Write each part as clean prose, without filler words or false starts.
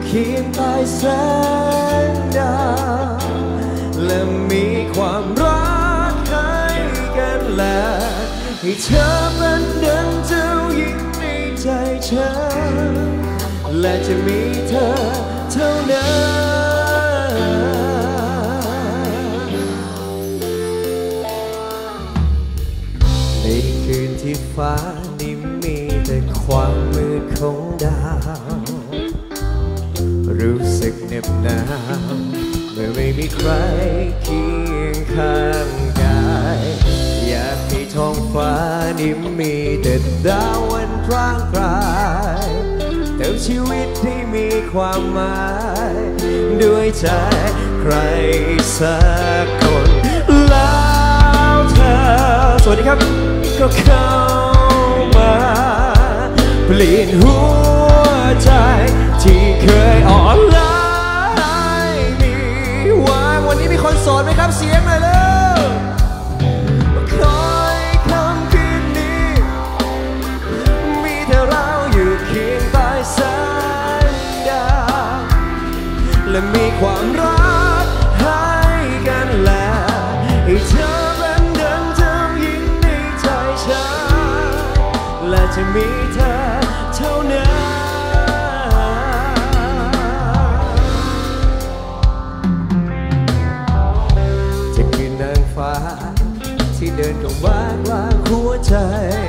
เคียงใต้แสงดาวและมีความรักให้กันและให้เธอเป็นดังเจ้าหญิงในใจฉันและจะมีเธอเท่านั้นในคืนที่ฟ้านี้มีแต่ความมืดของดาวรู้สึกเหน็บหนาวเมื่อไม่มีใครเคียงข้างกายอยากให้ท้องฟ้านี้มีแต่ดาววันพร่างพรายเติมชีวิตให้มีความหมายด้วยใจใครสักคนแล้วเธอสวัสดีครับก็เข้ามาเปลี่ยนหัวใจที่เคยอ่อนล้ามีวันนี้มีคนโสดไหมครับเสียงหน่อยเร็วคอยคำคืนนี้มีแต่เราอยู่เคียงใต้แสงดาวและมีความรักให้กันและให้เธอเป็นดังเจ้าหญิงในใจฉันและจะมีเธอเท่านั้นที่เดินกับบ้านวางหัวใจ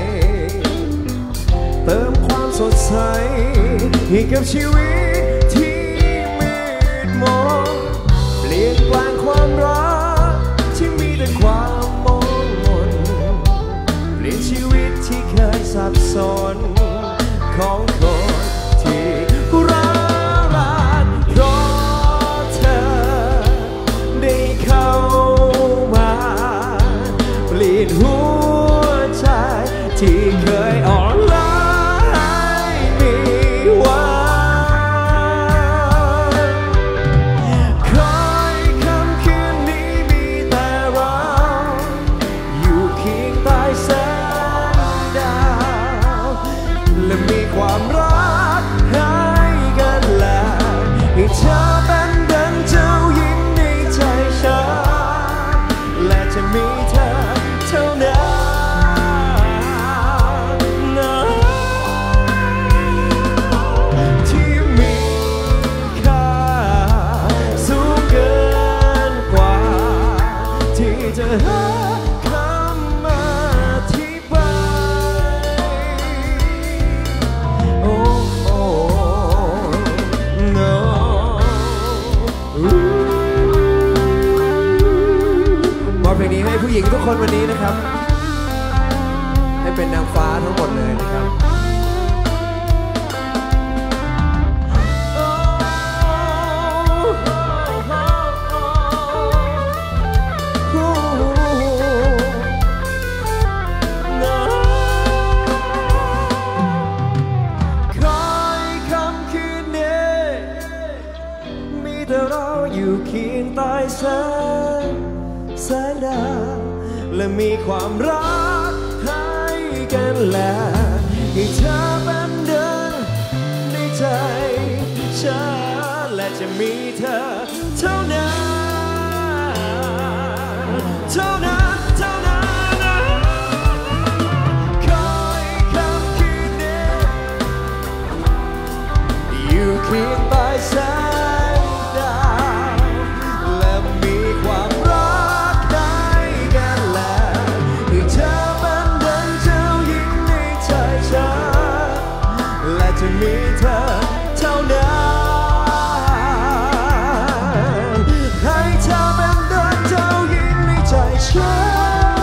เติมความสดใสให้กับชีวิตที่มืดมนเปลี่ยนแปลงความรักที่มีแต่ความมองมนเปลี่ยนชีวิตที่เคยสับสนของคนที่รักเพราะเธอได้เข้ามาเปลี่ยนหัวใจที่เคยอ่อนล้าให้มีวันคอยคำคืนนี้มีแต่เราอยู่เคียงใต้แสงดาวและมีความรักให้กันและให้เธอเป็นดังเจ้าหญิงในใจฉันและจะมีเธอเท่านั้นที่มีค่าสูงเกินกว่าที่จะหาคำอธิบายโอ้โอ้ no มอบเพลงนี้ให้ผู้หญิงทุกคนวันนี้นะครับให้เป็นนางฟ้าทั้งหมดเลยนะครับคอยคำคืนนี้มีแต่เราอยู่เคียงใต้แสงดาวและมีความรักให้กันและให้เธอเป็นดังในใจฉันและจะมีเธอเท่านั้นเท่านั้นเท่านั้นคอยคำคืนนี้อยู่เคียงใต้แสงดาวและมีความรักให้กันและให้เธอเป็นดังเจ้าหญิงในใจฉันและจะมีเธอเท่านั้นให้เธอเป็นดังเจ้าหญิงในใจฉัน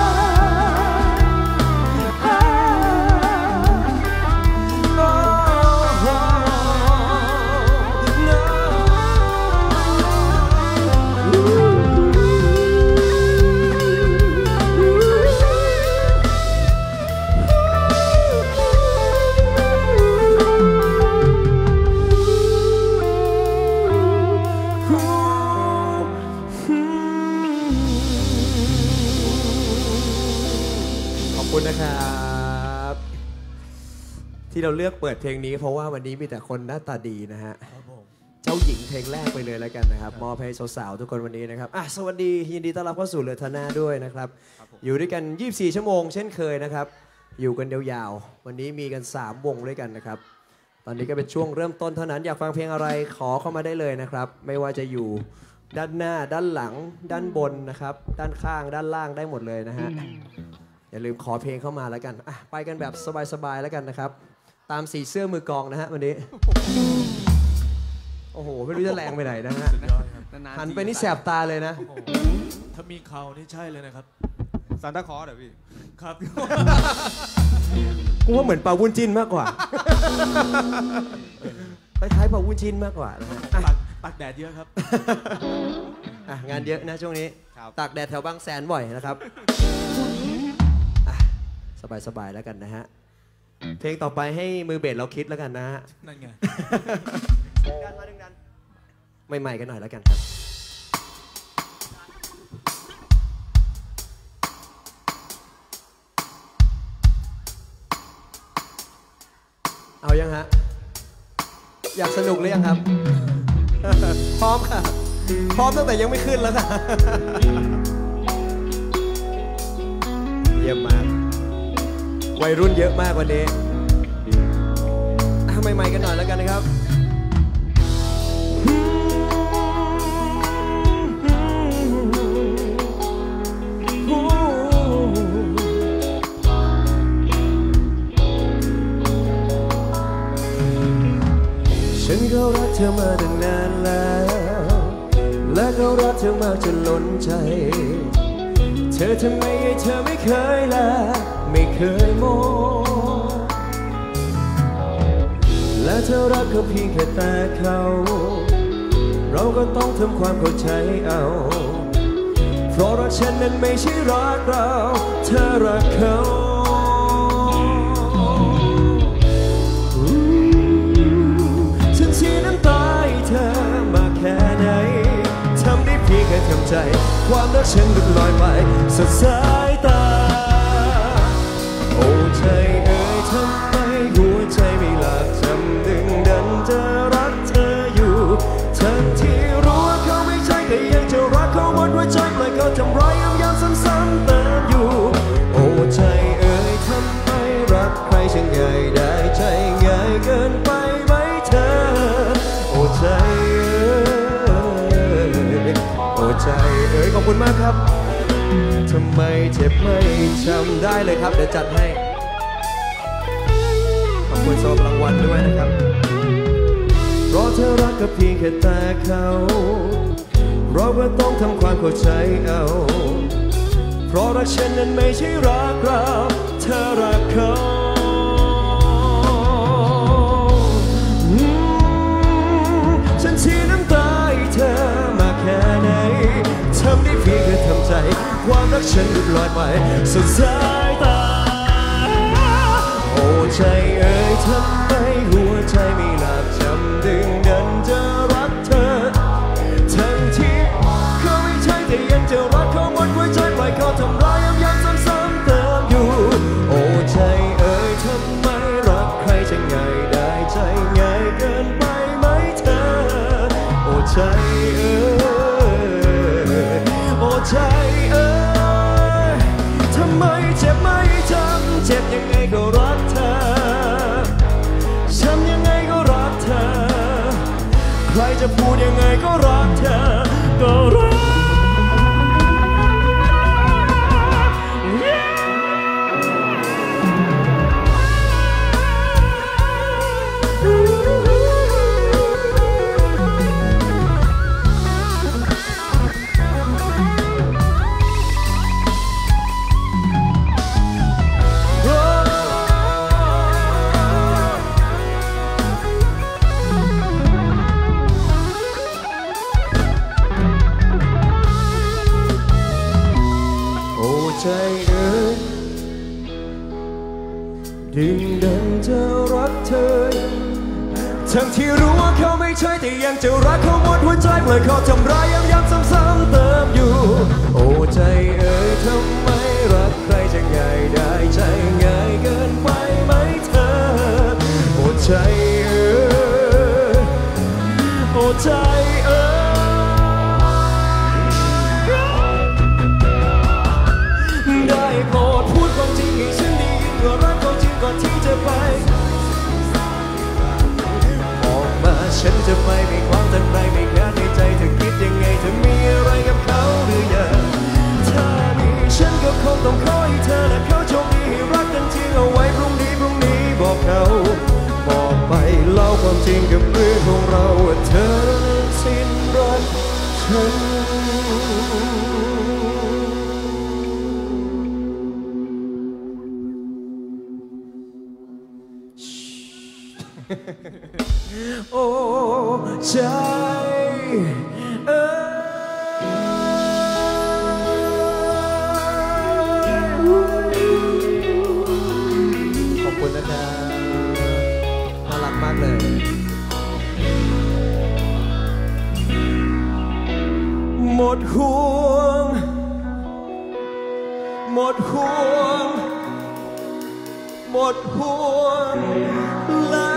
นะครับที่เราเลือกเปิดเพลงนี้เพราะว่าวันนี้มีแต่คนหน้าตาดีนะฮะเจ้าหญิงเพลงแรกไปเลยแล้วกันนะครับมอบให้สาวๆทุกคนวันนี้นะครับสวัสดียินดีต้อนรับเข้าสู่เรือธนาด้วยนะครับอยู่ด้วยกัน24ชั่วโมงเช่นเคยนะครับอยู่กันยาวๆวันนี้มีกัน3วงด้วยกันนะครับตอนนี้ก็เป็นช่วงเริ่มต้นเท่านั้นอยากฟังเพลงอะไรขอเข้ามาได้เลยนะครับไม่ว่าจะอยู่ด้านหน้าด้านหลังด้านบนนะครับด้านข้างด้านล่างได้หมดเลยนะฮะอย่าลืมขอเพลงเข้ามาแล้วกันไปกันแบบสบายๆแล้วกันนะครับตามสีเสื้อมือกองนะฮะวันนี้โอ้โหไม่รู้จะแรงไปไหนนะฮะหันไปนี่แสบตาเลยนะถ้ามีเขานี่ใช่เลยนะครับซานตาคลอสเหรอพี่ครับกูว่าเหมือนเป่าวุ้นจิ้นมากกว่าคล้ายๆเป่าวุ้นจิ้นมากกว่านะฮะตากแดดเยอะครับงานเยอะนะช่วงนี้ตากแดดแถวบางแสนบ่อยนะครับสบายๆแล้วกันนะฮะเพลงต่อไปให้มือเบสเราคิดแล้วกันนะฮะนั่นไงดันใหม่ๆกันหน่อยแล้วกันครับเอายังฮะอยากสนุกหรือยังครับพร้อมค่ะพร้อมตั้งแต่ยังไม่ขึ้นแล้วค่ะเยี่ยมมากวัยรุ่นเยอะมากวันนี้ใหม่ๆกันหน่อยแล้วกันนะครับฉันก็รักเธอมาตั้งนานแล้วและก็รักเธอมากจนล้นใจเธอทำไมเธอไม่เคยละไม่เคยมองและเธอรักเขาเพียงแค่แต่เขาเราก็ต้องทำความเข้าใจเอาเพราะรักฉันนั้นไม่ใช่รักเราเธอรักเขาฉันเสียน้ำตาให้เธอมาแค่ไหนทำได้เพียงแค่ทำใจความรักฉันหลุดลอยไปสุดสายตาโอ้ใจเอ๋ยทำไมหัวใจไม่หลับจำดึงดันจะรักเธออยู่ทั้งที่รู้ว่าเขาไม่ใช่แต่ยังจะรักเขาหมดหัวใจปล่อยเขาทำร้ายย้ำๆซ้ำๆเติมอยู่โอ้ใจเอ๋ยทำไมรักใครช่างง่ายได้ใจง่ายเกินไปไหมเธอโอ้ใจโอ้ใจเอ๋ยขอบคุณมากครับทำไมเจ็บไม่จำได้เลยครับเดี๋ยวจัดให้ขอบคุณสำหรับรางวัลด้วยนะครับเพราะเธอรักกับเพียงแค่ตาเขาเราก็ต้องทำความเข้าใจเอาเพราะรักฉันนั้นไม่ใช่รักเราเธอรักเขาฉันเสียน้ำตาให้เธอมาแค่ไหนทำได้เพียงแค่ทำใจความรักฉันหลุดลอยไปสุดสายตาโอ้ใจเอ๋ยทำไมหัวใจไม่หลับจำดึงดันจะรักเธอทั้งที่เขาไม่ใช่แต่ยังจะรักเขาหมดหัวใจปล่อยเขาทำร้ายย้ำๆซ้ำๆเติมอยู่โอ้ใจเอ๋ยทำไมรักใครจะง่ายได้ใจง่ายเกินไปไหมเธอโอ้ใจเอ๋ยโอ้ใจเอ๋ยทำไมเจ็บไม่จำเจ็บยังไงก็รักเธอฉันยังไงก็รักเธอใครจะพูดยังไงก็รักเธอก็รักใจเอ๋ยดึงดันจะรักเธอทั้งที่รู้ว่าเขาไม่ใช่แต่ยังจะรักเขาหมดหัวใจปล่อยเขาทำร้ายย้ำๆซ้ำๆเติมอยู่โอ้ใจเอ๋ยทำไมรักใครจะง่ายได้ใจง่ายเกินไปไหมเธอโอ้ใจเอ๋ยโอ้ใจได้โปรดพูดความจริงให้ฉันได้ยินว่ารักเขาจริงก่อนที่จะไปออกมาฉันจะไม่ขวางทันไรไม่ค้านในใจเธอคิดยังไงเธอมีอะไรกับเขาหรือยังถ้ามีฉันก็คงต้องขอให้เธอและเขาโชคดีให้รักกันจริงเอาไว้พรุ่งนี้บอกเขาบอกไปเล่าความจริงกับเรื่องของเราว่าเธอสิ้นรักฉันโอ้ใจขอบคุณนะครับน่ารักมากเลยหมดห่วงหมดห่วงหมดห่วงแล้ว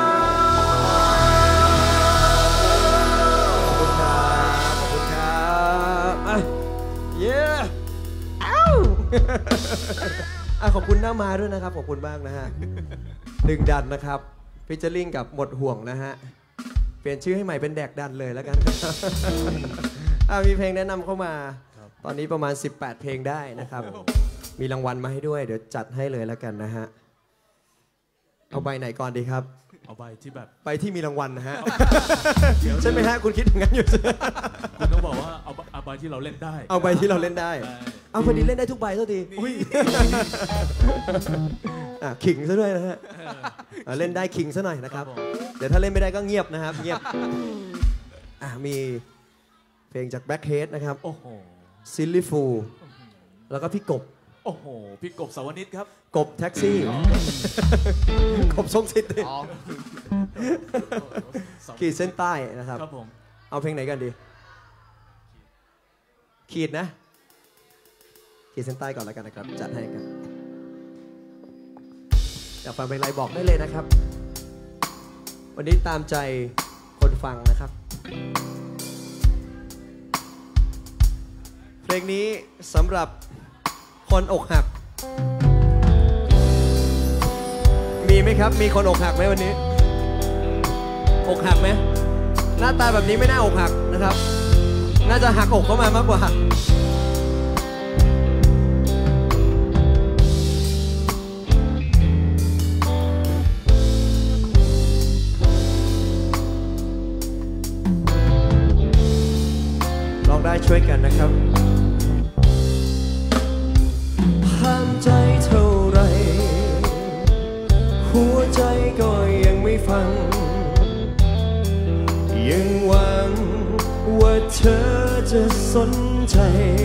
ขอบคุณครับเย้อ้าวขอบคุณหน้ามาด้วยนะครับขอบคุณมากนะฮะหนึ่งดันนะครับฟิชเจอริ่งกับหมดห่วงนะฮะเปลี่ยนชื่อให้ใหม่เป็นแดกดันเลยแล้วกันมีเพลงแนะนำเข้ามาตอนนี้ประมาณ18เพลงได้นะครับมีรางวัลมาให้ด้วยเดี๋ยวจัดให้เลยแล้วกันนะฮะเอาใบไหนก่อนดีครับเอาใบที่แบบใบที่มีรางวัลนะฮะใช่ไหมฮะคุณคิดอย่างนั้นอยู่คุณต้องบอกว่าเอาใบที่เราเล่นได้เอาใบที่เราเล่นได้เอาพอดีเล่นได้ทุกใบเท่าทีขิงซะด้วยนะฮะเล่นได้ขิงซะหน่อยนะครับเดี๋ยวถ้าเล่นไม่ได้ก็เงียบนะครับเงียบมีเพลงจากแบล็คเฮดนะครับโอ้โหซิลลี่ฟูลแล้วก็พี่กบโอ้โหพี่กบสวนิชครับกบแท็กซี่กบทรงสิทธิ์ขีดเส้นใต้นะครับเอาเพลงไหนกันดีขีดนะขีดเส้นใต้ก่อนแล้วกันนะครับจัดให้กันอยากฟังเพลงอะไรบอกได้เลยนะครับวันนี้ตามใจคนฟังนะครับเพลงนี้สำหรับคนอกหักมีไหมครับมีคนอกหักไหมวันนี้อกหักไหมหน้าตาแบบนี้ไม่น่าอกหักนะครับน่าจะหักอกเข้ามามากกว่าลองได้ช่วยกันนะครับห้ามใจเท่าไรหัวใจก็ยังไม่ฟังยังหวังว่าเธอจะสนใจ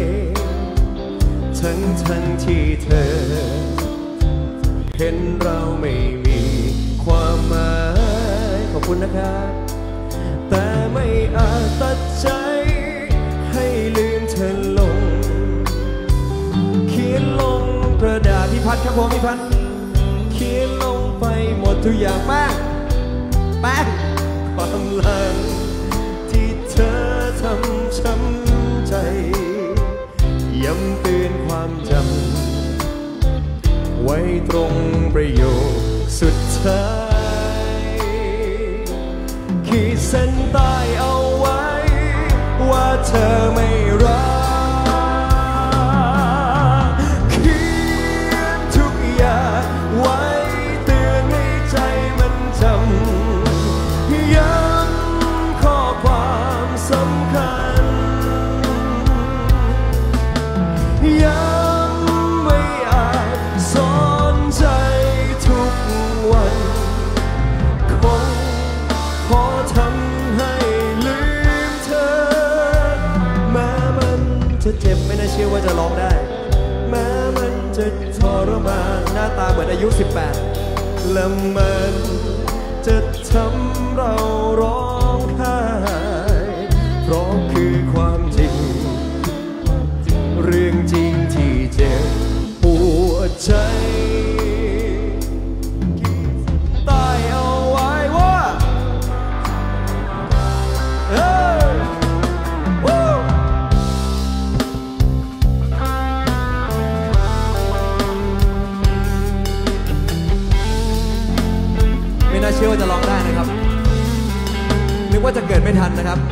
ทั้งที่เธอเห็นเราไม่มีความหมายขอบคุณนะครับแต่ไม่อาจตัดใจให้ลืมเธอลงเขียนลงกระดาษพิพัฒน์ครับผมพิพัฒน์เขียนลงไปหมดทุกอย่างแป้งความหลังที่เธอทำช้ำใจย้ำเตือนความจำไว้ตรงประโยคสุดท้ายขีดเส้นใต้เอาไว้ว่าเธอไม่รักเขียนทุกอย่างไว้เตือนให้ใจมันจำย้ำข้อความสำคัญย้ำไม่อาจสอนใจทุกวันคงขอทำให้ลืมเธอแม้มันจะเจ็บไม่น่าเชื่อว่าจะร้องได้แม้มันจะทรมานหน้าตาเหมือนอายุ18และมันจะทำเราร้องไห้เพราะคือความจริงเรื่องจริงที่เจ็บปวดใจใต้เอาไว้ว่ากว่าจะเกิดไม่ทันนะครับ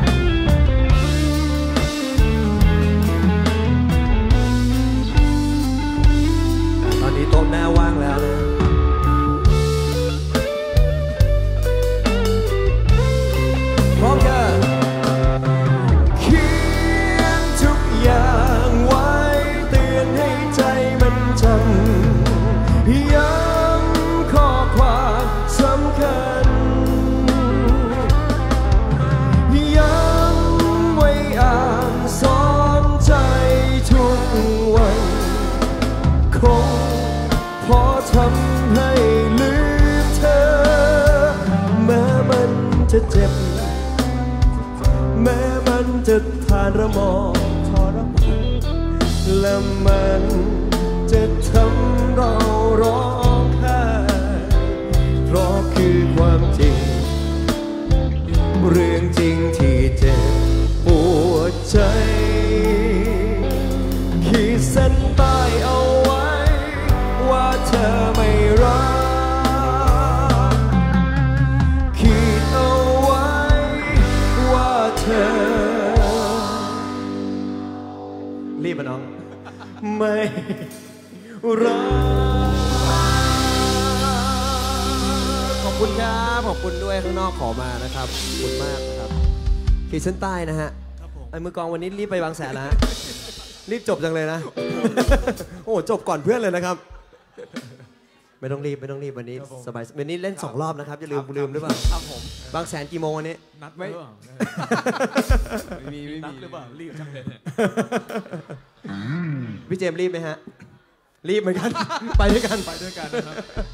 ตอนนี้โต๊ะหน้าว่างแล้วนะพร้อมกันเขียนทุกอย่างไว้เตือนให้ใจมันจำย้ำข้อความสำคัญย้ำไว้อ่านสอนใจทุกวันคงพอทำให้ลืมเธอแม้มันจะเจ็บแม้มันจะทานระมอทรมานและมันจะทำเราร้องไห้เพราะคือความจริงเรื่องจริงที่เจ็บปวดใจขีดเส้นใต้เอาไว้ว่าเธอไม่รักขีดเอาไว้ว่าเธอรีบมาน้องไม่รักขอบคุณครับขอบคุณด้วยข้างนอกขอมานะครับขอบคุณมากนะครับขีดเส้นใต้นะฮะไอ้มือกองวันนี้รีบไปบางแสนนะฮะรีบจบจังเลยนะโอ้จบก่อนเพื่อนเลยนะครับไม่ต้องรีบวันนี้สบายวันนี้เล่น2 รอบนะครับอย่าลืมหรือเปล่าครับผมบางแสนกี่โมงวันนี้นัดไหมไม่มีนัดหรือเปล่ารีบจังเลยพี่เจมส์รีบไหมฮะรีบเหมือนกันไปด้วยกันนะครับ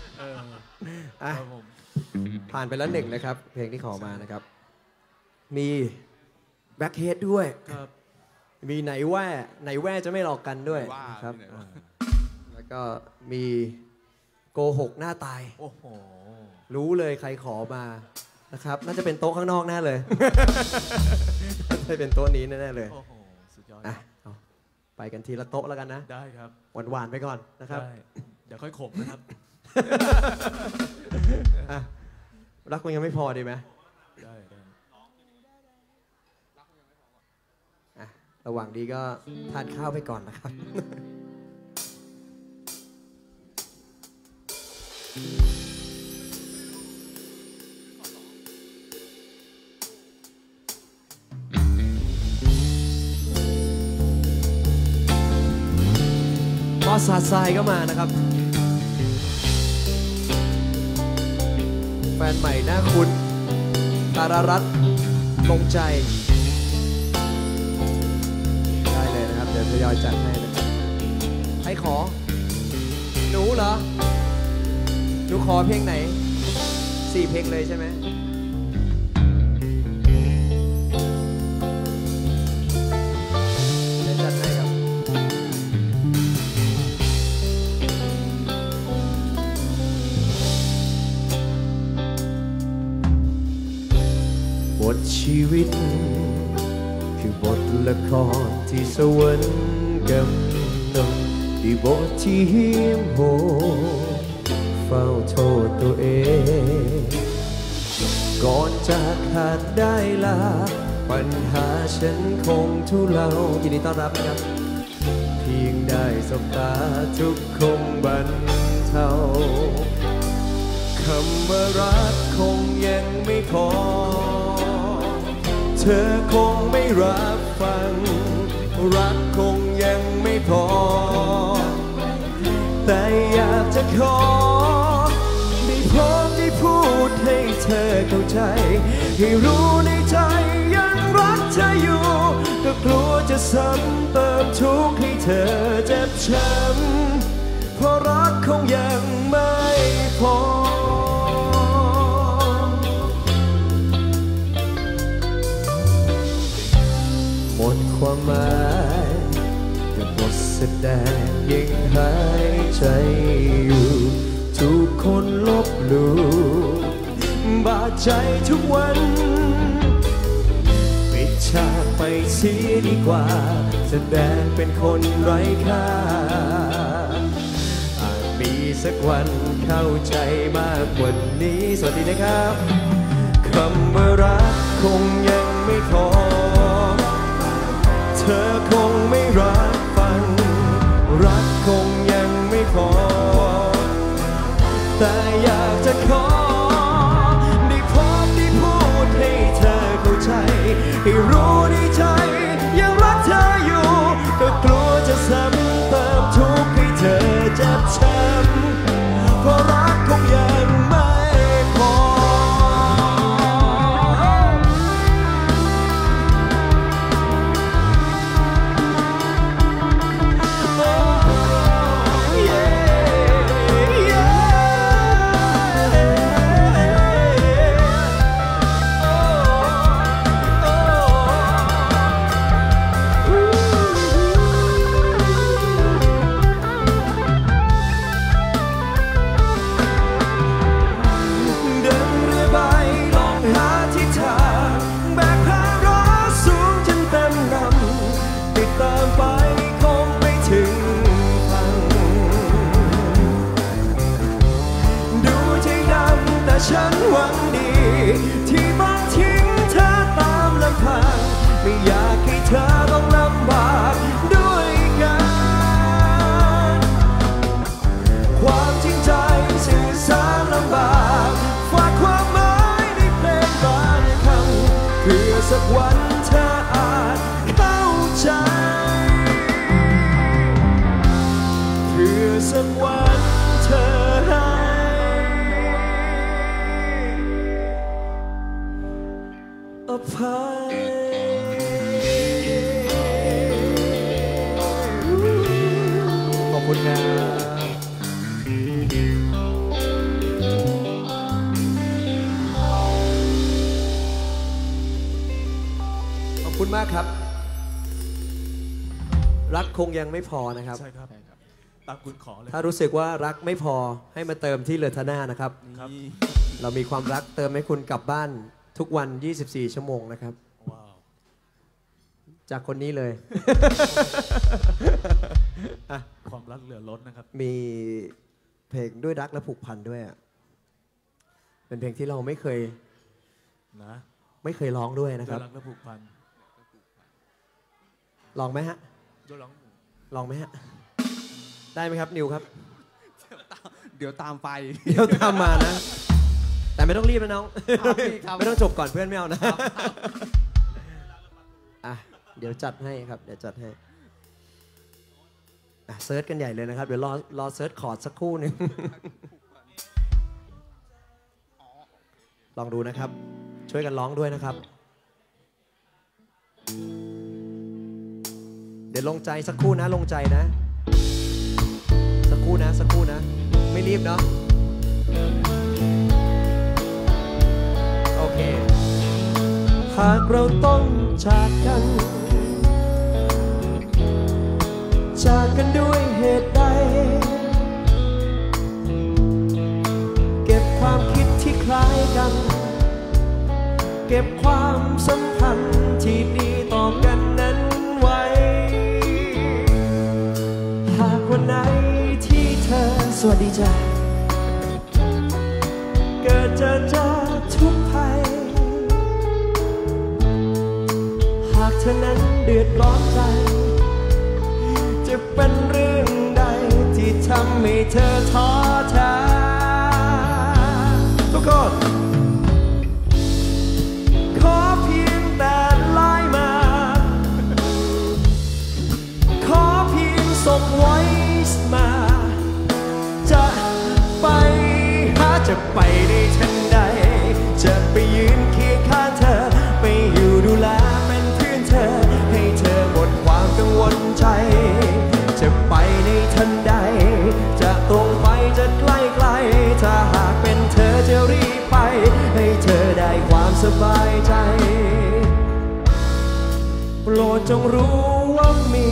ผ่านไปแล้ว1นะครับเพลงที่ขอมานะครับมีแบ็คเฮดด้วยมีไหนแว่จะไม่หลอกกันด้วยครับแล้วก็มีโกหกหน้าตายโอ้โหรู้เลยใครขอมานะครับน่าจะเป็นโต๊ะข้างนอกแน่เลยน่าจะเป็นโต๊ะนี้แน่เลยโอ้โหสุดยอดไปกันทีละโต๊ะแล้วกันนะได้ครับหวานๆไปก่อนนะครับเดี๋ยวค่อยขมนะครับรักคุณยังไม่พอดีไหมได้ระหว่างนี้ก็ทานข้าวไปก่อนนะครับบอสซาไซก็มานะครับแฟนใหม่หน้าคุณตารารัตน์ลงใจได้เลยนะครับเดี๋ยวทยอยจัดให้นะครับให้ขอหนูเหรอหนูขอเพลงไหน4 เพลงเลยใช่ไหมเดี๋ยวจัดให้ครับบทชีวิตคือบทละครที่สวรรค์กำหนดที่บทที่หิมโหดเฝ้าโทษตัวเองก่อนจากขาดได้ลาปัญหาฉันคงทุเลายินดีต้อนรับนะครับเพียงได้สบตาทุกคงบรรเทาคำว่ารักคงยังไม่พอเธอคงไม่รับฟังรักคงยังไม่พอแต่อยากจะขอได้พร้อมได้พูดให้เธอเข้าใจให้รู้ในใจยังรักเธออยู่ก็กลัวจะซ้ำเติมทุกข์ให้เธอเจ็บช้ำเพราะรักคงยังไม่พอหมดความหมายกับบทแสดงยังหายใจอยู่ทุกคนลบหลู่บาดใจทุกวันปิดฉากไปเสียดีกว่าแสดงเป็นคนไร้ค่าอาจมีสักวันเข้าใจมากกว่านี้สวัสดีนะครับคำว่ารักคงยังไม่พอเธอคงไม่รับฟังรักคงยังไม่พอแต่อยากจะขอได้พบได้พูดให้เธอเข้าใจให้รู้ในใจยังรักเธออยู่ก็กลัวจะซ้ำเติมทุกข์ให้เธอเจ็บช้ำเพราะรักคงยังไม่พอฉันหวังดีที่บางทิ้งเธอตามลำพังไม่อยากให้เธอต้องลำบากด้วยกันความจริงใจสื่อสารลำบากฝากความหมายในเพลงบางคำเพื่อสักวันเธออาจเข้าใจเพื่อสักวันเธออภัยขอบคุณนะขอบคุณมากครับรักคงยังไม่พอนะครับใช่ครับตามคุณขอเลยถ้ารู้สึกว่ารักไม่พอให้มาเติมที่เลอทาน่านะครับเรามีความรักเติมให้คุณกลับบ้านทุกวัน24ชั่วโมงนะครับว้าวจากคนนี้เลยความรักเหลือล้นนะครับมีเพลงด้วยรักและผูกพันด้วยเป็นเพลงที่เราไม่เคยร้องด้วยนะครับด้วยรักและผูกพันลองไหมฮะลองไหมฮะได้ไหมครับนิวครับเดี๋ยวตามไปเดี๋ยวตามมานะแต่ไม่ต้องรีบนะน้องไม่ต้องจบก่อนเพื่อนไม่เอานะเดี๋ยวจัดให้ครับเดี๋ยวจัดให้เซิร์ชกันใหญ่เลยนะครับเดี๋ยวรอเซิร์ชคอร์ดสักครู่หนึ่งลองดูนะครับช่วยกันร้องด้วยนะครับเดี๋ยวลงใจสักครู่นะลงใจนะสักครู่นะไม่รีบเนาะโอเคหากเราต้องจากกันด้วยเหตุใดเก็บความคิดที่คล้ายกันเก็บความสัมพันธ์ที่ดีต่อกันนั้นไว้หากวันไหนที่เธอสวัสดีจ้ะเกิดเจอทุกภัยหากเธอนั้นเดือดร้อนใจจะเป็นเรื่องใดที่ทำให้เธอท้อแท้ทุกคนขอเพียงแต่ไลน์มาขอเพียงส่ง voice มาจะไปได้ทันใดจะไปยืนเคียงข้างเธอไปอยู่ดูแลเป็นเพื่อนเธอให้เธอหมดความกังวลใจจะไปในทันใดจะตรงไปจะใกล้ถ้าหากเป็นเธอจะรีบไปให้เธอได้ความสบายใจโปรดจงรู้ว่ามี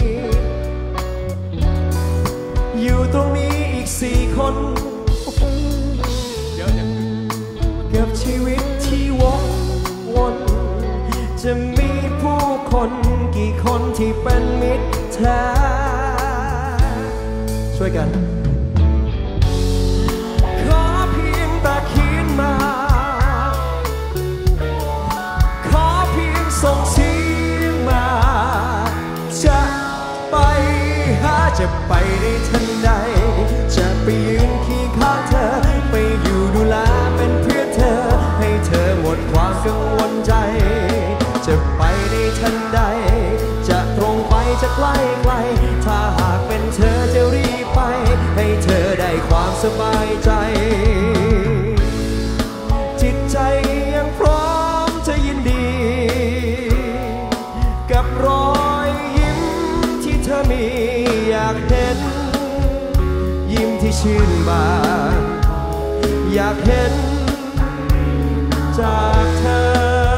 อยู่ตรงนี้อีก4 คนกับชีวิตที่วกวนจะมีผู้คนกี่คนที่เป็นมิตรแท้ช่วยกันขอเพียงแต่เขียนมาไปได้ทันใดจะไปยืนเคียงข้างเธอไปอยู่ดูแลเป็นเพื่อนเธอให้เธอหมดความกังวลใจจะไปได้ทันใดจะตรงไปจะใกล้ไกลถ้าหากเป็นเธอจะรีบไปให้เธอได้ความสบายใจจิตใจยังพร้อมจะยินดีกับรอยยิ้มที่เธอมีอยากเห็นยิ้มที่ชื่นบานอยากเห็นจากเธอ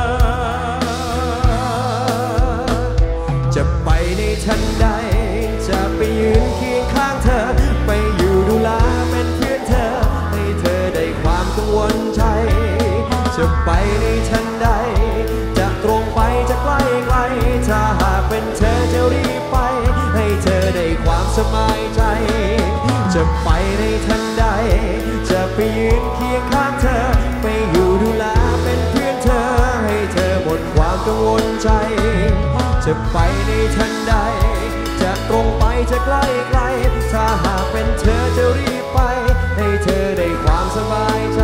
จะไปในทันใดจะไปยืนเคียงข้างเธอไปอยู่ดูแลเป็นเพื่อนเธอให้เธอได้ความกังวลใจจะไปในทันใดจะตรงไปจะใกล้ไกลถ้าหากเป็นเธอจะรีบไปให้เธอได้ความสบายใจจะไปในทันใดจะไปยืนเคียงข้างเธอไปอยู่ดูแลเป็นเพื่อนเธอให้เธอหมดความกังวลใจจะไปในทันใดจะตรงไปจะใกล้ไกลถ้าหากเป็นเธอจะรีบไปให้เธอได้ความสบายใจ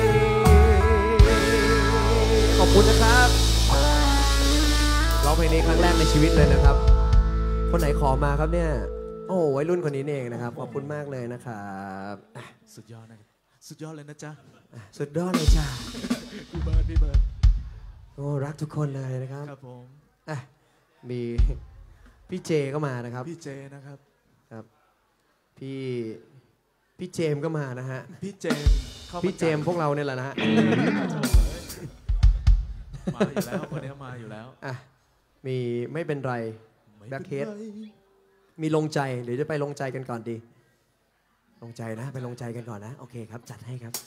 ขอบคุณนะครับร้องเพลงนี้ครั้งแรกในชีวิตเลยนะครับคนไหนขอมาครับเนี่ยโอ้วัยรุ่นคนนี้เองนะครับขอบคุณมากเลยนะครับสุดยอดนะสุดยอดเลยนะจ๊ะสุดยอดเลยจ้าพี่เบิร์ดโอ้รักทุกคนเลยนะครับครับผมมีพี่เจก็มานะครับพี่เจนะครับครับพี่เจมก็มานะฮะพี่เจมพวกเราเนี่ยแหละนะฮะมาอยู่แล้วคนนี้มาอยู่แล้วมีไม่เป็นไรแบ็คเฮดมีลงใจหรือจะไปลงใจกันก่อนดีลงใจนะไปลงใจกันก่อนนะโอเคครับจัดให้ครับ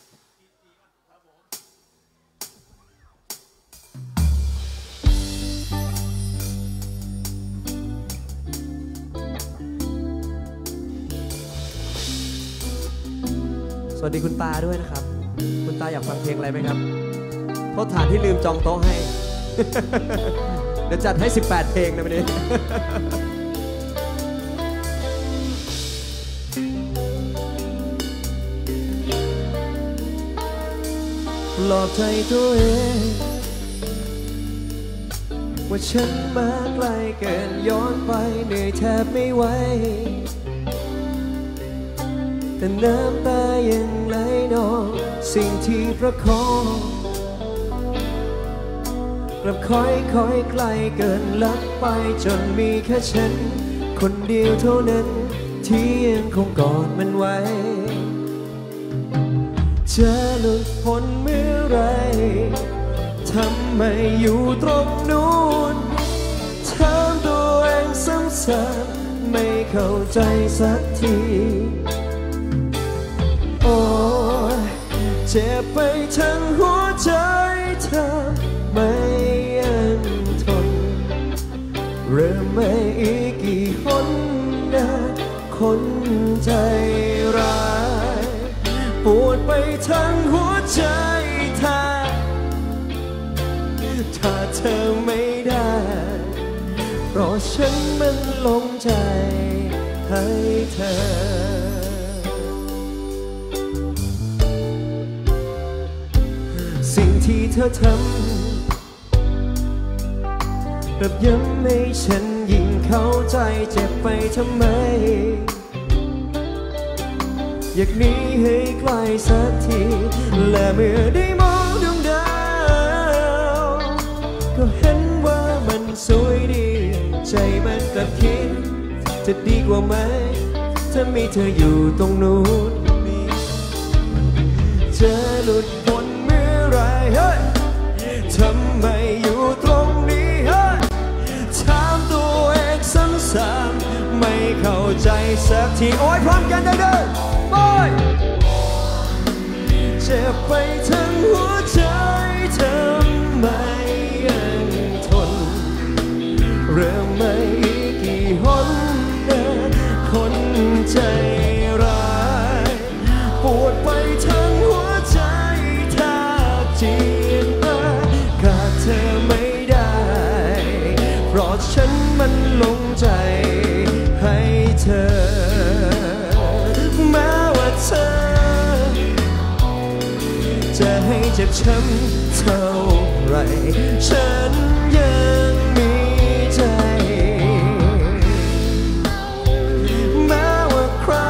สวัสดีคุณตาด้วยนะครับคุณตาอยากฟังเพลงอะไรไหมครับโทษฐานที่ลืมจองโต๊ะให้ เดี๋ยวจัดให้18เพลงนะวันนี้ หลอกใจตัวเองว่าฉันมาไกลเกินย้อนไปเหนื่อยแทบไม่ไหวแต่น้ำตายังไหลนองสิ่งที่ประคองกลับค่อยไกลเกินลับไปจนมีแค่ฉันคนเดียวเท่านั้นที่ยังคงกอดมันไว้จะหลุดพ้นเมื่อไรทำไมอยู่ตรงนู้นถามตัวเองซ้ำๆไม่เข้าใจสักทีโอ้เจ็บไปทั้งหัวใจเธอไม่ยังทนเริ่มไม่อีกกี่หนนะคนใจร้ายปวดไปทั้งหัวใจถ้าเธอไม่ได้เพราะฉันมันลงใจให้เธอสิ่งที่เธอทำกลับย้ำให้ฉันยิ่งเข้าใจเจ็บไปทำไมอยากหนีให้ไกลสักทีและเมื่อได้มองดวงดาวก็เห็นว่ามันสวยดีใจมันกลับคิดจะดีกว่าไหมถ้ามีเธออยู่ตรงนู้นจะหลุดพ้นเมื่อไรทำไมอยู่ตรงนี้ถามตัวเองซ้ำๆไม่เข้าใจสักทีโอ้ยพร้อมกันได้เลยเจ็บไปทั้งหัวใจทำไมยังทนเริ่มไม่กี่หนนะคนใจร้ายปวดไปทั้งหัวใจแทบจีบตาขาดเธอไม่ได้เพราะฉันมันลงใจให้เธอจ็บช้ำเท่าไรฉันยังมีใจแม้ว่าใคร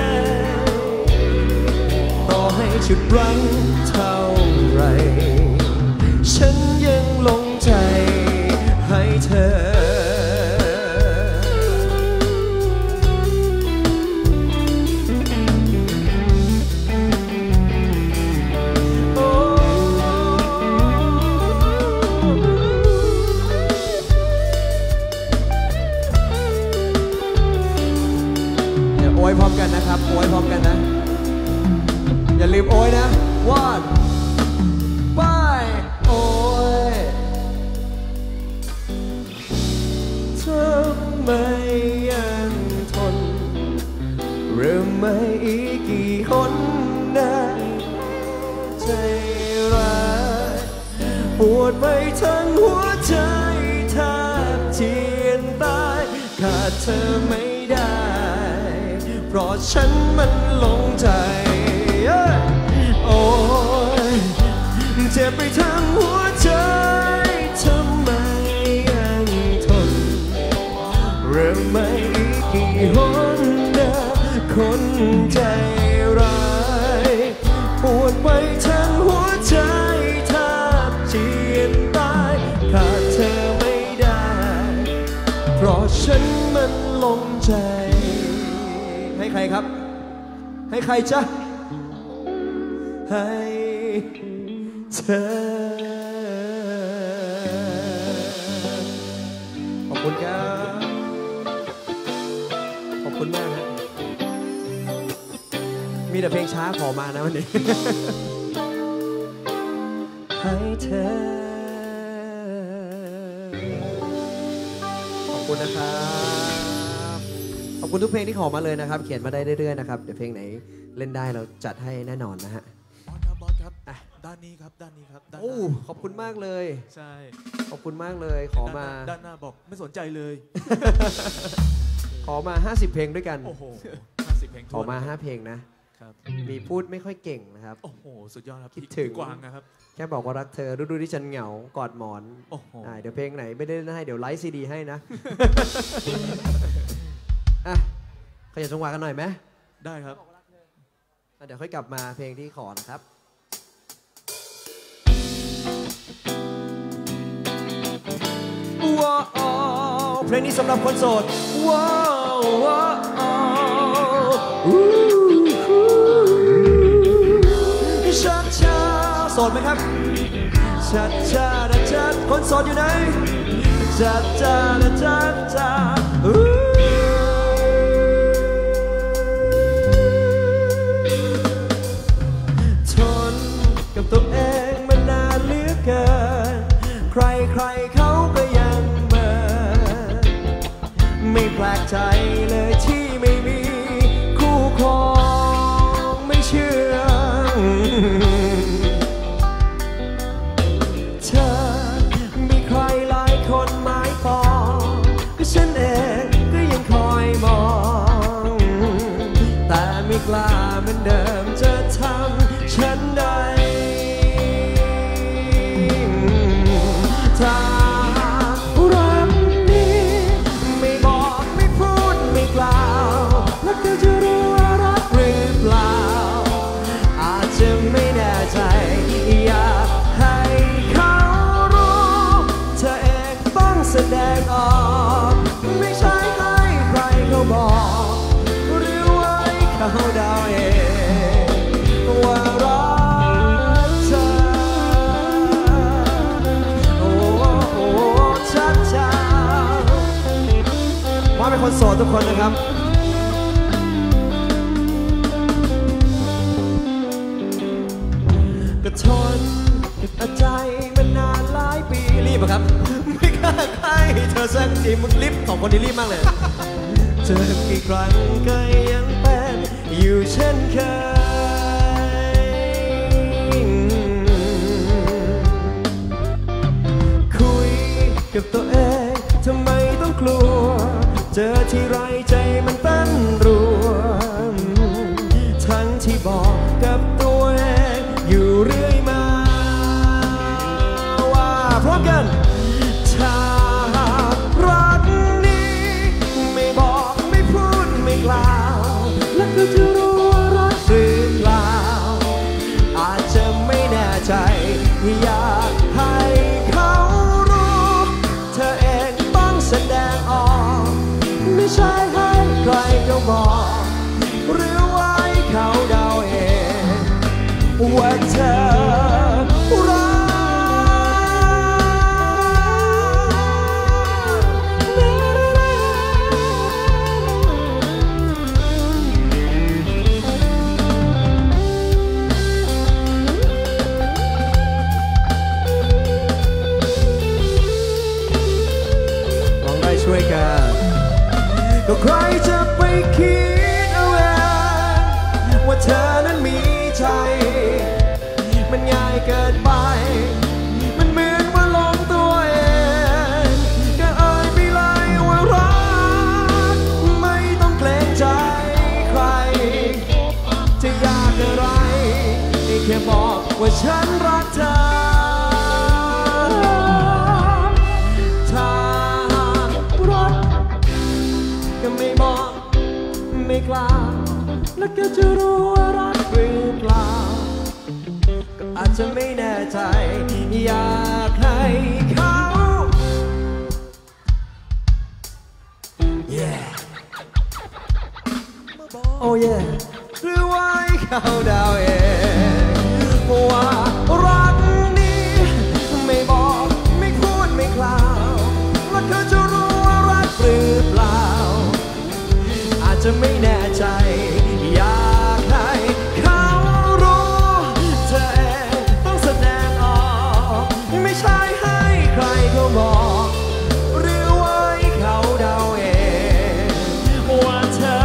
ต่อให้ชุดรั้งเท่าไรฉันยังลงใจให้เธอโอยพร้อมกันนะครับโอยพร้อมกันนะอย่าลืมโอยนะวันไปโอยทำไมยังทนหรือไม่อีกกี่คนได้ใจร้ายปวดไปทั้งหัวใจแทบเจียนตายขาดเธอไม่ได้เพราะฉันมันหลงใจโอ้ยเจ็บไปทั้งหัวใจทำไมยังทนหรือไม่กี่หนนะคนใจร้ายปวดไปทั้งหัวใจแทบเจียนตายขาดเธอไม่ได้เพราะฉันมันหลงใจให้ใครครับให้ใครจ๊ะให้เธอขอบคุณครับขอบคุณมากครับมีแต่เพลงช้าขอมานะวันนี้ ให้เธอขอบคุณนะครับขอบคุณทุกเพลงที่ขอมาเลยนะครับเขียนมาได้เรื่อยๆนะครับเดี๋ยวเพลงไหนเล่นได้เราจัดให้แน่นอนนะฮะบอสครับด้านนี้ครับด้านนี้ครับโอ้ขอบคุณมากเลยใช่ขอบคุณมากเลยขอมาด้านหน้าบอกไม่สนใจเลยขอมา50เพลงด้วยกันโอ้โห50เพลงขอมา5เพลงนะครับมีพูดไม่ค่อยเก่งนะครับโอ้โหสุดยอดครับคิดถึงกวางนะครับแค่บอกว่ารักเธอดูที่ฉันเหงากอดหมอนโอ้โหเดี๋ยวเพลงไหนไม่ได้ให้เดี๋ยวไลฟ์ซีดีให้นะขยับจังหวะกันหน่อยไหมได้ครับเดี๋ยวค่อยกลับมาเพลงที่ขอนะครับว้าวเพลงนี้สำหรับคนโสดว้าวว้าวชัดชาโสดไหมครับชัดชาชัดคนโสดอยู่ไหนชัดชาชัดชาทนกับตัวเองมานานเหลือเกินใครเขาก็ยังเมินไม่แปลกใจเลยที่ไม่มีคู่ครองไม่เชื่อเธอมีใครหลายคนหมายปองก็ฉันเองก็ยังคอยมองแต่ไม่กล้าเหมือนเดิมจะทำฉันได้ถ้ารักนี้ไม่บอกไม่พูดไม่กล่าวแล้วเธอจะรู้ว่ารักหรือเปล่าอาจจะไม่แน่ใจอยากให้เขารู้เธอเองต้องแสดงออกไม่ใช่ให้ใครเขาบอกหรือว่าเขาเดาเองว่ารักเธอว่าเป็นคนโสดทุกคนนะครับก็ทนอึดใจมานานหลายปีรีบอะครับไม่กล้าใครเธอสักทีมึงรีบสองคนนี้รีบมากเลยเจอกี่ครั้งก็ยังเป็นอยู่เช่นเคยคุยกับตัวเองทำไมต้องกลัวเจอที่ไรใจมันเต้นรัวทั้งที่บอกกับตัวเองอยู่เรื่อยมาก็ใครจะไปคิดเอาเองว่าเธอนั้นมีใจมันง่ายเกินไปมันเหมือนว่าลงตัวเองก็เอ่ยไปเลยว่ารักไม่ต้องเกรงใจใครจะยากอะไรแค่บอกว่าฉันรักเธอถ้ารักก็ไม่บอกไม่กล้าแล้วก็จะรู้ว่ารักหรือเปล่าก็อาจจะไม่แน่ใจอยากให้เขา yeah oh yeah หรือว่าให้เขาเดาเองว่ารักนี้ไม่บอกไม่พูดไม่กล่าวแล้วเขาจะรู้ว่ารักหรือเปล่าอาจจะไม่แน่ใจอยากให้เขารู้เธอเองต้องแสดงออกไม่ใช่ให้ใครเขาบอกหรือว่าให้เขาเดาเองว่าเธอ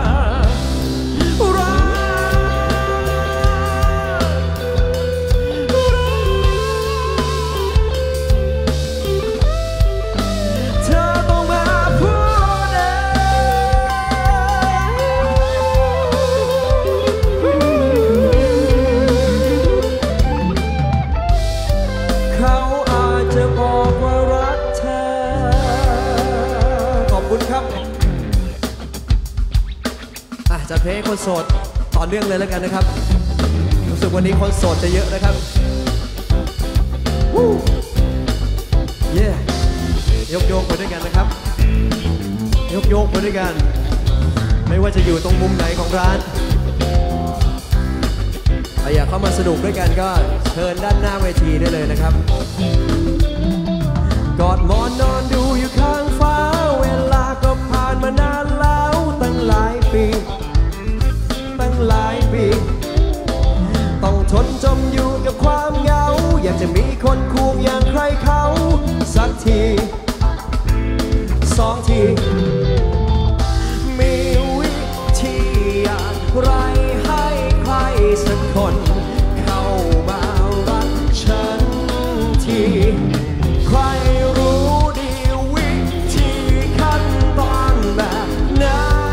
จัดเพลงคนโสดต่อเนื่องเลยแล้วกันนะครับรู้สึกวันนี้คนโสดจะเยอะนะครับเย่ยกไปด้วยกันนะครับยกไปด้วยกันไม่ว่าจะอยู่ตรงมุมไหนของร้านอยากเข้ามาสนุกด้วยกันก็เชิญด้านหน้าเวทีได้เลยนะครับกอดหมอนนอนดูอยู่ข้างฟ้าเวลาก็ผ่านมานานแล้วตั้งหลายปีหลายปีต้องทนจมอยู่กับความเหงาอยากจะมีคนคู่อย่างใครเขาสักทีสองทีมีวิธีอย่างไรให้ใครสักคนเข้ามารักฉันทีใครรู้ดีวิธีขั้นตอนแบบไหน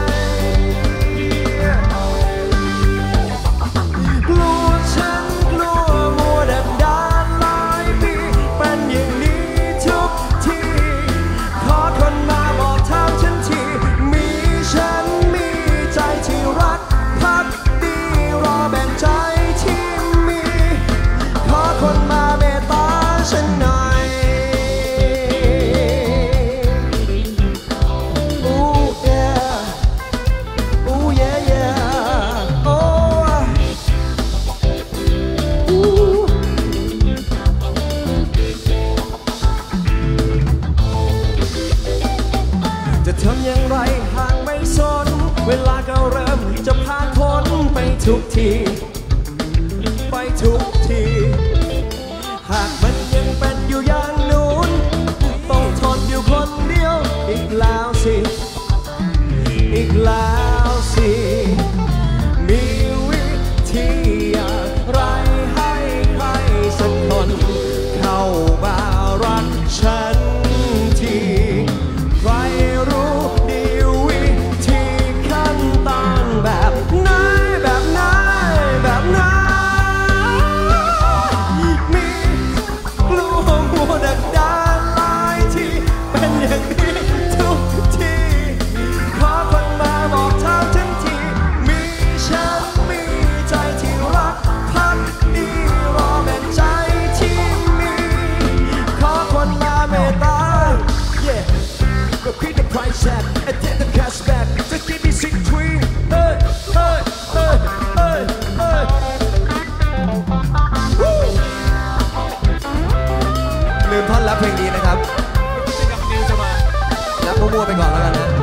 เวลาก็เริ่มจะผ่านพ้นไปทุกทีไปทุกทีหากมันยังเป็นอยู่อย่างนู้นต้องทนอยู่คนเดียวอีกแล้วสิอีกแล้วสิมีวิธีอะไรให้ใครสักคนเข้ามารักฉันทีใครรู้ดีวิธีขั้นตอนแบบไหนแบบไหนแบบไหนมีรู้หัวดักดานหลายที่เป็นอย่างนี้ทุกทีขอคนมาบอกทางฉันทีมีฉันมีใจที่รักพักดีรอแบ่งใจที่มีขอคนมาเมตตา yeah go keep the price tag and take the cash back just give me 6 3 hey hey hey hey heyลืมท่อนรับเพลงนี้นะครับแล้วมั่วๆไปก่อนแล้วกันนะ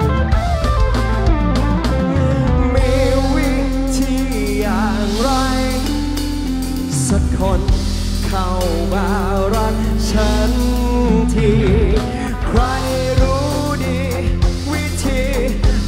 มีวิธีอย่างไรสักคนเข้ามารักฉันทีใครรู้ดีวิธี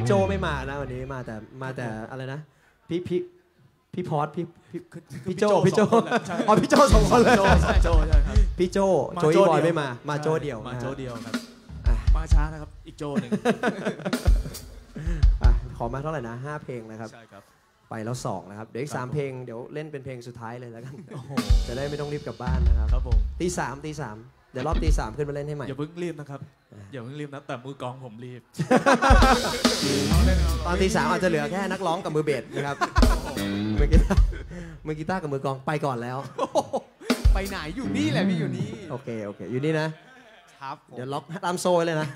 พี่โจไม่มานะวันนี้มาแต่อะไรนะพี่พอดพี่โจอ๋อพี่โจ2 คนเลยโจใช่ครับพี่โจอีบอยไม่มาโจเดียวมาโจเดียวครับอ่ะมาช้านะครับอีกโจหนึ่งขอมาเท่าไหร่นะ5 เพลงนะครับใช่ครับไปแล้ว2นะครับเดี๋ยวอีกครับ 3 เพลงเดี๋ยวเล่นเป็นเพลงสุดท้ายเลยแล้วกันโอ้โหจะได้ไม่ต้องรีบกลับบ้านนะครับครับผมตีสามเดี๋ยวรอบตี 3ขึ้นมาเล่นให้ใหม่อย่าเพิ่งรีบนะครับอย่าเพิ่งรีบนะแต่มือกลองผมรีบตอนตี 3อาจจะเหลือแค่นักร้องกับมือเบสนะครับมือกีตาร์กับมือกลองไปก่อนแล้วไปไหนอยู่นี่แหละพี่อยู่นี่โอเคอยู่นี่นะครับผมเดี๋ยวล็อกตามโซยเลยนะ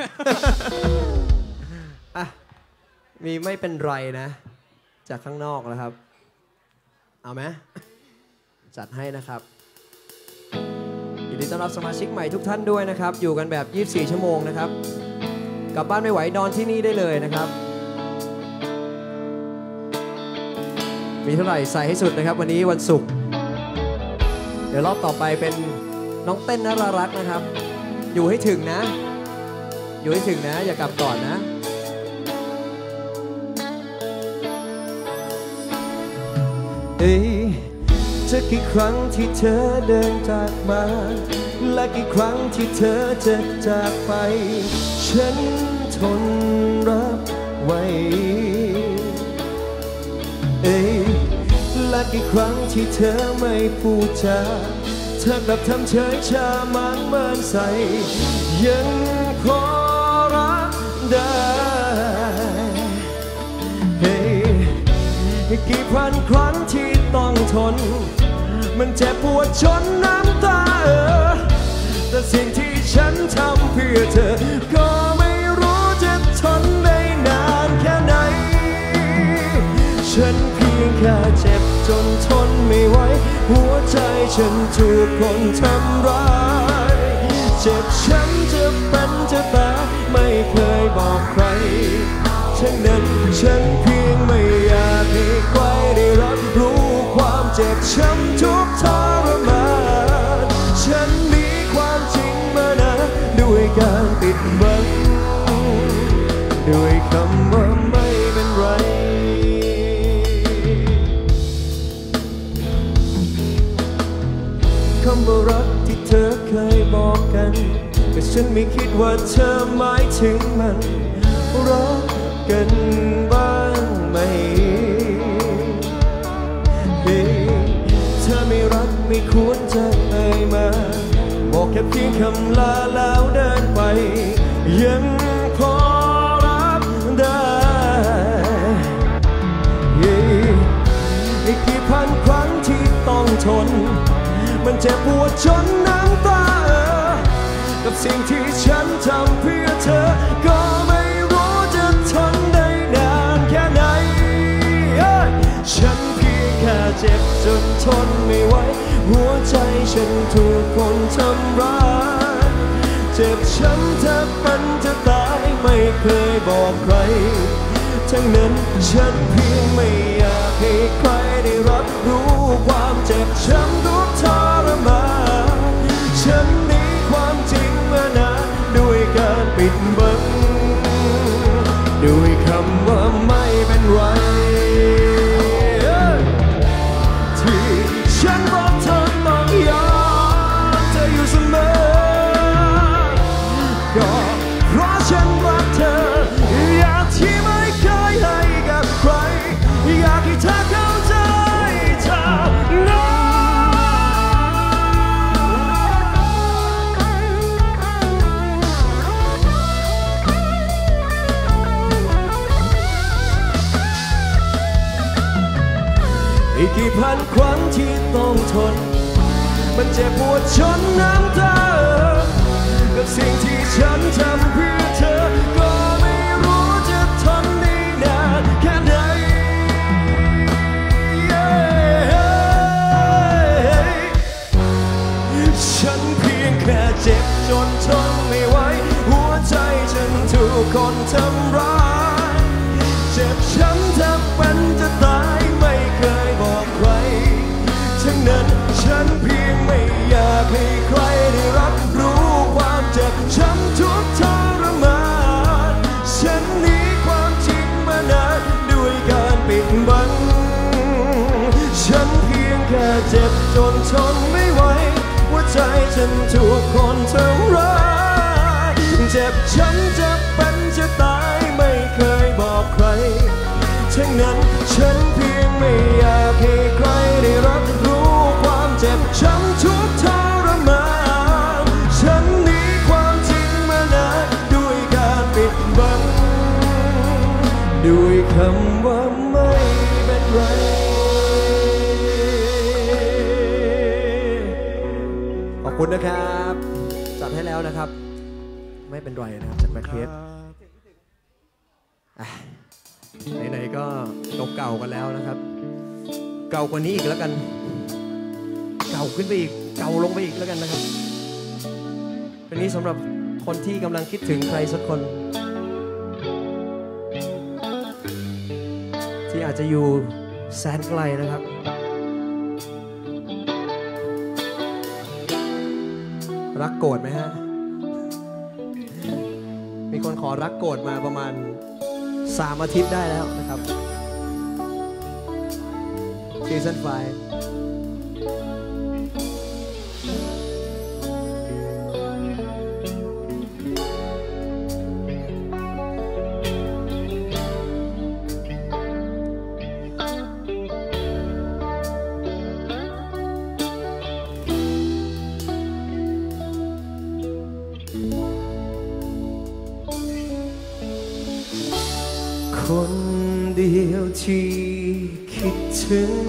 อ่ะมีไม่เป็นไรนะ จากข้างนอกนะครับ เอาไหมจัดให้นะครับยินดีต้อนรับสมาชิกใหม่ทุกท่านด้วยนะครับอยู่กันแบบ24 ชั่วโมงนะครับกลับบ้านไม่ไหวนอนที่นี่ได้เลยนะครับมีเท่าไหร่ใส่ให้สุดนะครับวันนี้วันศุกร์เดี๋ยวรอบต่อไปเป็นน้องเต้นน่ารักนะครับอยู่ให้ถึงนะอย่ากลับก่อนนะเอ้ยจะกี่ครั้งที่เธอเดินจากมาและกี่ครั้งที่เธอจะจากไปฉันทนรับไว้เอ้ยและกี่ครั้งที่เธอไม่พูดจาเธอกลับทำเฉยชามันเมินใส่ยังพอรักได้เฮ้ยกี่พันครั้งที่ต้องทนมันเจ็บปวดจนน้ำตาแต่สิ่งที่ฉันทำเพื่อเธอก็ไม่รู้จะทนได้นานแค่ไหนฉันเพียงแค่เจ็บจนทนไม่ไหวหัวใจฉันถูกคนทำร้ายเจ็บช้ำจะเป็นจะตายไม่เคยบอกใครฉันนั้นฉันเพียงไม่อยากให้ใครได้รับรู้ความเจ็บช้ำทุกทรมานฉันมีความจริงมานานด้วยการปิดบังด้วยคำว่าไม่เป็นไรคำว่ารักที่เธอเคยบอกกันแต่ฉันไม่คิดว่าเธอหมายถึงมันรักกันบ้างไหมเฮ้เธอไม่รักไม่ควรจะเอ่ยมาบอกแค่เพียงคำลาแล้วเดินไปยังพอรับได้เฮ้อีกกี่พันครั้งที่ต้องทนมันเจ็บปวดจนน้ำตากับสิ่งที่ฉันทำเพื่อเธอก็ไม่รู้จะทนได้นานแค่ไหนฉันเพียงแค่เจ็บจนทนไม่ไหวหัวใจฉันถูกคนทำร้ายเจ็บช้ำแทบเป็นจะตายไม่เคยบอกใครทั้งนั้นฉันเพียงไม่อยากให้ใครได้รับรู้ความเจ็บช้ำทุกทรมานฉันหนีความจริงมานานด้วยการปิดบังด้วยคำว่าไม่เป็นไรที่ฉันบอกเธอต้องยอมเธออยู่เสมอก็เพราะฉันรักเธออยากที่ไม่เคยให้กับใครอยากให้เธอเข้าใจเธอนะอีกกี่พันครั้งที่ต้องทนมันเจ็บปวดจนน้ำตากับสิ่งที่ฉันทำเพื่อเธอก็ไม่รู้จะทนได้นานแค่ไหนฉันเพียงแค่เจ็บจนทนไม่ไหวหัวใจฉันถูกคนทำร้ายเจ็บช้ำแทบเป็นจะตายไม่เคยบอกใครทั้งนั้นฉันเพียงไม่อยากให้ใครได้รับรู้ความเจ็บช้ำทุกทรมานฉันหนีความจริงใจฉันถูกคนทำร้ายเจ็บช้ำจะเป็นจะตายไม่เคยบอกใครทั้งนั้นฉันเพียงไม่อยากให้ใครได้รับรู้ความเจ็บช้ำทุกทรมานฉันหนีความจริงมานานด้วยการปิดบังด้วยคำว่าไม่เป็นไรขอบคุณนะครับจัดให้แล้วนะครับไม่เป็นไรนะครับจากแบ็คเพจไหนๆก็เก่าๆกันแล้วนะครับเก่ากว่านี้อีกแล้วกันเก่าขึ้นไปอีกเก่าลงไปอีกแล้วกันนะครับเพลงนี้สำหรับคนที่กำลังคิดถึงใครสักคนที่อาจจะอยู่แสนไกลนะครับรักโกรธไหมฮะมีคนขอรักโกรธมาประมาณ3 อาทิตย์ได้แล้วนะครับซีซั่น 5คนเดียวที่คิดถึง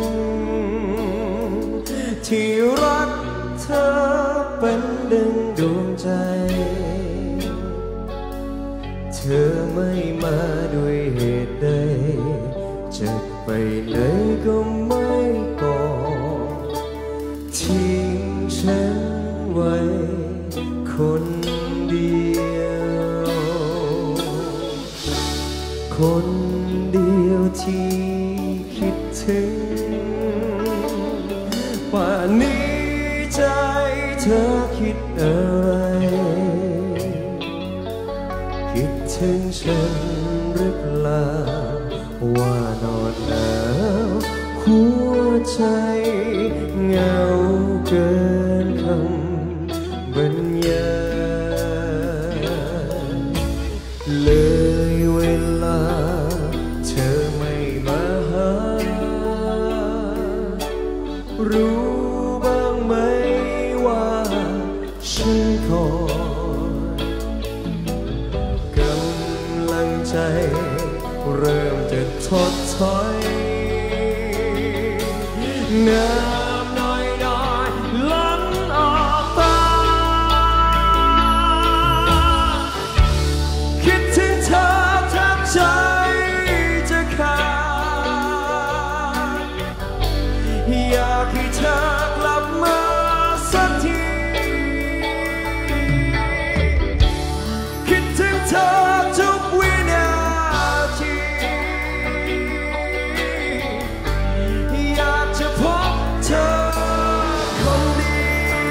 ที่รักเธอเป็นดึงดวงใจเธอไม่มาด้วยเหตุใดจะไปไหนก็ไม่บอกทิ้งฉันไว้คนเดียวคนเดียวที่คิดถึงป่านนี้ใจเธอคิดอะไรคิดถึงฉันหรือเปล่าว่านอนหนาวหัวใจเหงาเกินคำบรรยายเลยเวลาเธอไม่มาหารู้บ้างไหมว่าฉันคอยกำลังใจเริ่มจะถดถอยน้ำน้อยๆล้นออกตาคิดถึงเธอแทบใจจะขาดอยากให้เธอกลับมาสักทีคิดถึงเธอทุกวินาทีอยากจะพบเธอคนเดี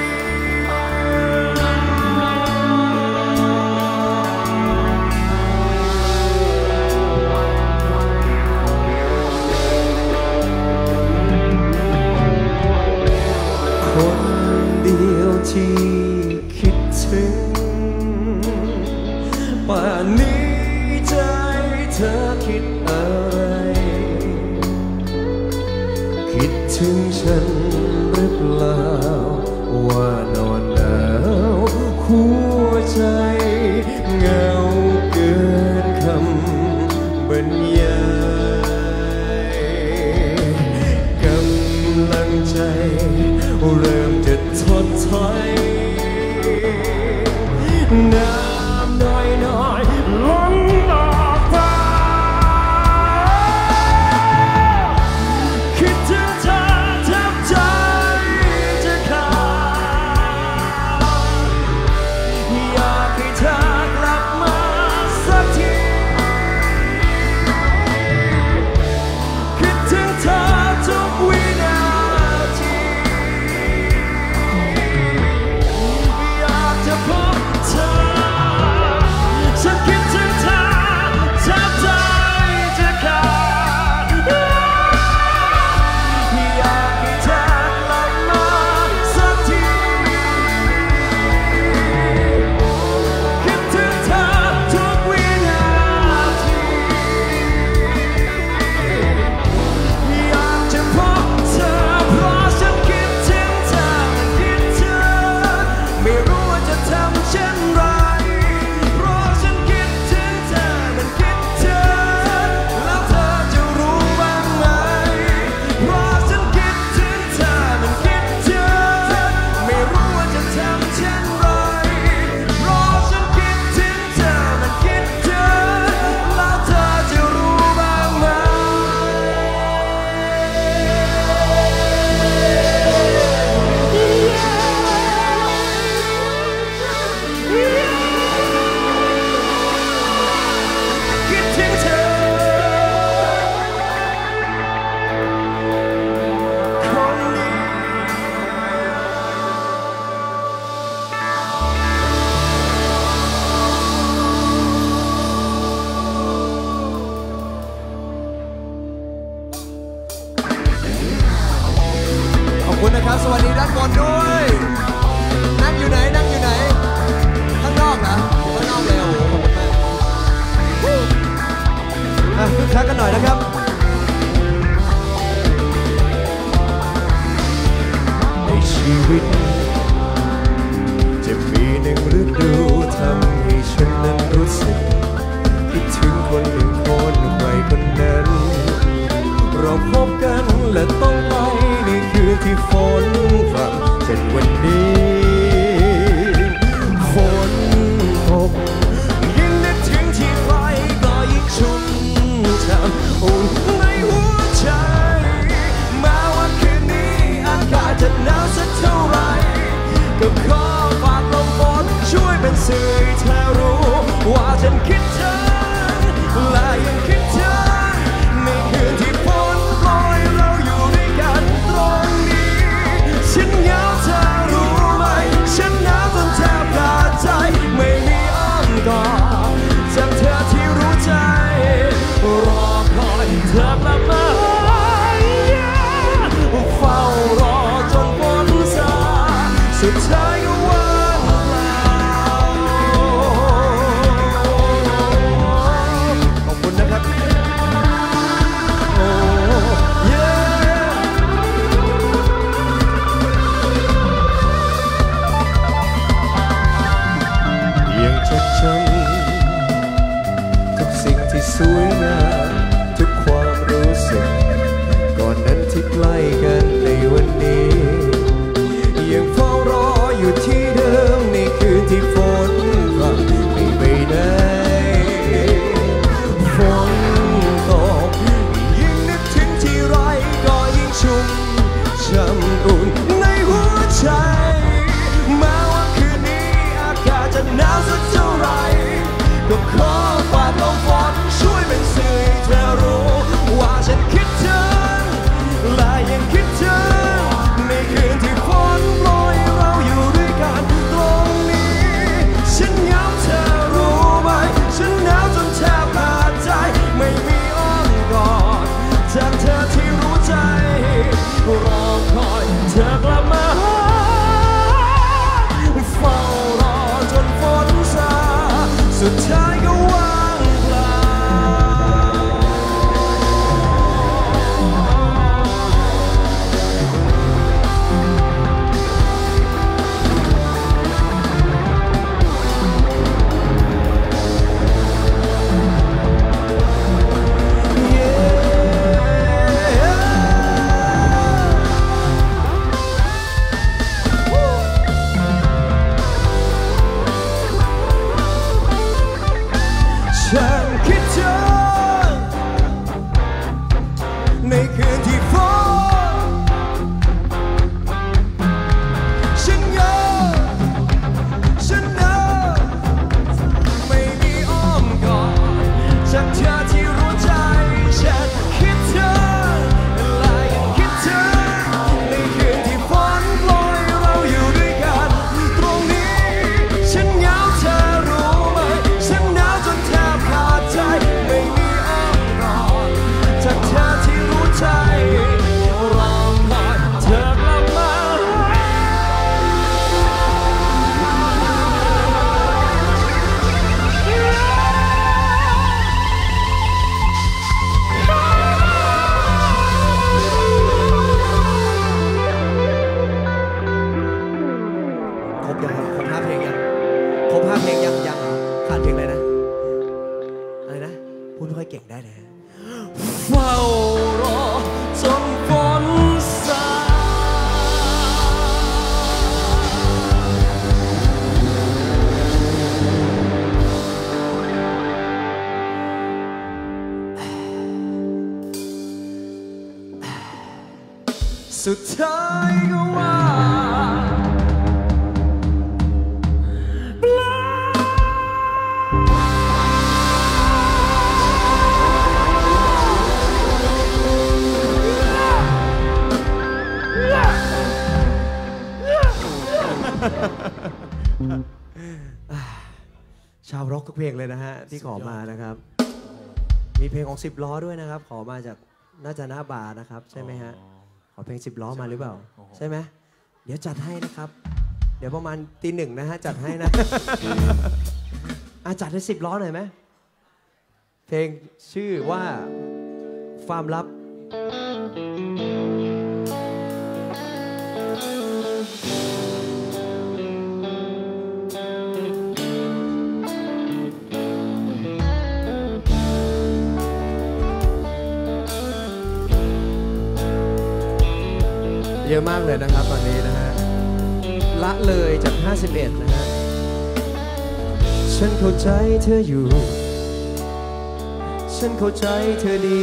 คนเดียวที่คิดถึงป่านนี้ใจเธอคิดอะไรคิดถึงฉันหรือเปล่าว่านอนหนาวหัวใจเหงาเกินคำบรรยายกำลังใจเริ่มจะถดถอยน้ำน้อยๆล้นออกตาคิดถึงเธอแทบใจครับสวัสดีด้านบนด้วยนั่งอยู่ไหนนั่งอยู่ไหนข้างนอกเหรออยู่ข้างนอกเลยโอ้โหขอบคุณมากคึกคักกันหน่อยนะครับในชีวิตจะมีหนึ่งฤดูทำให้ฉันนั้นรู้สึกคิดถึงคนหนึ่งคนใครคนนั้นเราพบกันและต้องไปในคืนที่ฝนพรำเช่นวันนี้ฝนตกยิ่งนึกถึงที่ไรก็ยิ่งชุ่มช่ำอุ่นในหัวใจแม้ว่าคืนนี้อากาศจะหนาวสักเท่าไรก็ขอฝากลมฝนช่วยเป็นสื่อให้เธอรู้ว่าฉันคิดถึงและยังคิดถึงในคืนที่ฝนโปรยเราอยู่ด้วยกันตรงนี้ฉันเหงาเธอรู้ไหมฉันหนาวจนแทบขาดใจไม่มีอ้อมกอดจากเธอที่รู้ใจรอคอยเธอกลับมาเฝ้ารอจนฝนซาสุดท้ายก็ว่างเปล่าขอบคุณนะครับโอ้เย้ยังจดจำทุกสิ่งที่สวยงามทุกความรู้สึกก่อนนั้นที่ใกล้กันในวันนี้ยังเฝ้ารออยู่ที่เดิมในคืนที่ฝนพรำไม่ไปไหนฝนตกยิ่งนึกถึงที่ไรก็ยิ่งชุ่มช่ำอุ่นในหัวใจแม้ว่าคืนนี้อากาศจะหนาวสักเท่าไรก็ขอฝากลมฝนช่วยเป็นสื่อให้เธอรู้ว่าฉันคิดถึงและยังคิดถึงในคืนที่ฝนโปรยเราอยู่ด้วยกันตรงนี้ฉันเหงาเธอรู้ไหมฉันหนาวจนแทบขาดใจไม่มีอ้อมกอดจากเธอที่รู้ใจรอคอยเธอกลับมาเฝ้ารอจนฝนซาสุดท้ายก็ว่างเปล่าฉันคิดถึงในคืนที่ฝนฉันเหงาฉันหนาวไม่มีอ้อมกอดจากเธอที่รู้ใจฉันคิดถึงและยังคิดถึงในคืนที่ฝนโปรยเราอยู่ด้วยกันตรงนี้ฉันเหงาเธอรู้ไหมฉันหนาวจนแทบขาดใจไม่มีอ้อมกอดจากเธอที่รู้ใจรอคอยเธอกลับมาครบยังครับครบ5 เพลงยังครบ5 เพลงยังขาดเพลงอะไรนะอะไรนะพูดไม่ค่อยเก่งได้เลยเฝ้ารอจนฝนซาสุดท้ายก็ว่าชาวร็อกทุกเพลงเลยนะฮะที่ขอมานะครับมีเพลงของ10 ล้อด้วยนะครับขอมาจากน่าจะหน้าบาร์นะครับใช่ไหมฮะขอเพลง10 ล้อมาหรือเปล่าใช่ไหมดี๋ยวจัดให้นะครับ เดี๋ยวประมาณตีหนึ่งนะฮะจัดให้นะ จัดให้10 ล้อหน่อยไหมเพลงชื่อว่าความลับเยอะมากเลยนะครับตอนนี้นะฮะละเลยจาก51นะฮะฉันเข้าใจเธออยู่ฉันเข้าใจเธอดี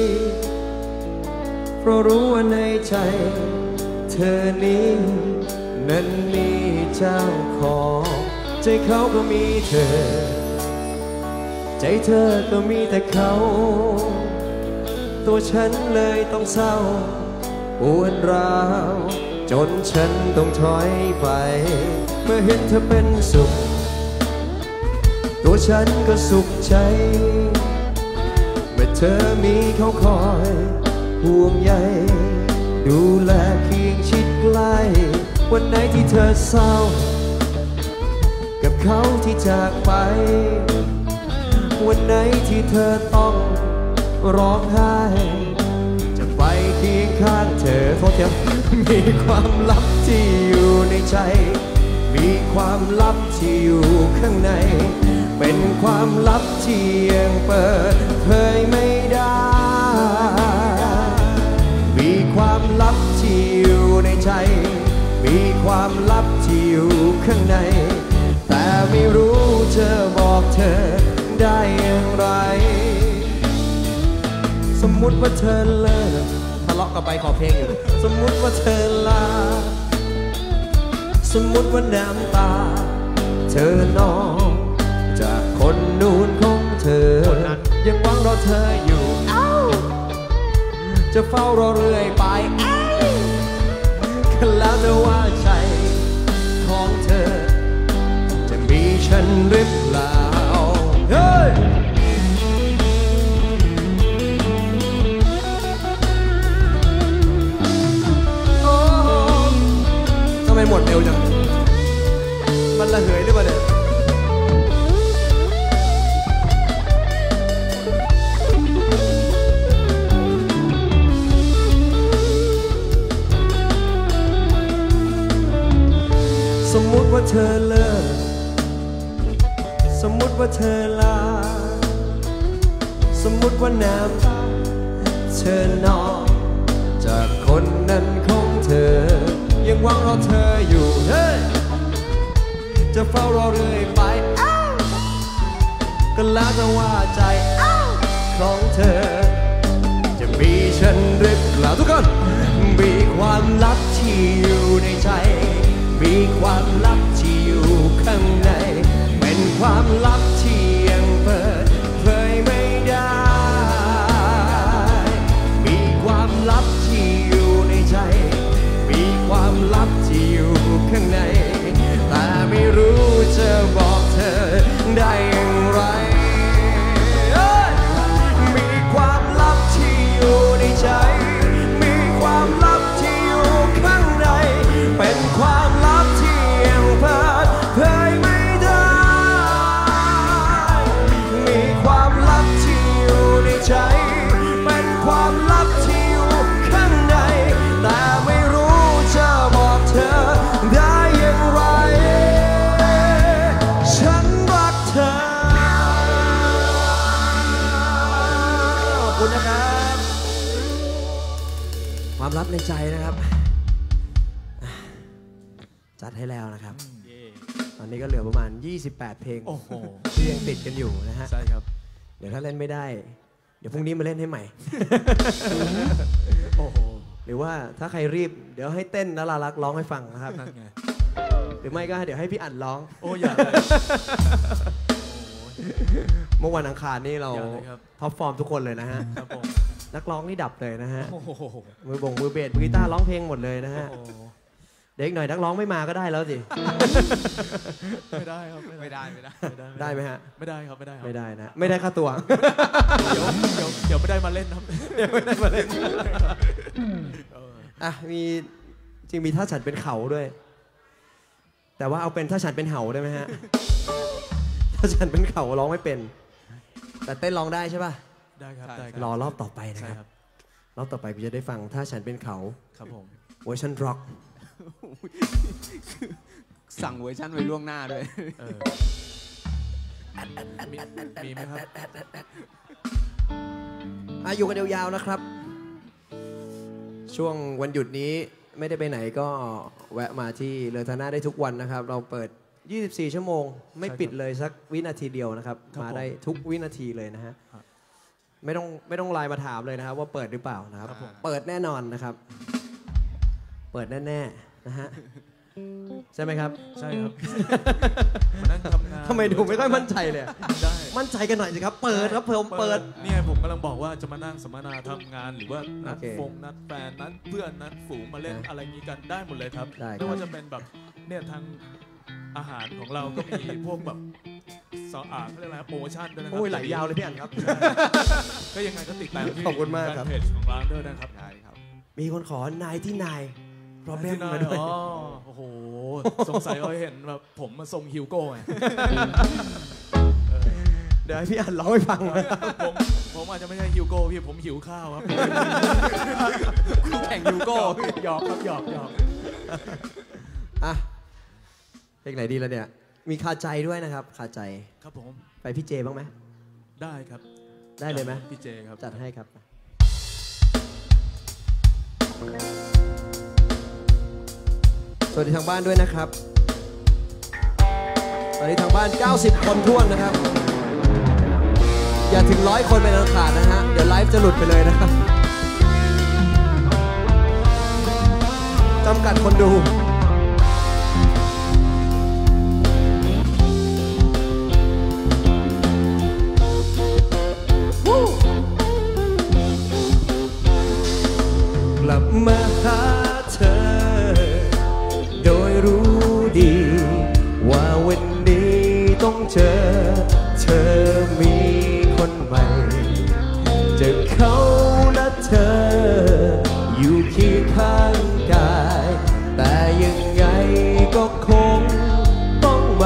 เพราะรู้ว่าในใจเธอนี้นั้นมีเจ้าของใจเขาก็มีเธอใจเธอก็มีแต่เขาตัวฉันเลยต้องเศร้าปวดร้าวจนฉันต้องถอยไปเมื่อเห็นเธอเป็นสุขตัวฉันก็สุขใจเมื่อเธอมีเขาคอยห่วงใยดูแลเคียงชิดใกล้วันไหนที่เธอเศร้ากับเขาที่จากไปวันไหนที่เธอต้องร้องไห้ไปเคียงข้างเธอโทษทีมีความลับที่อยู่ในใจมีความลับที่อยู่ข้างในเป็นความลับที่ยังเปิดเผยไม่ได้มีความลับที่อยู่ในใจมีความลับที่อยู่ข้างในแต่ไม่รู้จะบอกเธอได้อย่างไรสมมุติว่าเธอเลิกทะเลาะกับไปขอเพลงอยู่สมมุติว่าเธอลาสมมุติว่าน้ำตาเธอนองจากคนนู้นของเธอยังหวังรอเธออยู่จะเฝ้ารอเรื่อยไปแล้วเธอว่าใจของเธอจะมีฉันหรือเปล่าเฮ้ยทำไมหมดเร็วจังมันระเหยหรือเปล่าเนี่ยสมมุติว่าเธอเลิกสมมุติว่าเธอลาสมมุติว่าน้ำตาเธอนองจากคนนั้นของเธอยังหวังรอเธออยู่เฮ้ยจะเฝ้ารอเรื่อยไปก็แล้วแต่ว่าใจของเธอจะมีฉันหรือเปล่าทุกคนมีความลับที่อยู่ในใจมีความลับที่อยู่ข้างในเป็นความลับที่ยังเปิดเผยไม่ได้มีความลับที่อยู่ในใจมีความลับที่อยู่ข้างในแต่ไม่รู้จะบอกเธอได้อย่างไรมีความลับที่อยู่ในใจมีความลับที่อยู่ข้างในเป็นความลับที่ยังเปิดเผยไม่ได้มีความลับที่อยู่ในใจเป็นความลับที่อยู่ข้างในแต่ไม่รู้จะบอกเธอได้อย่างไรฉันรักเธอขอบคุณนะครับความลับในใจนะครับจัดให้แล้วนะครับตอนนี้ก็เหลือประมาณ28เพลงโอ้โหที่ยังติดกันอยู่นะฮะใช่ครับเดี๋ยวถ้าเล่นไม่ได้เดี๋ยวพรุ่งนี้มาเล่นให้ใหม่โอ้โหหรือว่าถ้าใครรีบเดี๋ยวให้เต้นนรารักษ์ร้องให้ฟังนะครับนั่นไงหรือไม่ก็เดี๋ยวให้พี่อั๋นร้องโอ้อย่าเลยเมื่อวันอังคารนี่เราอย่าเลยครับท็อปฟอร์มทุกคนเลยนะฮะครับผมนักร้องนี่ดับเลยนะฮะโอ้โหมือเบสมือกีตาร์ร้องเพลงหมดเลยนะฮะโอ้โหเด็กหน่อยนักร้องไม่มาก็ได้แล้วสิไม่ได้ครับไม่ได้ได้ไหมฮะไม่ได้ครับไม่ได้ครับไม่ได้นะ ไม่ได้ค่าตัวเดี๋ยวไม่ได้มาเล่นครับไม่ได้มาเล่น มีจริงมีถ้าฉันเป็นเขาด้วย แต่ว่าเอาเป็นถ้าฉันเป็นเห่าได้ไหมฮะ ถ้าฉันเป็นเขาร้องไม่เป็น แต่เต้นร้องได้ใช่ป่ะได้ครับได้รอรอบต่อไปนะครับรอบต่อไปพี่จะได้ฟังถ้าฉันเป็นเขาครับผมเวอร์ชันร็อกสั่งเวอร์ชันไว้ล่วงหน้าด้วยมีไหมครับอยู่กันยาวๆนะครับ ช่วงวันหยุดนี้ไม่ได้ไปไหนก็แวะมาที่เลอธนาได้ทุกวันนะครับ เราเปิด 24 ชั่วโมง ไม่ปิดเลยสักวินาทีเดียวนะครับ มาได้ทุกวินาทีเลยนะฮะไม่ต้องไลน์มาถามเลยนะครับว่าเปิดหรือเปล่านะครับ เปิดแน่นอนนะครับ เปิดแน่ๆนะฮะใช่ไหมครับใช่ครับมานั่งทำงานทำไมดูไม่ค่อยมั่นใจเลยได้มั่นใจกันหน่อยสิครับ เปิดครับผมเปิดเนี่ยผมกำลังบอกว่าจะมานั่งสัมมนาทำงานหรือว่านัดโอเคฟงนัดแฟนนัดเพื่อนนัดฝูงมาเล่นอะไรงี้กันได้หมดเลยครับได้ครับไม่ว่าจะเป็นแบบเนี่ยทางอาหารของเราก็มีพวกแบบเขาเรียกอะไรโปรโมชั่นด้วยนะครัโอ้ยไหลยาวเลยพี่อันครับก็ยังไงก็ติดตามที่ขอบคุณมากครับแฟนเพจของร้านด้วยนะครับได้ครับมีคนขอนายที่นายเพราะแม่ที่มาด้วยอ๋อโอ้โหสงสัยเขาเห็นแบบผมมาทรงฮิวโก้ไงเดี๋ยวให้พี่อันร้องให้ฟังนะผมอาจจะไม่ใช่ฮิวโก้พี่ผมหิวข้าวครับแข่งยูโก้หยอกครับหยอกอ่ะเพลงไหนดีแล้วเนี่ย มีคาใจด้วยนะครับ คาใจครับผมไปพี่เจบ้างไหมได้ครับได้เลยไหมพี่เจครับจัดให้ครับ สวัสดีทางบ้านด้วยนะครับ สวัสดีทางบ้าน 90 คนท้วนนะครับ อย่าถึง100 คนเป็นอันขาดนะฮะ เดี๋ยวไลฟ์จะหลุดไปเลยนะครับจำกัดคนดูกลับมาหาเธอ โดยรู้ดี ว่าวันนี้ต้องเจอ เธอมีคนใหม่ เจอเขาและเธอ อยู่เคียงข้างกาย แต่ยังไงก็คงต้องมา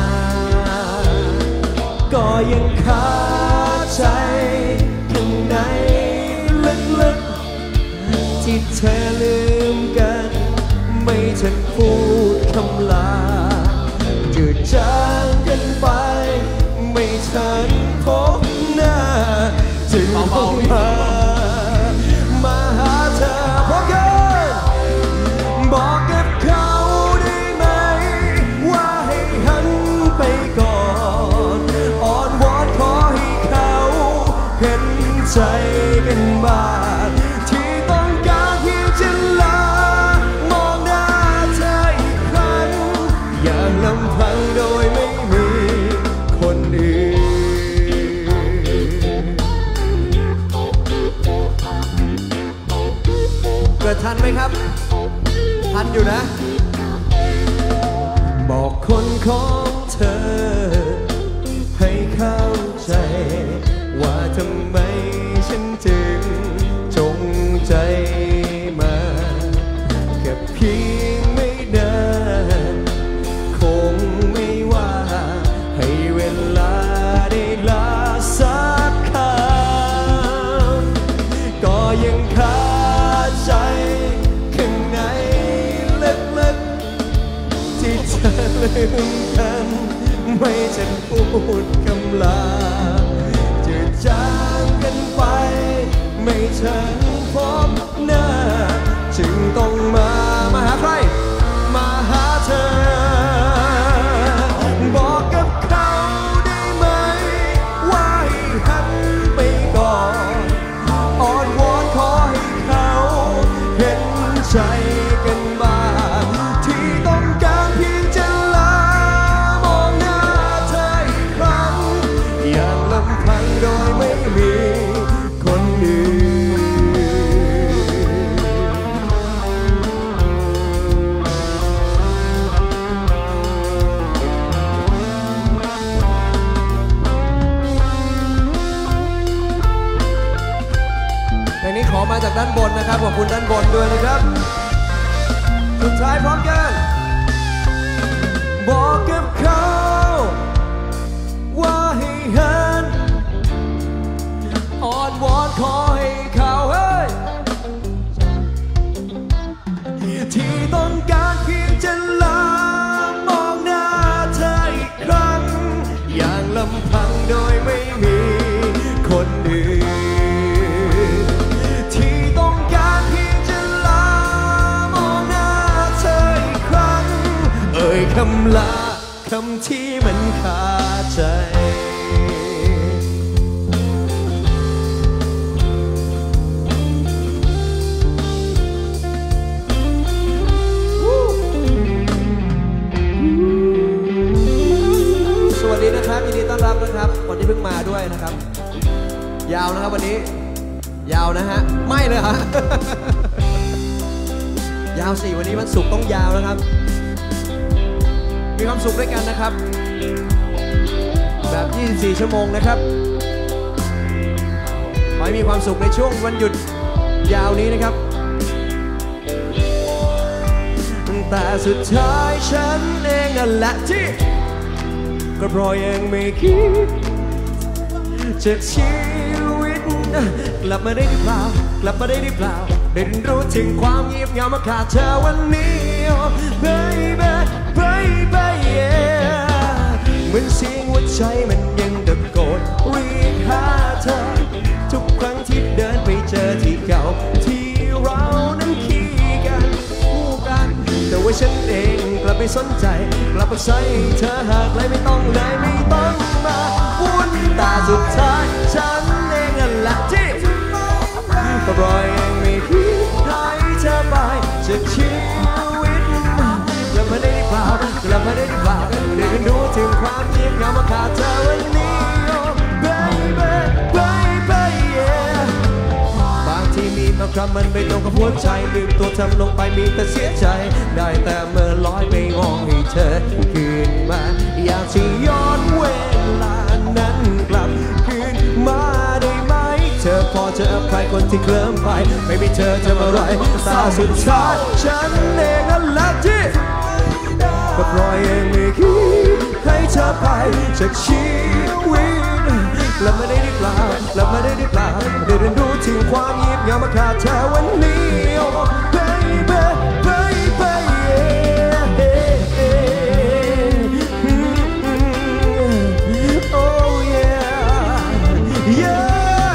ก็ยังคาใจข้างในลึกๆที่เธอลืมกัน ไม่ทันพูดคำลาจืดจางกันไป ไม่ทันพบหน้าจึงต้องมาหาเธอพร้อมกันบอกกับเขาได้ไหม ว่าให้หันไปก่อนอ่อนวอนขอให้เขาเห็นใจกันบ้างที่ต้องการเพียงจะลามองหน้าเธออีกครั้งอย่างลำพังโดยไม่มีคนอื่นเกิดทันไหมครับ ทันอยู่นะ บอกคนของเธอ ให้เข้าใจ ว่าทำไมฉันจึงจงใจมาแค่เพียงไม่นานคงไม่ว่าให้เวลาได้ลาสักคำก็ยังคาใจข้างในลึกๆที่เธอลืมกัน ไม่ฉันพูดคำลาจะจางกันไป ไม่ฉันพบหน้าจึงต้องมาหาใคร มาหาเธอ บอกกับเขาได้ไหม ว่าให้หันไปก่อนอ่อนวอนขอให้เขาเห็นใจกันบ้างที่ต้องการเพียงจะลามองหน้าเธออีกครั้งอย่างลำพังโดยไม่มีคนอื่นเพลงนี้ขอมาจากด้านบนนะครับขอบคุณด้านบนด้วยนะครับสุดท้ายพร้อมกันบอกกับเขาว่าให้หันอ่อนวอนขอให้เขาที่ต้องการเพียงจะลามองหน้าเธออีกครั้งอย่างลำพังโดยไม่มีคนอื่นที่ต้องการเพียงจะลามองหน้าเธออีกครั้งเอ่ยคำลาคำที่มันคาใจสวัสดีนะครับยินดีต้อนรับนะครับคนที่เพิ่งมาด้วยนะครับยาวนะครับวันนี้ยาวนะฮะไม่เลยฮะ ยาวสิวันนี้วันศุกร์ต้องยาวนะครับมีความสุขด้วยกันนะครับแบบ24ชั่วโมงนะครับขอให้มีความสุขในช่วงวันหยุดยาวนี้นะครับแต่สุดท้ายฉันเองนั่นแหละที่ก็เพราะยังไม่คิดจากชีวิตกลับมาได้หรือเปล่ากลับมาได้หรือเปล่าได้เรียนรู้ถึงความเงียบเหงามาขาดเธอวันนี้ oh, baby baby yeah เหมือนเสียงหัวใจมันยังตะโกนเรียกหาเธอทุกครั้งที่เดินไปเจอที่เก่าที่เรานั้นขี้กันคู่กันแต่ว่าฉันเองกลับไม่สนใจกลับไปใส่เธอหากเลยไม่ต้องเลยไม่ต้องมาวุ่นตาสุดท้ายฉันเองนั่นแหละที่ก็รอยยังไม่คิดให้เธอไปจากชีวิตกลับมาได้หรือเปล่ากลับมาได้หรือเปล่าได้เรียนรู้ถึงความเงียบเหงามาขาดเธอวันนี้ oh, baby baby yeah บางทีมีบางครั้งมันไม่ตรงกับหัวใจลืมตัวทำลงไปมีแต่เสียใจได้แต่เมื่อลอยไปมองให้เธอคืนมาอยากจะย้อนเวลานั้นกลับคืนมาได้ไหมเธอพอจะอภัยคนที่เคลิ้มไปไม่มีเธอทำอะไรตาสุดท้ายฉันเองนั่นแหละที่ก็ปล่อยเองไม่คิดให้เธอไปจากชีวิตกลับมาได้หรือเปล่ากลับมาได้หรือเปล่าได้เรียนรู้ถึงความเงียบเหงามาขาดเธอวันนี้ oh, baby baby yeah oh yeah yeah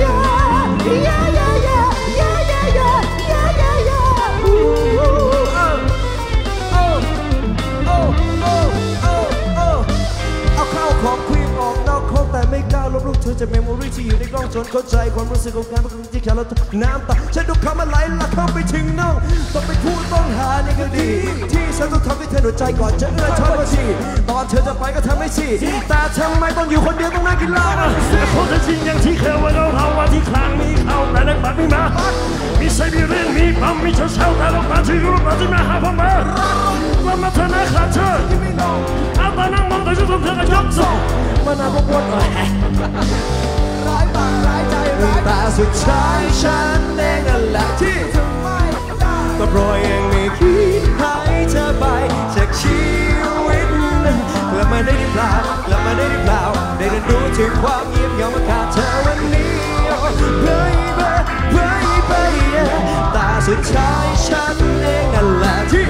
เอาเข้าของควีนออกนอกห้องแต่ไม่กล้าลบลูกเธอจะเมมโมรี่ที่อยู่ในกล้องจนเข้าใจความรู้สึกของการเป็นคนที่แค่เราน้ำตาฉันดูคำมันไหลหลักเข้าไปถึงน้องต้องไปพูดต้องหาในคดีที่ฉันต้องทำให้เธอหนุนใจก่อนจะเอื้อช้อนมาทีตอนเธอจะไปก็ทำให้สิแต่ทำไมต้องอยู่คนเดียวต้องนั่งกินเหล้าแต่คนจะจริงอย่างที่เคยว่าเราว่าที่คลางมีเขาแต่ในบัดไม่มามีใส่มีเรื่องมีปั๊มมีเช่าแต่เรามาที่รู้มาที่มาหาพ่อมาว่ามาเธอหน้าขาดเธอเอาแต่นั่งมองแต่ชุดเธอก็ยกส่งมาหน้าพวกวนร้ายปากร้ายใจร้ายแต่สุดท้ายฉันเองนั่นแหละที่ก็เพราะยังไม่คิดให้เธอไปจากชีวิตกลับมาได้หรือเปล่ากลับมาได้หรือเปล่าได้เรียนรู้ถึงความเงียบเหงามาขาดเธอวันนี้ oh, baby baby yeah แต่สุดท้ายฉันเองนั่นแหละที่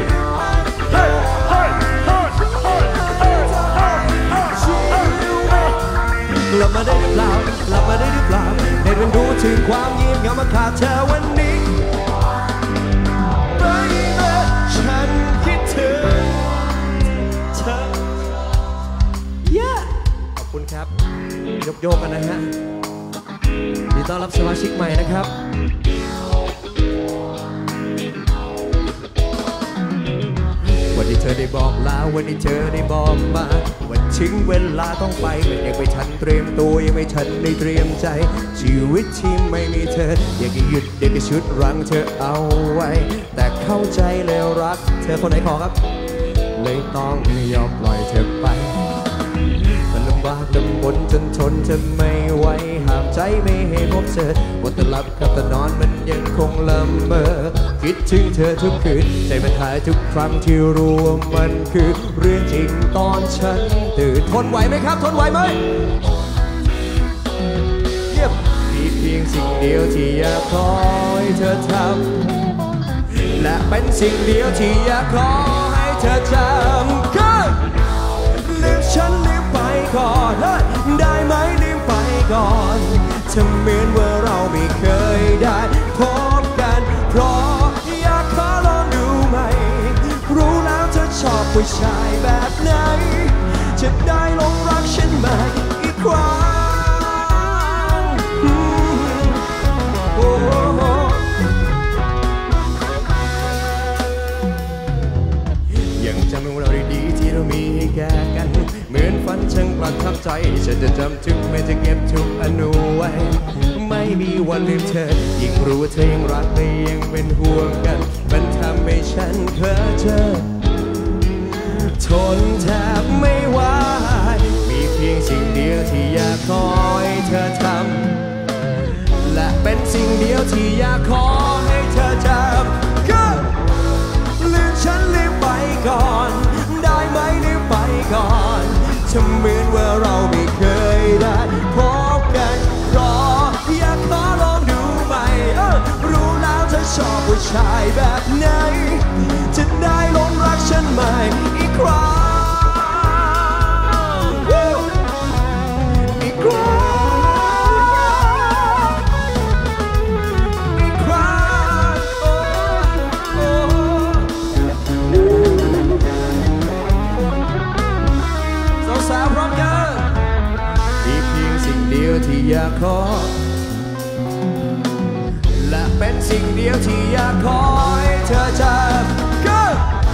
กลับมาได้หรือเปล่ากลับมาได้หรือเปล่าได้เรียนรู้ถึงความเงียบเหงามาขาดเธอวันนี้ Baby ฉันคิดถึงเธอ Yeah ขอบคุณครับโยกกันนะฮะยินดีต้อนรับสมาชิกใหม่นะครับวันที่เธอได้บอกลาวันที่เธอได้บอกมาวันถึงเวลาต้องไปมันยังไม่ทันเตรียมตัวยังไม่ทันได้เตรียมใจชีวิตที่ไม่มีเธออยากจะหยุดอยากจะชุดรั้งเธอเอาไว้แต่เข้าใจแล้วรักเธอคนไหนขอครับเลยต้องยอมปล่อยเธอไปแต่ลำำบากลำบนจนทนจะไม่ไหวห้ามใจไม่ให้พบเธอว่าแต่หลับกับแต่นอนมันยังคงละเมอคิดถึงเธอทุกคืนใจมันหายทุกครั้งที่รู้ว่ามันคือเรื่องจริงตอนฉันตื่นทนไหวไหมครับทนไหวไหมเยี่ยมมีเพียงสิ่งเดียวที่อยากขอให้เธอทำและเป็นสิ่งเดียวที่อยากขอให้เธอจำก็ลืมฉันลืมไปก่อนได้ไหมลืมไปก่อนทำเหมือนว่าเราไม่เคยได้พบกันเพราะอยากขอลองดูไหมรู้แล้วเธอชอบผู้ชายแบบไหนจะได้ลงรักฉันใหม่อีกครั้งยังจำเรื่องเราดีๆที่เรามีให้แก่กันเหมือนฝันช่างประทับใจฉันจะจำทุกไม่จะเก็บทุกอนุไว้ไม่มีวันลืมเธอยิ่งรู้ว่าเธอยังรักและยังเป็นห่วงกันมันทำให้ฉันเพ้อเจ้อทนแทบไม่ไหวมีเพียงสิ่งเดียวที่อยากขอให้เธอทำและเป็นสิ่งเดียวที่อยากขอให้เธอจำก็ลืมฉันลืมไปก่อนได้ไหมลืมไปก่อนทำเหมือนว่าเราไม่เคยได้พบกันเพราะอยากขอลองดูไหมรู้แล้วเธอชอบผู้ชายแบบไหนจะได้ลงรักฉันใหม่อีกครั้งอีกครั้งอีกครั้งสาวๆพร้อมกันมีเพียงสิ่งเดียวที่อยากขอและเป็นสิ่งเดียวที่อยากขอให้เธอจำก็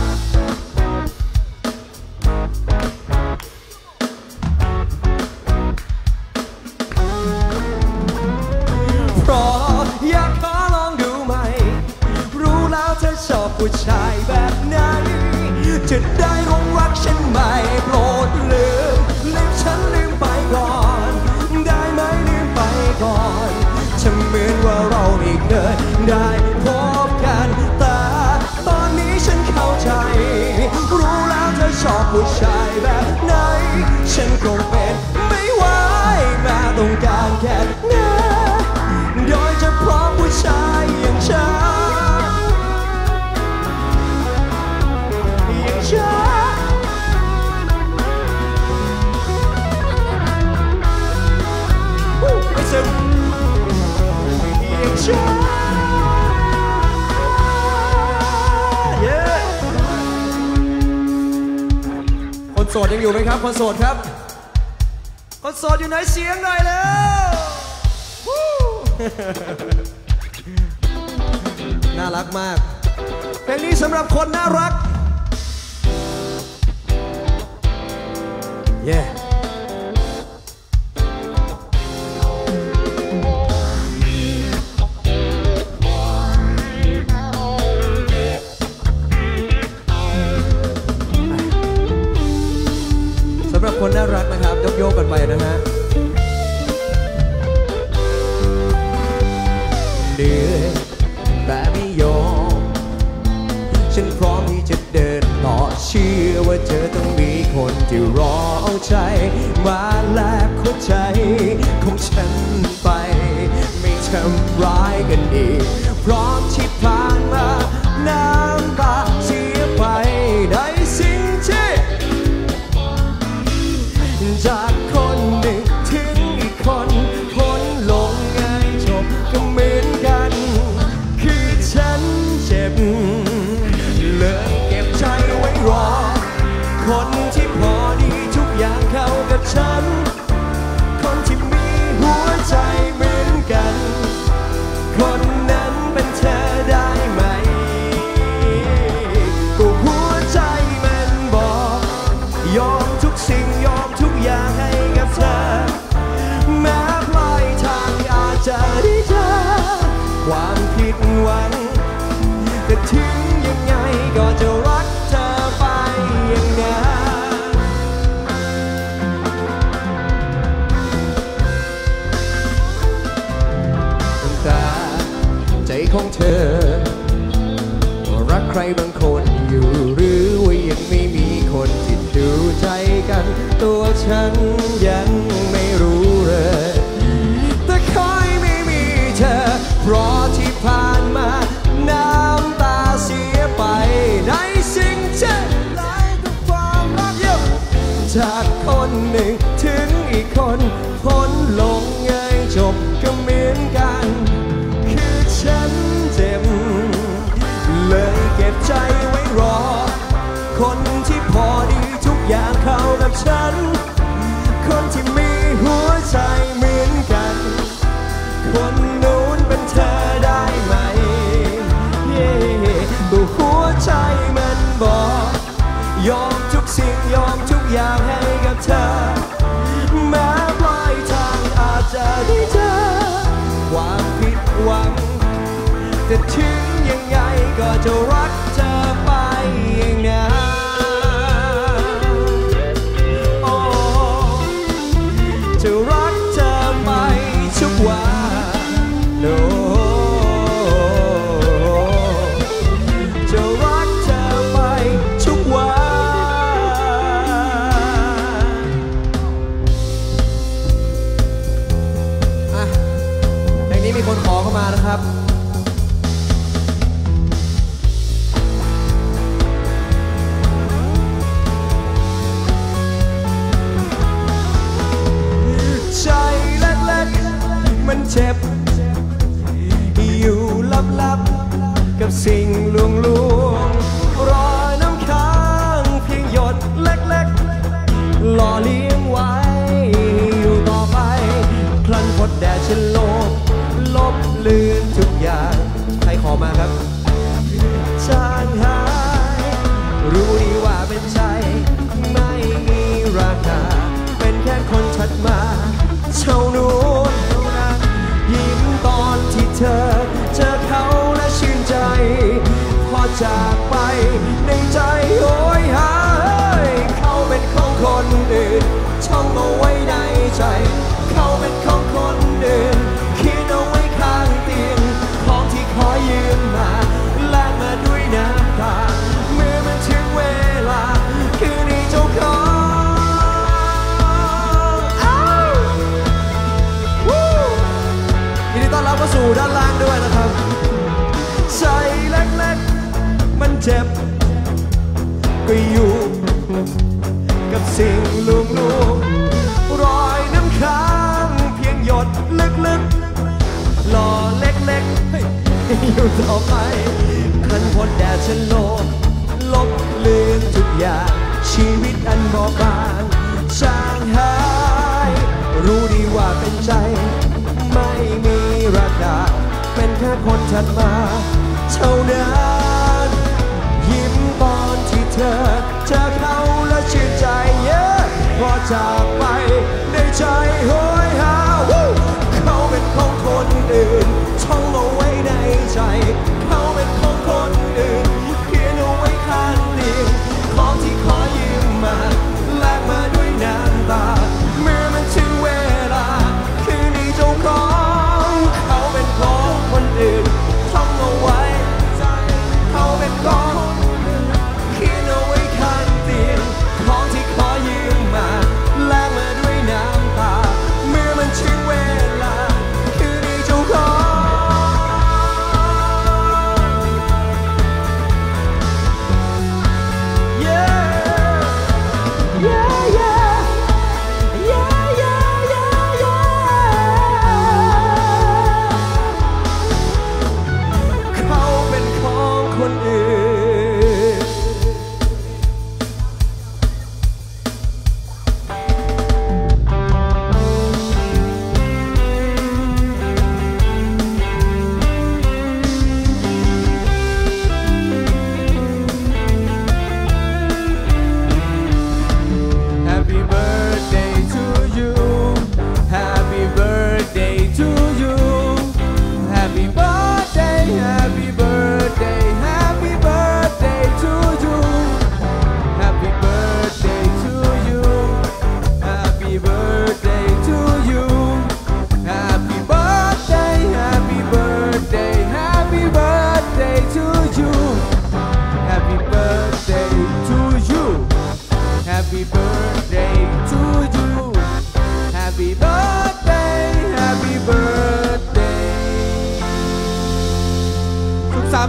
เพราะอยากขอลองดูไหมรู้แล้วเธอชอบผู้ชายแบบไหนจะได้ลงรักฉันใหม่โปรดลืมฉันลืมไปก่อนได้ไหมลืมไปก่อนฉันเหมือนว่าเราไม่เคยได้พบกันแต่ตอนนี้ฉันเข้าใจรู้แล้วเธอชอบผู้ชายแบบไหนฉันคงเป็นไม่ไหวแม้ต้องการแค่ไหนโดยเฉพาะผู้ชายอย่างฉันอย่างฉันไม่สึกอย่างฉันคนโสดยังอยู่ไหมครับคนโสดครับคนโสดอยู่ไหนเสียงหน่อยแล้วน่ารักมากเพลงนี้สำหรับคนน่ารักเย้สำหรับคนน่ารักนะครับยกกันไปนะฮะเหนื่อยแต่ไม่ยอมฉันพร้อมที่จะเดินต่อเชื่อว่าเธอต้องมีคนที่รอเอาใจมาแลกหัวใจของฉันไปไม่ทำร้ายกันอีกพร้อมที่ผ่านมาน้ำตาเสียไปในสิ่งที่จากคนหนึ่งถึงอีกคนพ้นลงง่ายจบก็เหมือนกันคือฉันเจ็บเลยเก็บใจไว้รอคนที่พอดีทุกอย่างเข้ากับฉันคนที่มีหัวใจเหมือนกันคนนั้นเป็นเธอได้ไหมก็หัวใจมันบอกยอมทุกสิ่งยอมทุกอย่างให้กับเธอแม้ปลายทางอาจจะได้เจอความผิดหวังแต่ถึงยังไงก็จะรักเธอไปอย่างนั้นของเธอรักใครบางคนอยู่หรือว่ายังไม่มีคนที่ดูใจกันตัวฉันยังไม่รู้เลยแต่คอยไม่มีเธอเพราะที่ผ่านมาน้ำตาเสียไปในสิ่งที่หลายกับความรักจากคนหนึ่งถึงอีกคนพ้นลงเงยจบก็เหมือนกันคือฉันเจ็บเลยเก็บใจไว้รอคนที่พอดีทุกอย่างเข้ากับฉันคนที่มีหัวใจเหมือนกันคนนู้นเป็นเธอได้ไหมตัวหัวใจมันบอกยอมทุกสิ่งยอมทุกอย่างให้กับเธอแม้ปลายทางอาจจะได้เจอความผิดหวังแต่ถึงยังไงก็จะรักเธอไปอย่างนั้นโอ้จะรักเธอไปทุกวันโอ้จะรักเธอไปทุกวันเพลงนี้มีคนขอเข้ามานะครับใจเล็กๆมันเจ็บอยู่ลับๆกับสิ่งลวงๆรอยน้ำค้างเพียงหยดเล็กๆหล่อเลี้ยงไว้อยู่ต่อไปคลันพดแดดฉันลบเลือนทุกอย่างใครขอมาครับจางหายรู้ดีว่าเป็นใจไม่มีราคาเป็นแค่คนถัดมาเท่านู้นยิ้มตอนที่เธอเจอเขาและชื่นใจพอจากไปในใจโหยหาเขาเป็นของคนอื่นช่องเอาไว้ในใจเขาเป็นของคนอื่นเขียนเอาไว้ข้างเตียงของที่ขอยืมมาแลกมาด้วยน้ำตาเมื่อมันถึงเวลาคืนนี้เจ้าของยินดีต้อนรับเข้าสู่ด้านล่างด้วยนะครับใจเล็กๆมันเจ็บก็อยู่กับสิ่งลวงๆรอยน้ำค้างเพียงหยดลึกๆหล่อเล็กๆอยู่ต่อไปคันพ้นแดดฉันลบเลือนทุกอย่างชีวิตอันบอบบางจางหายรู้ดีว่าเป็นใจไม่มีราคาเป็นแค่คนถัดมาเท่านั้นยิ้มตอนที่เธอเจอเขาและชื่นใจพอจากไปในใจโหยหาเขาเป็นของคนอื่นท่องเอาไว้ในใจเขาเป็นของคนอื่นเขียนเอาไว้ข้างเตียงของที่ขอยืมมาแลกมาด้วยน้ำตาเมื่อมันถึงเวลาคืนนี้เจ้าของเขาเป็นของคนอื่นท่องเอาไว้ใจเขาเป็นของเขียนเอาไว้ข้างเตียงของที่ขอยืมมาแลกมาด้วยน้ำตาเมื่อมันถึงเวลาคืนนี้เจ้าของ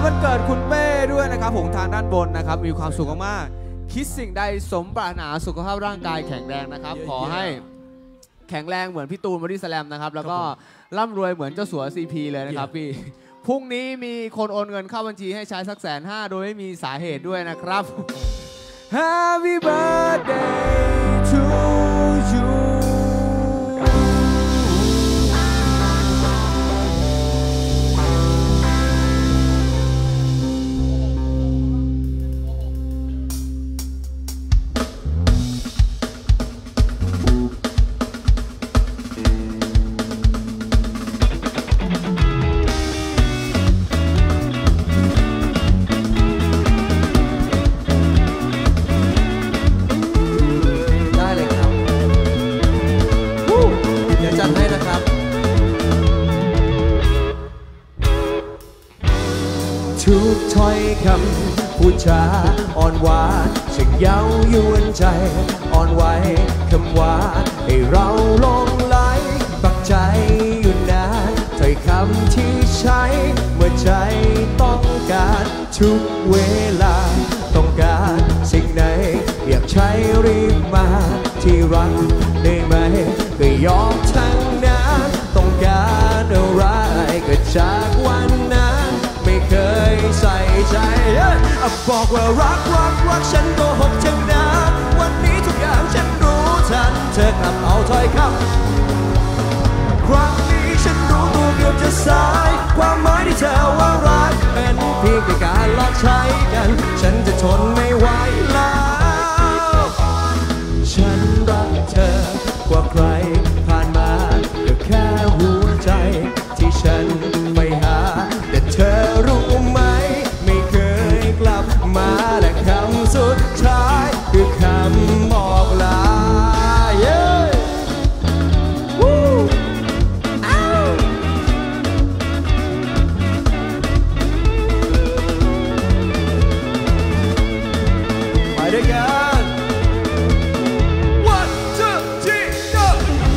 วันเกิดคุณเป้ด้วยนะครับผมทางด้านบนนะครับมีความสุขมากๆคิดสิ่งใดสมปรารถนาสุขภาพร่างกายแข็งแรงนะครับขอให้แข็งแรงเหมือนพี่ตูนบอดี้สแลมนะครับแล้วก็ร่ำรวยเหมือนเจ้าสัว CP เลยนะครับพี่พรุ่งนี้มีคนโอนเงินเข้าบัญชีให้ใช้สัก150,000โดยไม่มีสาเหตุด้วยนะครับ Happy birthday to youทุกถ้อยคำพูดจาอ่อนหวานช่างเย้ายวนใจอ่อนไหวคำว่าให้เราหลงไหลปักใจอยู่นานถ้อยคำที่ใช้เมื่อใจต้องการทุกเวลาต้องการสิ่งไหนอยากใช้รีบมาที่รักได้ไหมก็ยอมทั้งนั้นต้องการอะไรก็จากวันนั้นไม่เคยใส่ใจบอกว่ารักฉันโกหกทั้งนั้นวันนี้ทุกอย่างฉันรู้ทันเธอกลับเอาถ้อยคำครั้งนี้ฉันรู้ตัวเกือบจะสายความหมายที่เธอว่ารักเป็นเพียงแค่การหลอกใช้กันฉันจะทนไม่ไหวแล้วฉันรักเธอกว่าใครผ่านมาก็แค่หัวใจที่ฉันไปหาแต่เธอรู้ไหมไม่เคยกลับมาและคำสุดท้ายคือคำบอกลาไปด้วยกัน1 2 3 go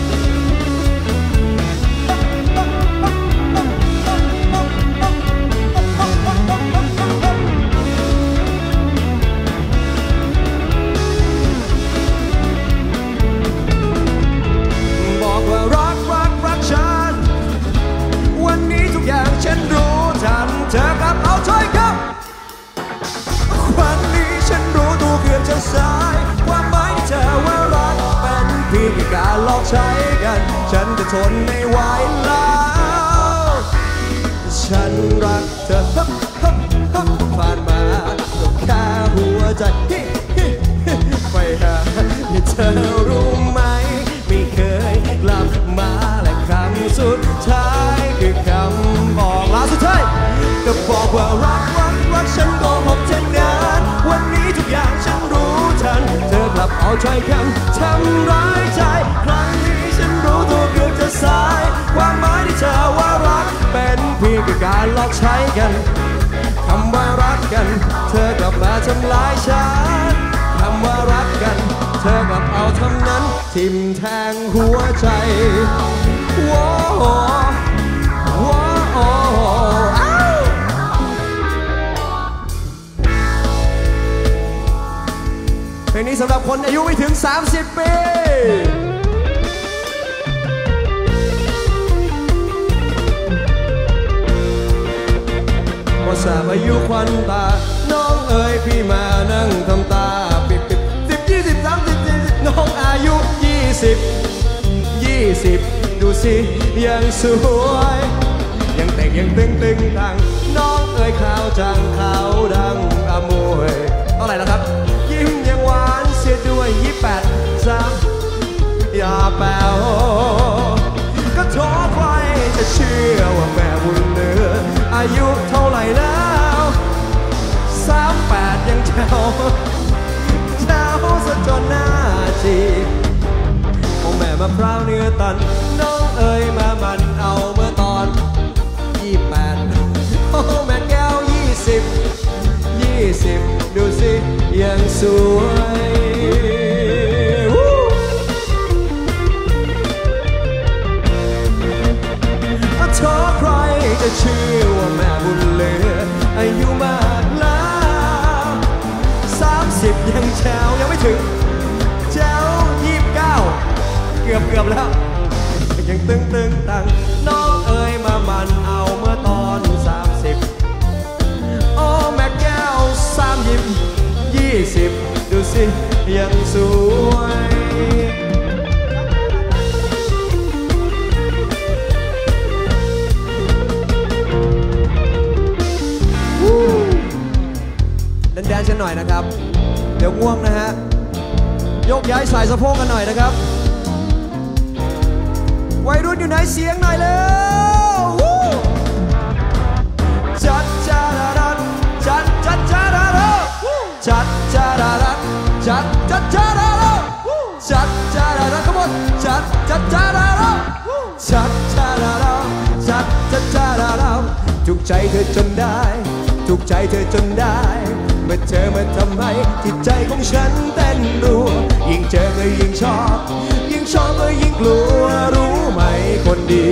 บอกว่ารักฉันวันนี้ทุกอย่างฉันรู้ทันเธอกลับเอาถ้อยคำวันนี้ฉันรู้ตัวเกือบจะสายความหมายที่เธอว่ารักเป็นเพียงแค่การหลอกใช้กันฉันจะทนไม่ไหวแล้วฉันรักเธอผ่านมาก็แค่หัวใจไปหาให้เธอรู้ไหมไม่เคยกลับมาและคำสุดท้ายคือคำบอกลาสุดท้ายก็บอกว่ารักฉันโกหกทั้งนั้นวันนี้ทุกอย่างฉันรู้ทันเธอกลับเอาถ้อยคำทำร้ายใจครั้งนี้ฉันรู้ตัวเกือบจะสายความหมายที่เธอว่ารักเป็นเพียงแค่การหลอกใช้กันคำว่ารักกันเธอกลับมาทำลายฉันคำว่ารักกันเธอกลับเอาเท่านั้นทิ่มแทงหัวใจว้าวเพลงนี้สำหรับคนอายุไม่ถึง30 ปีพอสาบอายุควันตาน้องเอ๋ยพี่มานั่งทำตาปิด10 20 30 น้องอายุ20 ดูสิยังสวยยังแต่งยังตึงตังน้องเอ๋ยขาวจังขาวดังอมวยเท่าไหร่แล้วครับยิ้มยังหวานเสียด้วย28 3อย่าแป๋วก็ท้อใครจะเชื่อว่าแม่บุญเหลืออายุเท่าไหร่แล้ว38ยังแจ๋วซะจนหน้าจีโอ้แม่มะพร้าวเนื้อตันน้องเอ๋ยมามันเอาเมื่อตอน28โอ้แม่แก้ว20 ดูสิยังสวยท้อใครจะเชื่อว่าแม่บุญเหลืออาอายุมากแล้ว30ยังแจ๋วยังไม่ถึงแจ๋ว29เกือบแล้วยังตึงตังน้องเอ๋ยมามันเอาเมื่อตอน30โอ้แม่แก้ว20ดูสิยังสวยแดนๆกันหน่อยนะครับเดี๋ยวง่วงนะฮะยกย้ายสายสะโพกกันหน่อยนะครับวัยรุ่นอยู่ไหนเสียงหน่อยเร็วจัดจารารันจัดจารารันจัดจารารันจัดจารารันจัดจารารันขบวนจัดจารารันจัดจารารันจัดจารารันถูกใจเธอจนได้ถูกใจเธอจนได้เมื่อเธอมาทำให้จิตใจของฉันเต้นรัวยิ่งเจอก็ยิ่งชอบก็ยิ่งกลัวรู้ไหมคนดี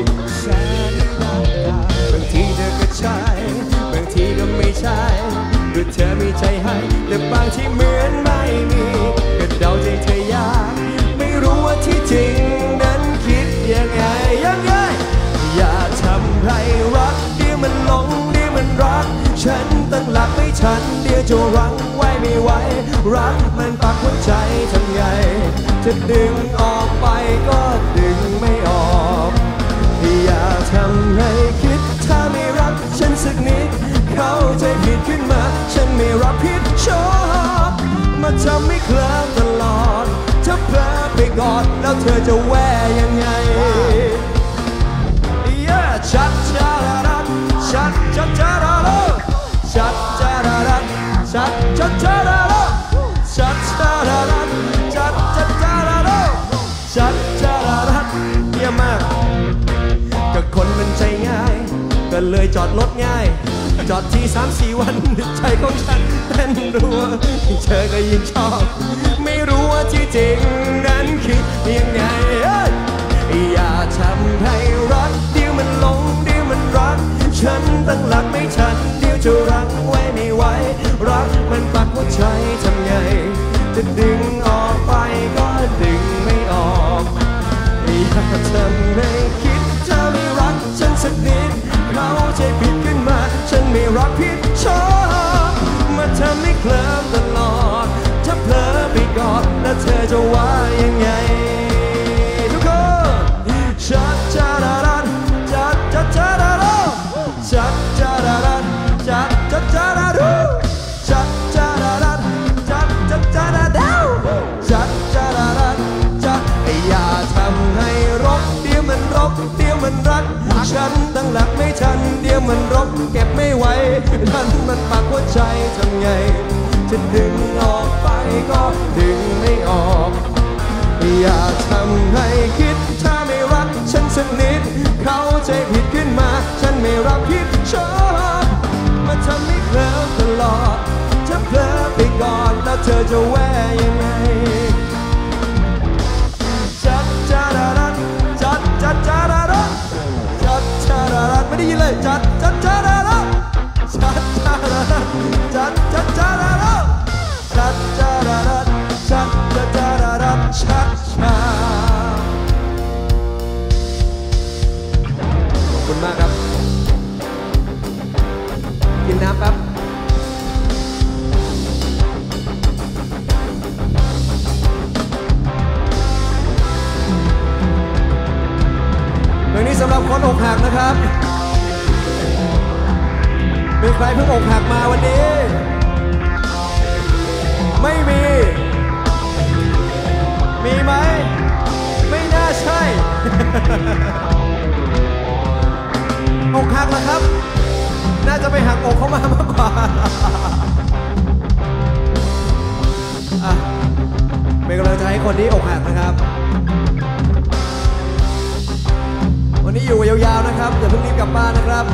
บางทีเธอก็ใช่บางทีก็ไม่ใช่ดูเธอมีใจให้แต่บางที่เหมือนไม่มีก็เดาใจเธอยากไม่รู้ว่าที่จริงนั้นคิดยังไงอย่าทำให้รักเดี๋ยวมันหลงเดี๋ยวมันรักฉันตั้งหลักไม่ทันเดี๋ยวจะรั้งไว้ไม่ไหวรักมันปักหัวใจทำไงจะดึงออกไปก็ดึงไม่ออกอย่าทำให้คิดถ้าไม่รักฉันสักนิดเข้าใจผิดขึ้นมาฉันไม่รับผิดชอบมาทำให้เคลิ้มตลอดถ้าเพลอไปกอดแล้วเธอจะแว่ยังไงชัดจารารันชัดจารารันชัดจารารันชัดจารารันชัดจารารันชัดจารารันชัดจารารันเยี่ยมมากก็คนมันใจง่ายก็เลยจอดรถง่ายจอดที่3-4 วันใจของฉันเต้นรัวเธอก็ยิ่งชอบไม่รู้ว่าที่จริงนั้นคิดยังไงอย่าทำให้รักเดี๋ยวมันหลงเดี๋ยวมันรักฉันตั้งหลักไม่ทันเดี๋ยวจะรั้งไว้ไม่ไหวรักมันปักหัวใจทำไงจะดึงออกไปก็ดึงไม่ออกอย่าทำให้คิดจะไม่รักฉันสักนิดเข้าใจผิดขึ้นมาฉันไม่รักผิดชอบมาทำให้เคลิ้มตลอดถ้าเผลอไปกอดแล้วเธอจะว่ายังไงชัดจารารันจัดจารารันชัดจารารันจัดจารารันชัดจารารันจัดจารารันชัดจารารันจัดอย่าทำให้รกเดี๋ยวมันรกเดี๋ยวมันรักฉันตั้งหลักไม่ทันเดี๋ยวมันรกเก็บไม่ไหวนั่นมันปักหัวใจทำไงจะดึงออกไปก็ดึงไม่ออกอย่าทำให้คิดถ้าไม่รักฉันสักนิดเข้าใจผิดขึ้นมาฉันไม่รับผิดชอบมาทำให้เคลิ้มตลอดถ้าเพลอไปก่อนแล้วเธอจะแว่ยังไงจัดจารารันจัดจารารันจัดจารารันไม่ได้ยินเลยจัดจารารันจัดจารารันจัดจารารันจัดจารารันจัดจารารันชัดขอบคุณมากครับกินน้ำแป๊บเพลงนี้สำหรับคนอกหักนะครับมีใครเพิ่งอกหักมาวันนี้ไม่มีไหมไม่น่าใช่อกหักแล้วครับน่าจะไปหักอกเขามามากกว่าเป็นกำลังใจให้คนที่อกหักนะครับวันนี้อยู่ยาวๆนะครับอย่าเพิ่งรีบกลับบ้านนะครับ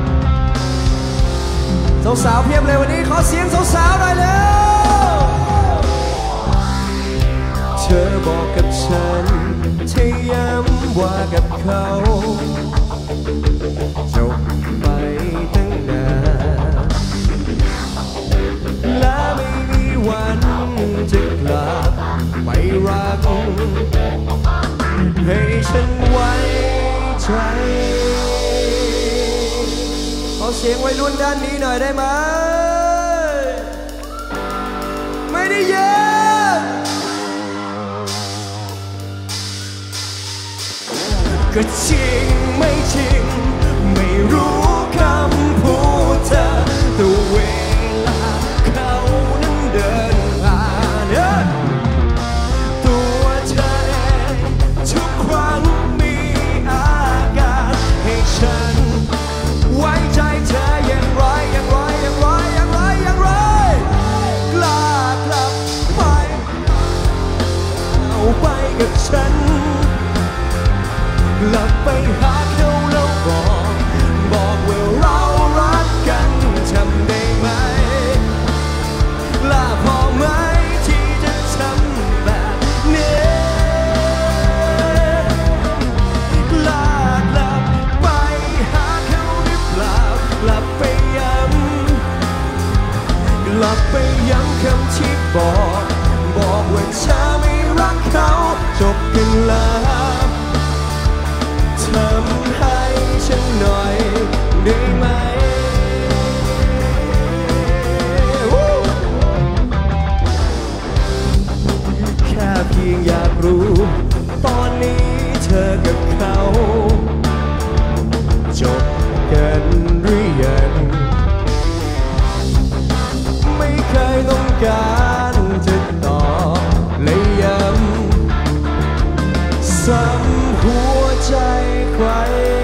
สาวๆเพียบเลยวันนี้ขอเสียงสาวๆหน่อยเร็วเธอบอกกับฉันเธอย้ำว่ากับเขาจบไปตั้งนานเสียงวัยรุ่นด้านนี้หน่อยได้ไหมไม่ได้ยินก็จริงไม่จริงไม่รู้คำพูดเธอแต่เวลาเขานั้นเดินผ่านตัวเธอเองทุกครั้งมีอาการให้ฉันไว้ใจเธออย่างไรอย่างไรอย่างไรอย่างไรอย่างไรกล้ากลับไปเอาไปกับฉันกลับไปหาเขาแล้วบอกว่าเรารักกันทำได้ไหมล่ะพอไหมที่จะทำแบบนี้กล้ากลับไปหาเขาหรือเปล่ากลับไปย้ำกลับไปย้ำคำที่บอกว่าเธอไม่รักเขาจบกันแล้วทำให้ฉันหน่อยได้ไหมแค่เพียงอยากรู้ตอนนี้เธอกับเขาจบกันหรือยังไม่เคยต้องการจะตอบและย้ำซ้ำหัวใจใคร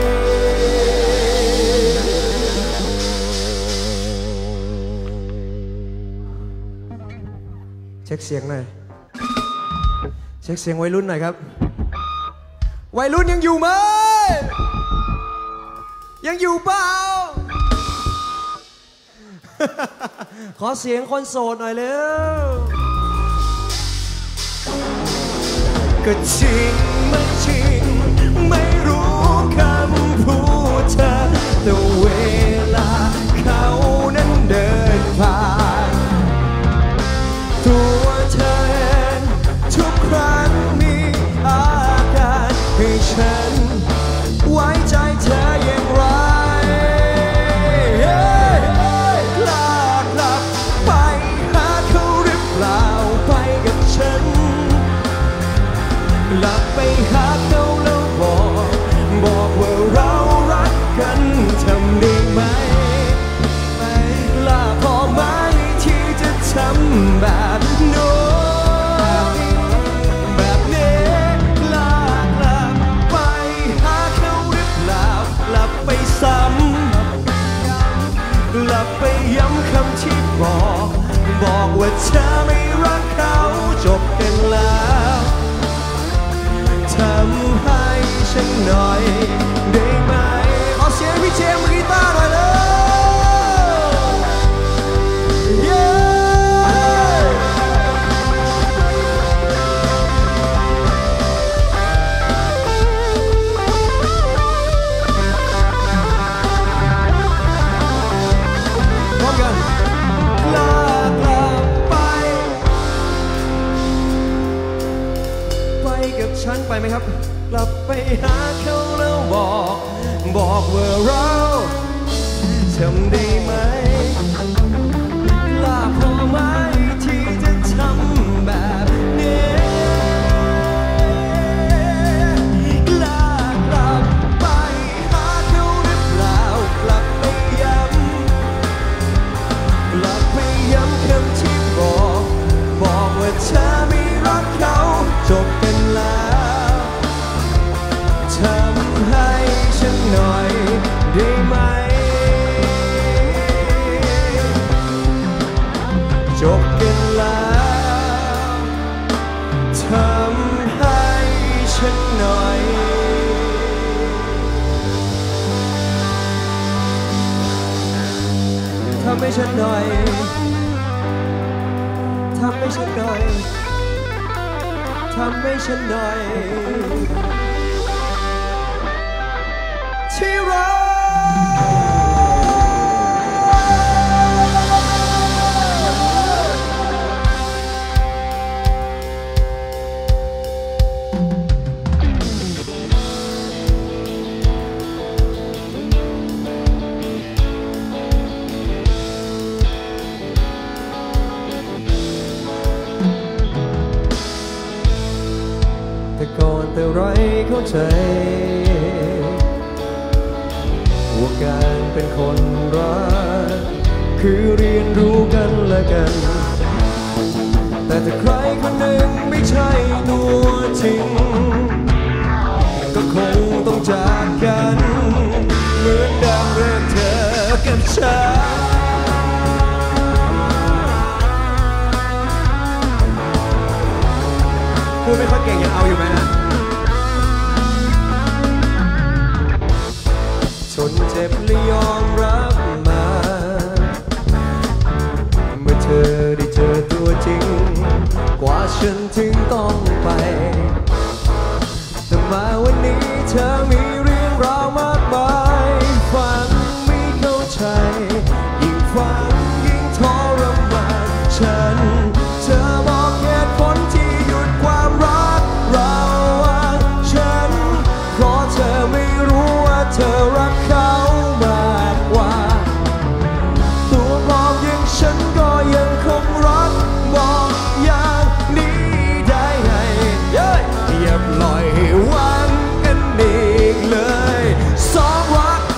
เช็คเสียงหน่อยเช็คเสียงวัยรุ่นหน่อยครับวัยรุ่นยังอยู่ไหมยังอยู่เปล่า ขอเสียงคนโสดหน่อยเร็วก็จริงไม่จริงไม่รู้คำพูดเธอแต่เวลาเขานั้นเดินผ่านตัวเธอเองทุกครั้งมีอาการให้ฉันไว้ใจเธออย่างไรกล้ากลับไปหาเขาหรือเปล่าไปกับฉันกลับไปหาเขาแล้วบอกว่าเรารักกันทำได้ไหมล่ะพอไหมที่จะทำแบบโน้นแบบนี้กล้ากลับไปหาเขาหรือเปล่ากลับไปซ้ำกลับไปย้ำคำที่บอกว่าเธอไม่รักเขาจบกันแล้วทำให้ฉันหน่อยได้ไหมขอเสียงพี่เจมส์กีตาร์หน่อยเลยเย้พร้อมกันกล้ากลับไปกับฉันไปไหมครับกลับไปหาเขาแล้วบอกว่าเราทำได้ไหมล่ะพอไหมที่จะทำแบบนี้กล้ากลับไปหาเขาหรือเปล่ากลับไปย้ำกลับไปย้ำคำที่บอกว่าเธอไม่รักเขาจบกันแล้วทำให้ฉันหน่อยได้ไหมจบกันแล้วทำให้ฉันหน่อยทำให้ฉันหน่อยทำให้ฉันหน่อยทำให้ฉันหน่อยที่รักเข้าใจว่าการเป็นคนรักคือเรียนรู้กันและกัน แต่ถ้าใครคนหนึ่งไม่ใช่ตัวจริงก็คงต้องจากกันเหมือนดังเรื่องเธอกับฉันพูดไม่ค่อยเก่งยังเอาอยู่ไหมนะทนเจ็บและยอมรับมาเมื่อเธอได้เจอตัวจริงกว่าฉันถึงต้องไปแต่มาวันนี้เธอมีเรื่องราวมากมายฟังไม่เข้าใจยิ่งฟังยิ่งทรมานฉันเธอบอกเหตุผลที่หยุดความรักเราฉันเพราะเธอไม่รู้ว่าเธอรักเขามากกว่าตัวปลอมอย่างฉันก็ยังคงรักบอกอย่างนี้ได้ไงอย่าปล่อยให้หวังกันอีกเลยสองรัก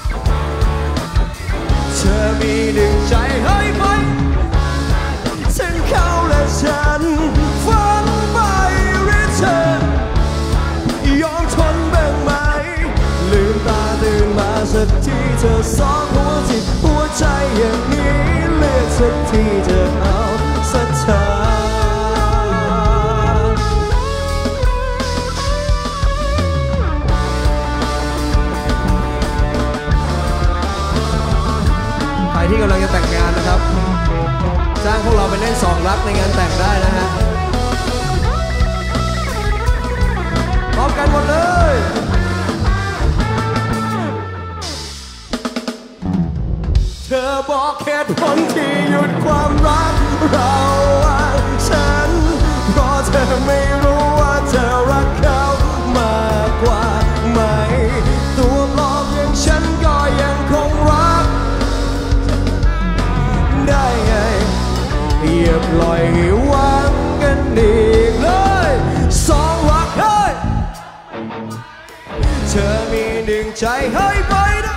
เธอมีหนึ่งใจให้ไปทั้งเขาและฉันฝันไปหรือเธอยอมทนบ้างไหมลืมตาตื่นมาสักทีเธอสองหัวจิตหัวใจอย่างนี้เลือกสักทีเธอเอาสักทางใครที่กำลังจะแต่งงานนะครับจ้างพวกเราไปเล่นสองรักในงานแต่งได้นะฮะพร้อมกันหมดเลยเธอบอกเหตุผลที่หยุดความรักเราฉันเพราะเธอไม่รู้ว่าเธอรักเขามากกว่าไหมตัวปลอมอย่างฉันก็ยังคงรักได้ไงอย่าปล่อยให้หวังกันอีกเลยสองรักให้เธอมีหนึ่งใจให้ไปนะ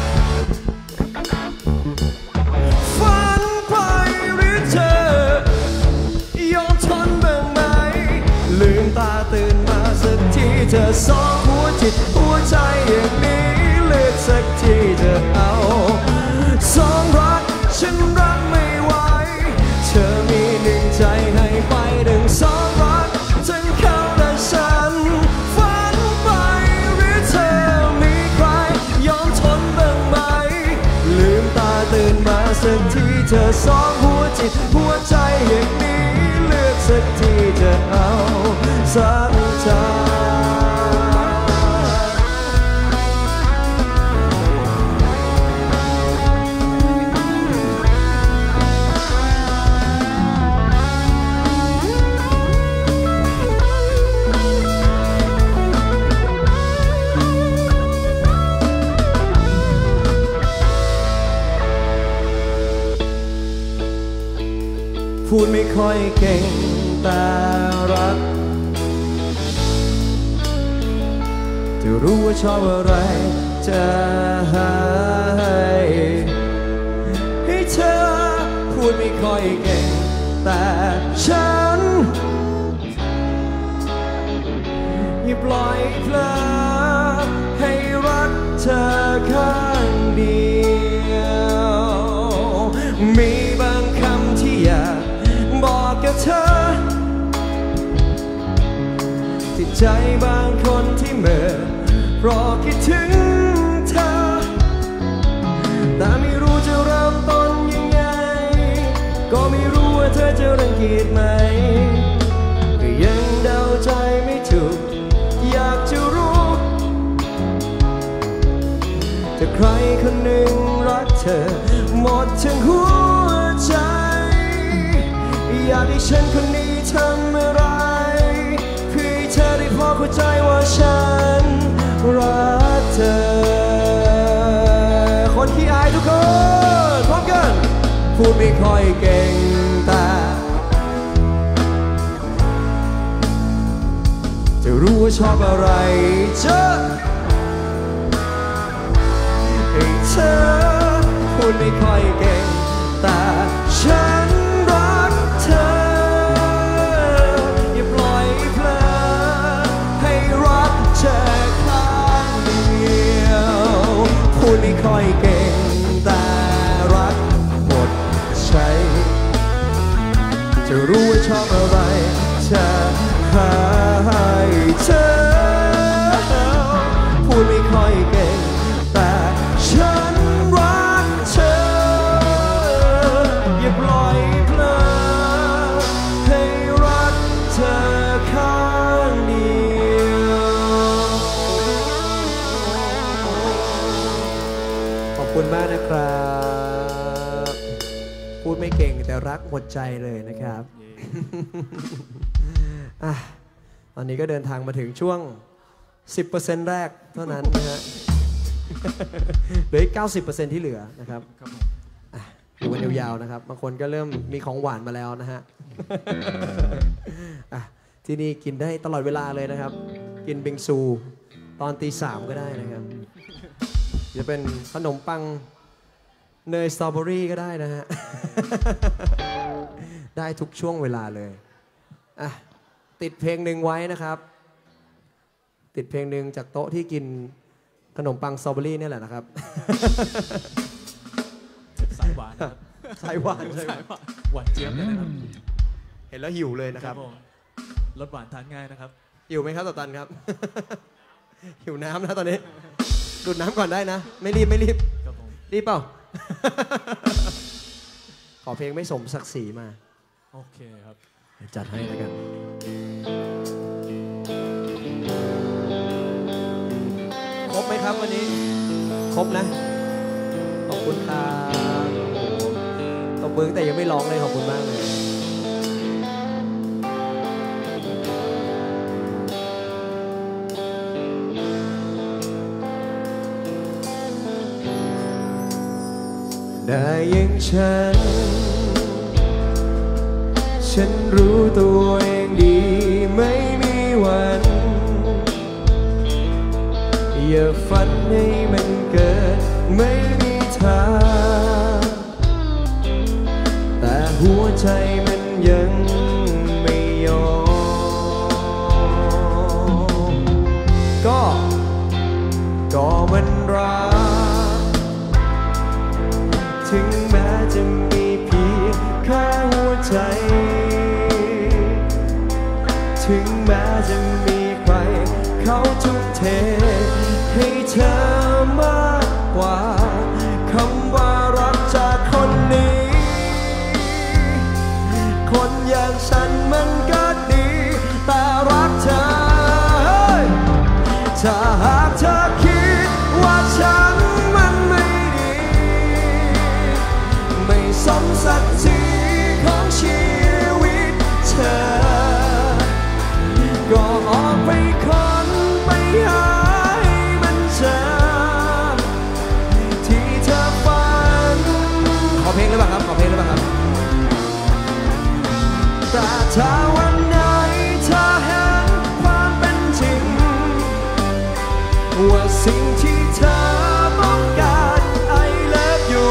ฝันไปหรือเธอยอมทนบ้างไหมลืมตาตื่นมาสักทีเธอสองหัวจิตหัวใจอย่างนี้เลือกสักทีเธอเอาสองรักฉันรักไม่ไหวเธอมีหนึ่งใจให้ไปดึงสองรักทั้งเขาและฉันฝันไปหรือเธอมีใครยอมทนบ้างไหมลืมตาตื่นมาสักทีเธอสองหัวจิตหัวใจอย่างนี้เลือกสักทีเธอเอาสักทางพูดไม่ค่อยเก่งแต่รักจะรู้ว่าชอบอะไรจะให้เธอพูดไม่ค่อยเก่งแต่ฉันอย่าปล่อยเพลอให้รักเธอข้างเดียวมีบางคำที่อยากบอกกับเธอที่ใจบางคนที่เมื่อรอคิดถึงเธอแต่ไม่รู้จะเริ่มต้นยังไงก็ไม่รู้ว่าเธอจะรังเกียจไหมก็ยังเดาใจไม่ถูกอยากจะรู้ถ้าใครคนหนึ่งรักเธอหมดทั้งหัวใจอยากให้ฉันคนนี้ทำอะไรเพื่อให้เธอได้พอเข้าใจว่าฉันรักเธอคนขี้อายทุกคนพร้อมกันพูดไม่ค่อยเก่งแต่จะรู้ว่าชอบอะไรเจอให้เธอพูดไม่ค่อยเก่งแต่ฉันรักเธออย่าปล่อยเพลินให้รักเธอข้างเดียวพูดไม่ค่อยเก่งแต่รักหมดใจจะรู้ว่าชอบอะไรจะให้เธอพูดไม่ค่อยเก่งแต่ฉันรักเธออย่าปล่อยเพลินให้รักเธอข้างเดียวขอบคุณมากนะครับพูดไม่เก่งแต่รักหมดใจเลยนะครับตอนนี้ก็เดินทางมาถึงช่วง 10% แรกเท่านั้นนะฮะเหลืออีก 90% ที่เหลือนะครับอยู่กันยาวๆนะครับบางคนก็เริ่มมีของหวานมาแล้วนะฮะที่นี่กินได้ตลอดเวลาเลยนะครับกินบิงซูตอนตี 3ก็ได้นะครับจะเป็นขนมปังเนยสตรอเบอรี่ก็ได้นะฮะได้ทุกช่วงเวลาเลยติดเพลงหนึ่งไว้นะครับติดเพลงหนึ่งจากโต๊ะที่กินขนมปังสตรอเบอรี่นี่แหละนะครับสายหวานครับสายหวานใช่ไหมหวานเจี๊ยบเลยนะครับเห็นแล้วหิวเลยนะครับรสหวานทานง่ายนะครับหิวไหมครับตันครับหิวน้ำนะตอนนี้ดูดน้ำก่อนได้นะไม่รีบรีบเปล่าขอเพลงไม่สมศักดิ์ศรีมาโอเคครับจัดให้แล้วกันครบไหมครับวันนี้ครบนะขอบคุณครับตบมือแต่ยังไม่ร้องเลยขอบคุณมากเลยได้ยังฉันรู้ตัวเองดีไม่มีวันอย่าฝันให้มันเกิดไม่มีทางแต่หัวใจมันยังไม่ยอมก็มันรักถึงแม้จะมีเพียงแค่หัวใจถึงแม้จะมีใครเขาทุ่มเทให้เธอมากกว่าคำว่ารักจากคนนี้คนอย่างฉันมันก็ดีแต่รักเธอถ้าหากเธอคิดว่าฉันมันไม่ดีไม่สมศักดิ์ศรีของชีวิตเธอก็ออกไปคนไปหาให้มันเจอที่เธอฝันขอเพลงได้ป่ะครับขอเพลงได้ป่ะครับแต่ถ้าวันไหนเธอเห็นความเป็นจริงว่าสิ่งที่เธอต้องการ I love you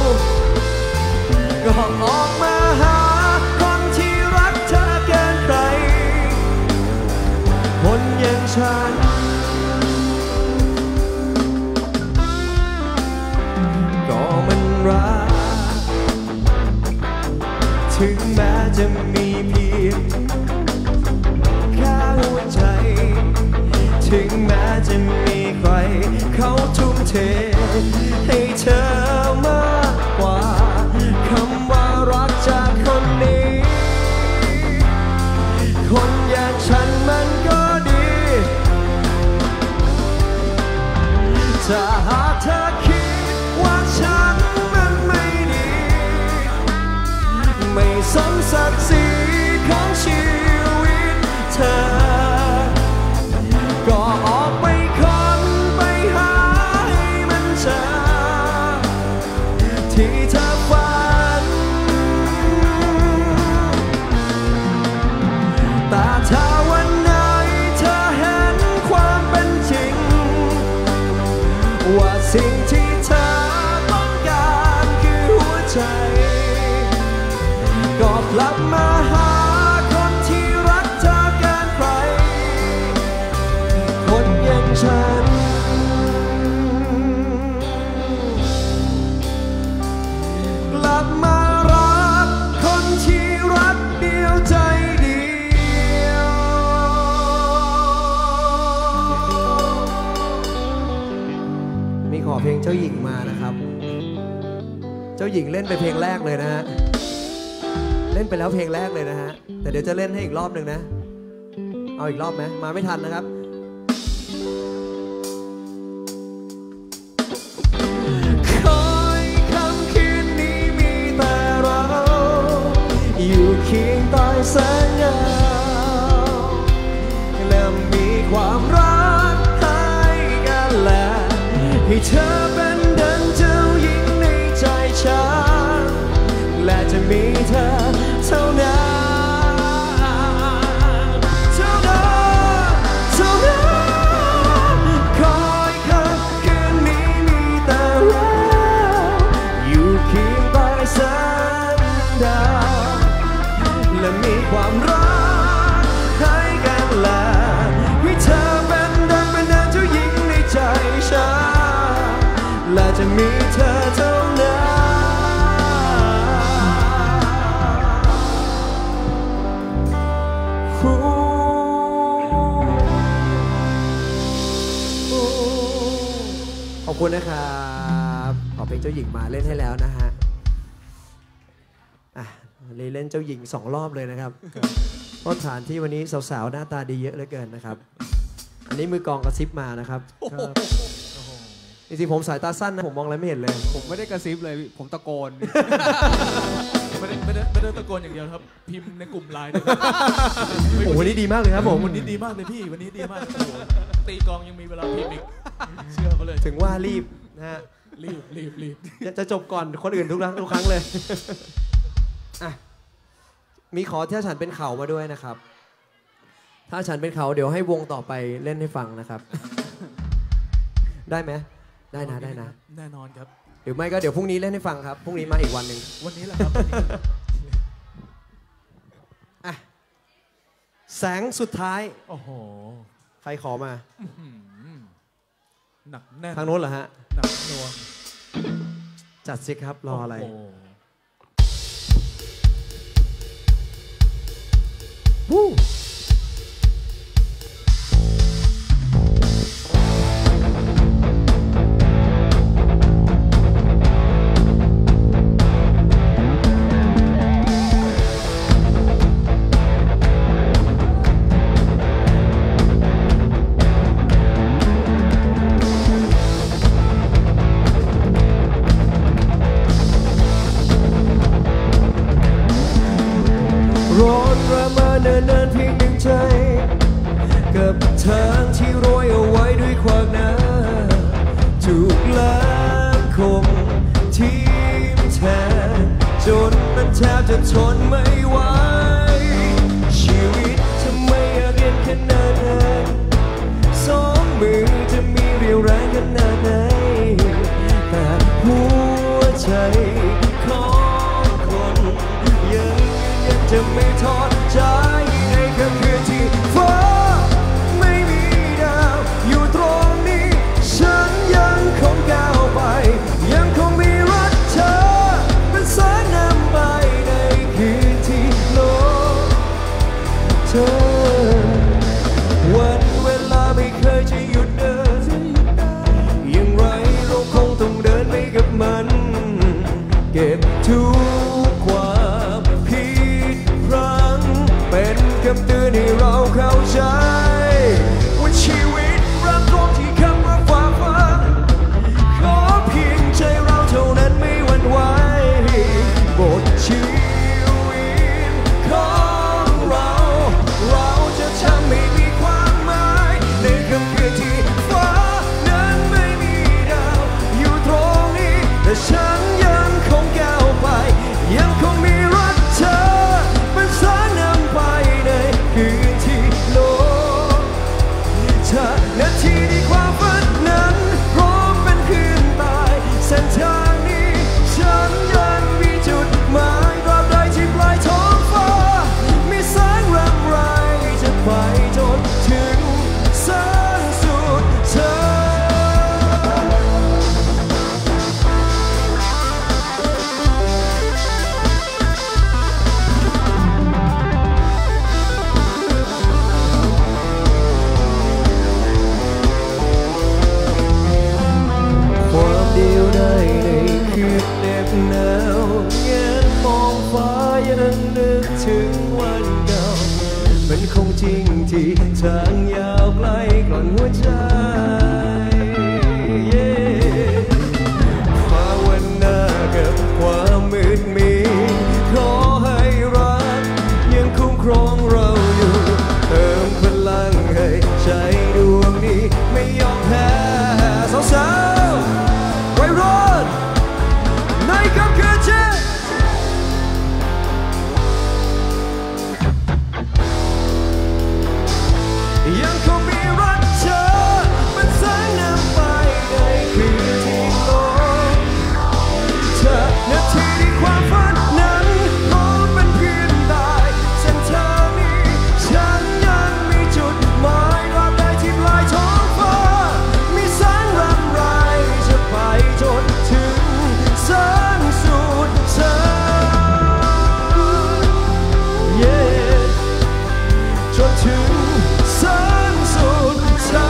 ก็ออกมาหาคนที่รักเธอเกินใครคนอย่างฉันก็มันรักถึงแม้จะมีเพียงแค่หัวใจถึงแม้จะมีใครเขาทุ่มเทให้เธอมากกว่าคำว่ารักจากคนนี้คนอย่างฉันมันก็ดีถ้าหากเธอคิดว่าฉันมันไม่ดีไม่สมศักดิ์ศรีของชีวิตเธอก็ออกไปคนไปหาให้มันเจอที่เธอฝันแต่ถ้าวันไหนเธอเห็นลับมาหาคนที่รักเธอเกินใครคนอย่างฉันกลับมารักคนที่รักเดียวใจเดียวมีขอเพลงเจ้าหญิงมานะครับเจ้าหญิงเล่นไปเพลงแรกเลยนะฮะเล่นไปแล้วเพลงแรกเลยนะฮะแต่เดี๋ยวจะเล่นให้อีกรอบหนึ่งนะเอาอีกรอบไหมมาไม่ทันนะครับคอยคำคืนนี้มีแต่เราอยู่เคียงใต้แสงเงาและมีความรักให้กันและให้เธอเป็นดังเจ้าหญิงในใจฉันและจะมีเธอเท่านั้นเท่านั้นเท่านั้นคอยคำคืนนี้มีแต่เราอยู่เคียงใต้แสงดาวและมีความรักให้กันและให้เธอเป็นดังเจ้าหญิงในใจฉันและจะมีเธอเท่านั้นขอบคุณนะครับขอเพลงเจ้าหญิงมาเล่นให้แล้วนะฮะเล่นเจ้าหญิง2 รอบเลยนะครับเพราะฐานที่วันนี้สาวๆหน้าตาดีเยอะเหลือเกินนะครับอันนี้มือกองกระซิบมานะครับจริงๆผมสายตาสั้นนะผมมองอะไรไม่เห็นเลยผมไม่ได้กระซิบเลยผมตะโกนไม่ได้ตะโกนอย่างเดียวครับพิมพ์ในกลุ่มไลน์โอ้วันนี้ดีมากเลยครับผมวันนี้ดีมากเลยพี่วันนี้ดีมากตีกองยังมีเวลาพิมพ์อีกเชื่อเขาเลยถึงว่ารีบนะฮะรีบจะจบก่อนคนอื่นทุกครั้งเลยมีขอถ้าฉันเป็นเขามาด้วยนะครับถ้าฉันเป็นเขาเดี๋ยวให้วงต่อไปเล่นให้ฟังนะครับได้ไหมได้นะแน่นอนครับหรือไม่ก็เดี๋ยวพรุ่งนี้เล่นให้ฟังครับพรุ่งนี้มาอีกวันหนึ่งวันนี้แหละครับแสงสุดท้ายโอ้โหใครขอมาหนักแน่นทางโน้นเหรอฮะหนักหน่วงจัดสิครับรออะไรเนินเพียงหนึ่งใจกับทางที่โรยเอาไว้ด้วยความหนาถูกล้างคมทิ่มแทงจนมันแทบจะทนไม่ไหวชีวิตทำไมอยากเรียนขนาดนั้นสองมือจะมีเรี่ยวแรงขนาดไหนแต่หัวใจของคนยังจะไม่ทอดใจในค่ำคืนที่ฟ้าไม่มีดาวอยู่ตรงนี้ฉันยังคงก้าวไปยังคงมีรักเธอเป็นแสงนำไปในคืนที่โลกเธอวันเวลาไม่เคยจะหยุดเดินอย่างไรเราคงต้องเดินไปกับมันเก็บทุกความผิดพลั้งเป็นคำเตือนให้เราเข้าใจว่าชีวิตรักตรงที่คำว่าฝ่าฟันขอเพียงใจเราเท่านั้นไม่หวั่นไหวบทชีวิตของเราจะทำให้มีความหมายในค่ำคืนที่ฟ้านั้นไม่มีดาวอยู่ตรงนี้แต่ฉันยังคงก้าวไปยังคงมีรักเธอเป็นแสงนำไปในคืนที่โลกเธอนาทีที่ความฝันนั้นพร้อมเป็นคืนตายเส้นทางนี้ฉันยังมีจุดหมายตราบใดที่ปลายท้องฟ้าหนาวเงียบมองฟ้ายังนึกถึงวันเก่ามันคงจริงที่ทางยาวไกลกล่อนหัวใจภาวนากับความมืดมิดขอให้รักยังคุ้มครองเราอยู่เติมพลังให้ใจดวงนี้ไม่ยอมแพ้สาวๆวัยรุ่นในค่ำคืนที่ยังคงมีรักเธอเป็นแสงนำไปในคืนที่โลกเธอนาทีที่ความฝันนั้นคงเป็นเพียงได้เส้นทางนี้ฉันยังมีจุดหมายรอบใดที่ปลายท้องฟ้ามีแสงรำไรจะไปจนถึงแสงสุดเธอ จนถึงแสงสุดเธอ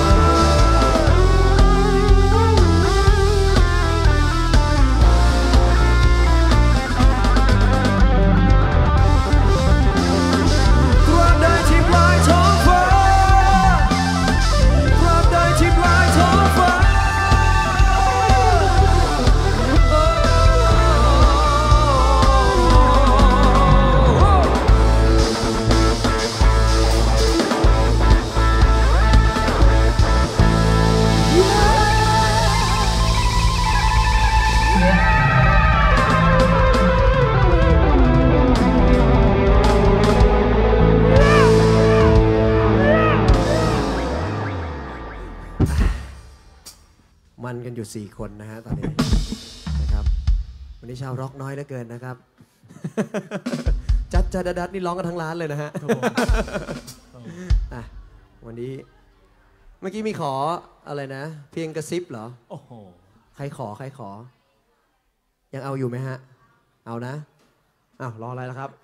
ตราบใดที่ปลายท้องฟ้าตราบใดที่ปลายท้องฟ้ามันกันอยู่4คนนะฮะตอนนี้นะครับวันนี้ชาวร็อกน้อยเหลือเกินนะครับจัดดัดนี่ร้องกันทั้งร้านเลยนะฮะวันนี้เมื่อกี้มีขออะไรนะเพียงกระซิบเหรอโอ้โหใครขอยังเอาอยู่ไหมฮะเอานะอ้าวรออะไรล่ะครับ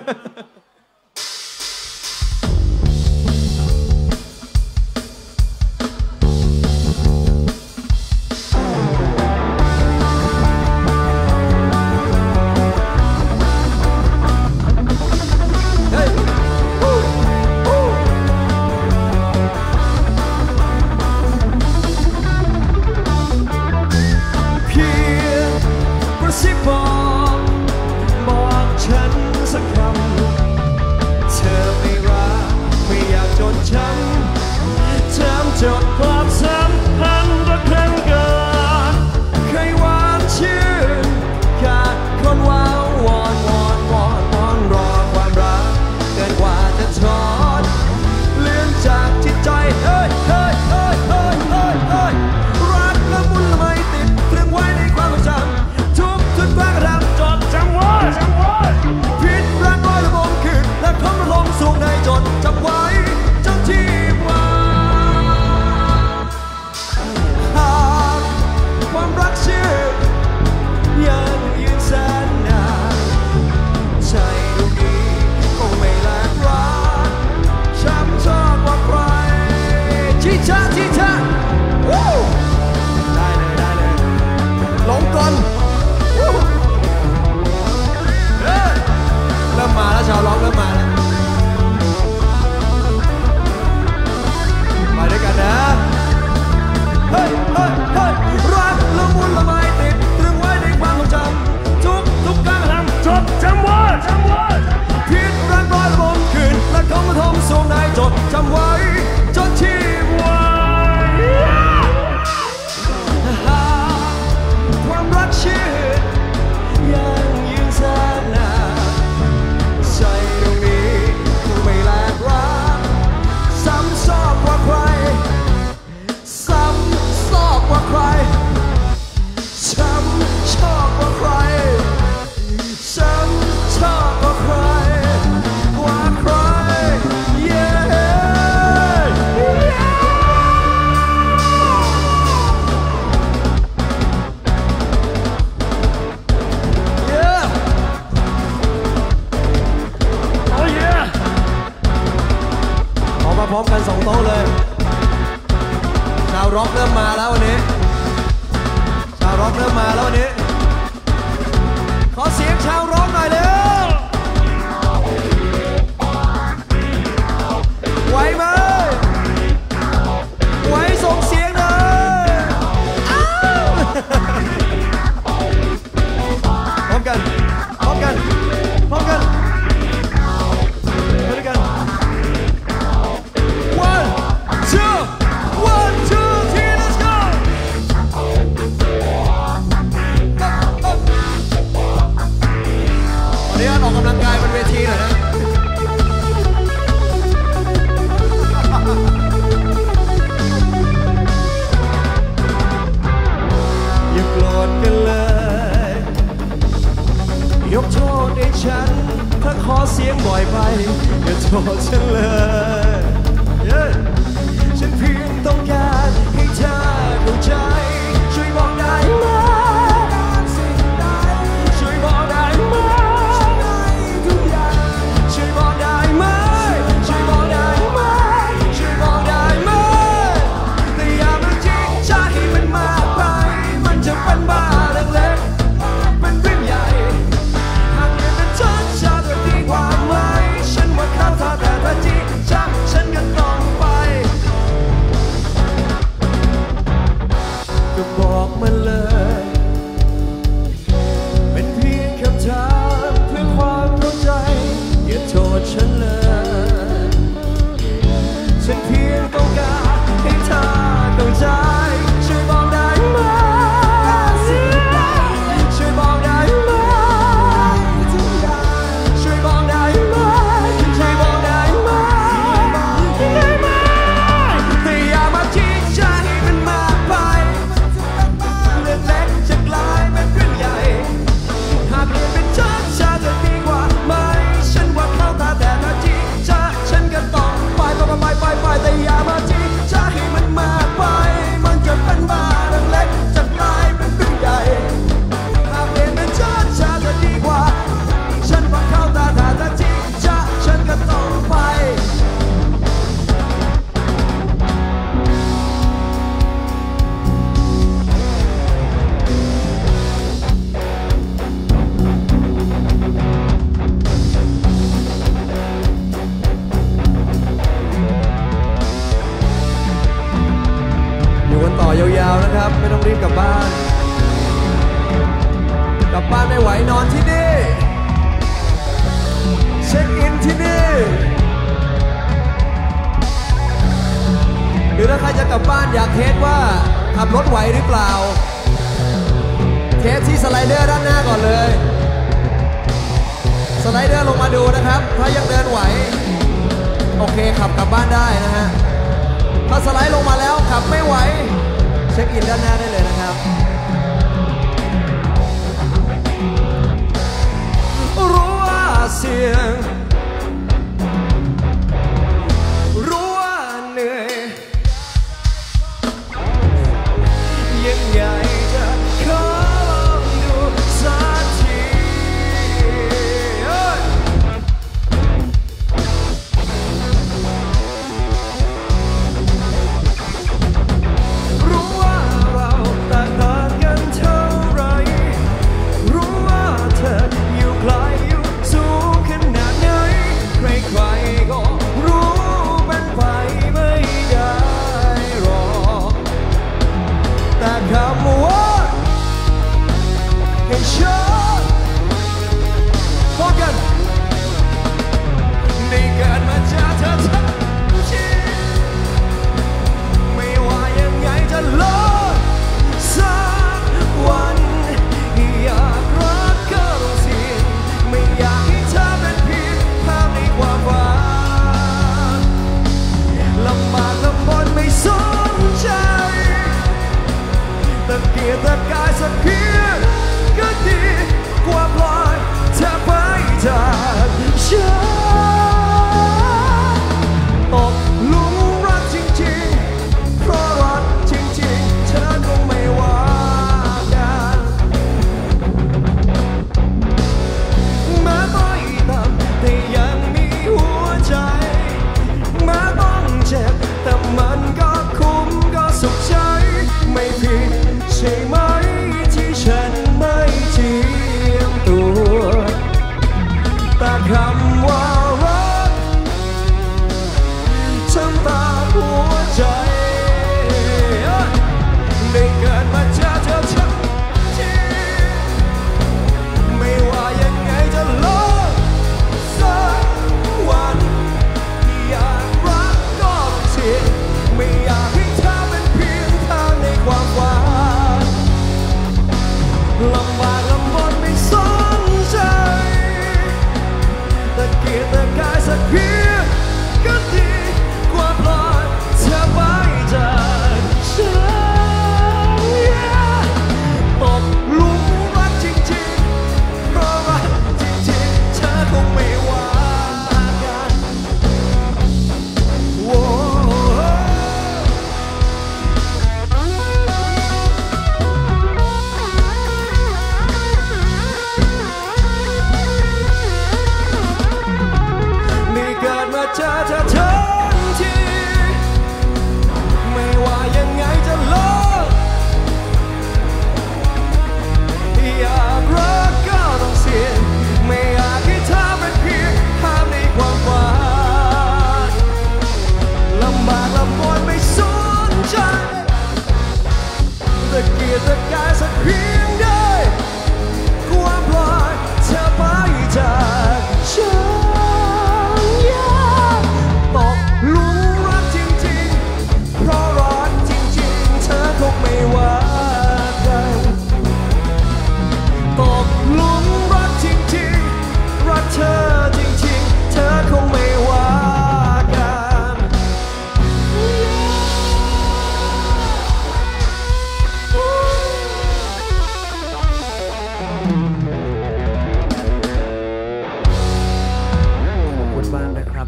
บอกฉันสักคำเธอไม่รักไม่อยากจดช้ำจำจดความสัมพันธ์รักครั้งเกินเคยหวานชื่นขาดคนว้าววอนรอความรักเกินกว่าจะทนเลื่อนจากจิตใจรักละมุนละไมติดตรึงไว้ในความทรงจำทุกครั้งกระทำจดจำไว้ผิดรักร้อยละมงคืนและคำระลมสูงในจดจำไว้จนที่ว่าหากความรักชื่อยังยืนแสนนานใจดวงนี้คงไม่แลกรักช้ำชอบกว่าใครชิชาได้เลยลงก่อนเริ่มมาแล้วชาวร้องเริ่มมาแล้วไปด้วยกันนะเฮ้ยรักละมุนละไมติดตรึงไว้ในความทรงจำทุกการกระทำจดจำไว้ผิดรักร้อยละมงคืนและคำกระทำสูงในจดจำไว้จนที่ว่าความรักชื่อยังยืนแสนนานใจตรงนี้คงไม่แลกรักซ้ำซอกกว่าใครช้ำชอบกว่าใครช้ำชอบกว่าใครพร้อมกัน2โต๊ะเลยชาวร็อกเริ่มมาแล้ววันนี้ชาวร็อกเริ่มมาแล้ววันนี้เสียงชาวร้องหน่อยเร็วไหวไหมไหวส่งเสียงเลยพร้อมกันพร้อมกันพร้อมกันไปด้วยกัน one two 3 let's go ตอนนี้ออกกำลังกายบนเวทีหน่อยนะอย่าโกรธกันเลยยกโทษให้ฉันถ้าขอเสียงบ่อยไปอย่าโทษฉันเลยฉันเพียงต้องการให้เธอเข้าใจช่วยบอกได้ไหมช่วยบอกได้ไหมทุกอย่างช่วยบอกได้ไหมช่วยบอกได้ไหมช่วยบอกได้ไหมแต่อย่ามาจริงใจให้มันมากไปมันจะเป็นบ้าเรื่องเล็กเป็นเรื่องใหญ่หากเงินเป็นฉันจะดีกว่าไหมฉันว่าเข้าท่าแต่ถ้าจริงจังฉันก็ต้องไปก็บอกมาเลยเป็นเพียงคำถามเพื่อความเข้าใจอย่าโทษฉันเลยฉันเพียงต้องการให้เธอเข้าใจช่วยบอกได้ไหมช่วยบอกได้ไหมช่วยบอกได้ไหมช่วยบอกได้ไหมแต่อย่ามาทิ้งใจให้มันมากไปเรื่องเล็กจะกลายเป็นเรื่องใหญ่หากเปลี่ยนเป็นฉันจะดีกว่าไหมฉันว่าเข้าตาแต่ถ้าจริงจะฉันก็ต้องไปแต่อย่ามาทิ้งใจให้มันมากไปมันจะเป็นบ้าเรื่องเล็กจะกลายเป็นเรื่องใหญ่หากเปลี่ยนเป็นฉันจะดีกว่าฉันว่าเข้าตาแต่ถ้าจริงจะฉันก็ต้องไปอยู่กันต่อยาวๆนะครับไม่ต้องรีบกลับบ้านไม่ไหวนอนที่นี่เช็คอินที่นี่หรือถ้าใครจะกลับบ้านอยากเทสว่าขับรถไหวหรือเปล่าเทสที่สไลเดอร์ด้านหน้าก่อนเลยสไลเดอร์ลงมาดูนะครับถ้ายังเดินไหวโอเคขับกลับบ้านได้นะฮะถ้าสไลด์ลงมาแล้วขับไม่ไหวเช็คอินด้านหน้าได้เลยนะครับรู้ว่าเสียงรู้ว่าเหนื่อยยังไงจะขอลองดูสักทีรู้ว่าเราต่างกันเท่าไรรู้ว่าเธออยู่ไกลอยู่สูงขนาดไหนใครๆก็รู้เป็นไปไม่ได้หรอกแต่คำว่าให้ฉันพบกันได้เกิดมาจากเธอทั้งชีวิตไม่ว่ายังไงจะลดสักวันอยากรักก็ต้องเสี่ยงไม่อยากให้เธอเป็นเพียงภาพในความฝันลำบากลำบนไม่สนใจตะเกียกตะกายสักเพียงก็ดีำบากลำบนไม่สนใจตะเกียกตะกายสักเพียงก็ดีกว่าปล่อยเธอไว้จากฉันตกหลุมรักจริงๆเพราะรักจริงๆเธอคงไม่ว่ากันโว้นี่เกิดมาเจอเธอทั้งทีไม่ว่ายังไงจะเลิกอยากรักก็ต้องเสี่ยงไม่อยากให้เธอเป็นเพียงภาพในความฝันลำบากลำบนไม่สนใจตะเกียกตะกายสักเพียงใดความปล่อยเธอไปจากฉันตกหลุมรักจริงๆเพราะรักจริงๆเธอคงไม่ว่ากันตกหลุมรักจริงๆรักเธอจริงๆเธอคงไม่ว่ากันขอบคุณมากนะครับ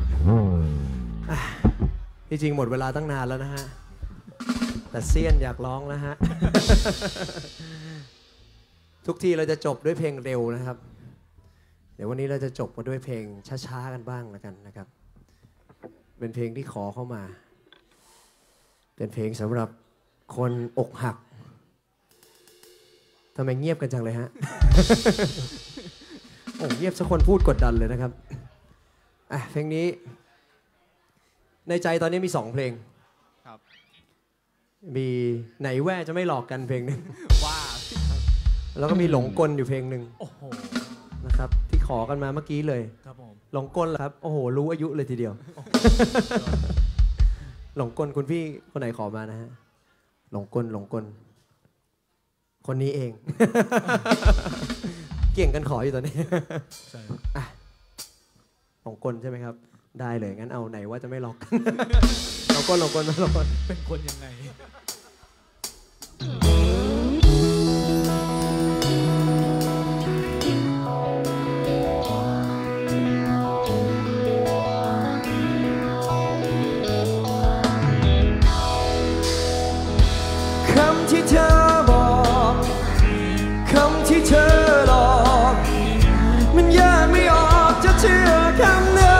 ที่จริงหมดเวลาตั้งนานแล้วนะฮะแต่เซียนอยากร้องนะฮะ ทุกทีเราจะจบด้วยเพลงเร็วนะครับเดี๋ยววันนี้เราจะจบมาด้วยเพลงช้าๆกันบ้างแล้วกันนะครับเป็นเพลงที่ขอเข้ามาเป็นเพลงสำหรับคนอกหักทำไมเงียบกันจังเลยฮะ โอ้เงียบสักคนพูดกดดันเลยนะครับเพลงนี้ในใจตอนนี้มี2เพลงครับมีไหนแว่จะไม่หลอกกันเพลงหนึ่งว้าแล้วก็มีหลงกลอยู่เพลงหนึ่งโอ้โหนะครับที่ขอกันมาเมื่อกี้เลยครับผมหลงกลเหรอครับโอ้โหรู้อายุเลยทีเดียว หลงกลคุณพี่คนไหนขอมานะฮะหลงกลคนนี้เอง เก่งกันขออยู่ตอนนี้ใช่หลงกลใช่ไหมครับได้เลยงั้นเอาไหนว่าจะไม่ล็อก หลงกลมาหลงกลเป็นคนยังไงคำที่เธอบอกคำที่เธอหลอกมันแยกไม่ออกจะเชื่อคำไหน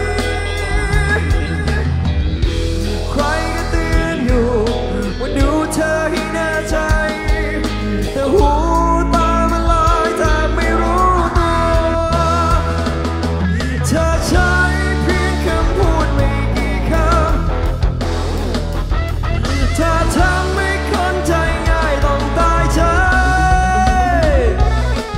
ใครก็เตือนอยู่ว่าดูเธอให้แน่ใจแต่หูตามันลอยแทบไม่รู้ตัวเธอใช้เพียงคำพูดไม่กี่คำเธอทำให้คนใจง่ายต้องตายใจ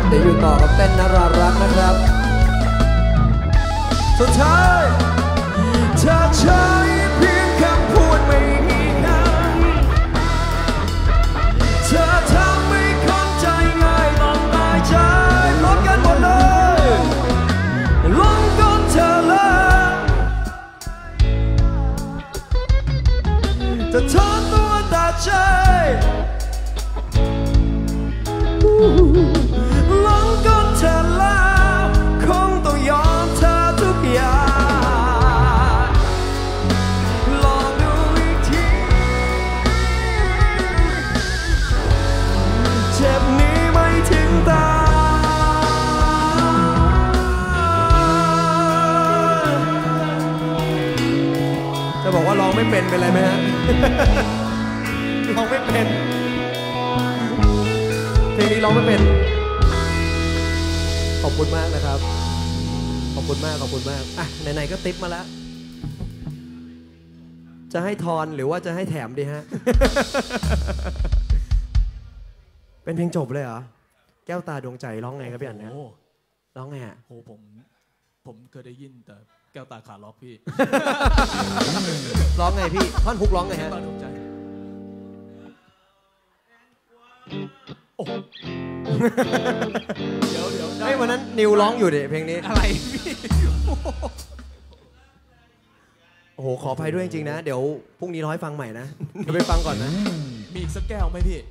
เดี๋ยวอยู่ต่อกับเต้นน่ารักนะครับสุดท้ายเธอใช้เพียงคำพูดไม่กี่คำเธอทำให้คนใจง่ายต้องตายใจลดกันหมดเลยลงกลเธอแล้วจะทนตัวตัดใจลงกลเธอแล้วคงต้องยอมเธอทุกอย่างลองดูอีกทีเจ็บนี้ไม่ถึงตายจะบอกว่าร้องไม่เป็นไรไหมฮะ ร้องไม่เป็นเพลงนี้ร้องไม่เป็นขอบคุณมากนะครับขอบคุณมากอ่ะไหนๆก็ติ๊บมาแล้วจะให้ทอนหรือว่าจะให้แถมดีฮะ เป็นเพลงจบเลยเหรอแก้วตาดวงใจร้องไงครับพี่อันนะร้องไงอ่ะโหผมเคยได้ยินแต่แก้วตาขาล็อกพี่ร้องไงพี่ท่อนฮุกร้องไงฮะเดี๋ยวไอ้วันนั้นนิวร้องอยู่ดิเพลงนี้อะไรพี่โอ้โหขออภัยด้วยจริงๆนะเดี๋ยวพรุ่งนี้ร้อยฟังใหม่นะเดี๋ยวไปฟังก่อนนะมีอีกสักแก้วไหมพี่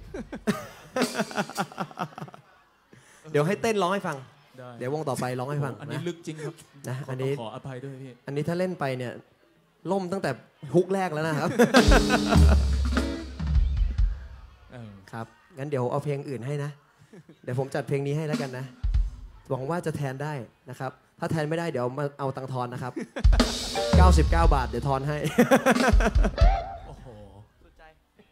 เดี๋ยวให้เต้นร้องให้ฟังเดี๋ยววงต่อไปร้องให้ฟังอันนี้ลึกจริงครับนะอันนี้ขออภัยด้วยพี่อันนี้ถ้าเล่นไปเนี่ยล่มตั้งแต่ฮุกแรกแล้วนะครับครับงั้นเดี๋ยวเอาเพลงอื่นให้นะเดี๋ยวผมจัดเพลงนี้ให้แล้วกันนะหวังว่าจะแทนได้นะครับถ้าแทนไม่ได้เดี๋ยวมาเอาตังค์ทอนนะครับ99 บาทเดี๋ยวทอนให้โอ้โหสุดใจ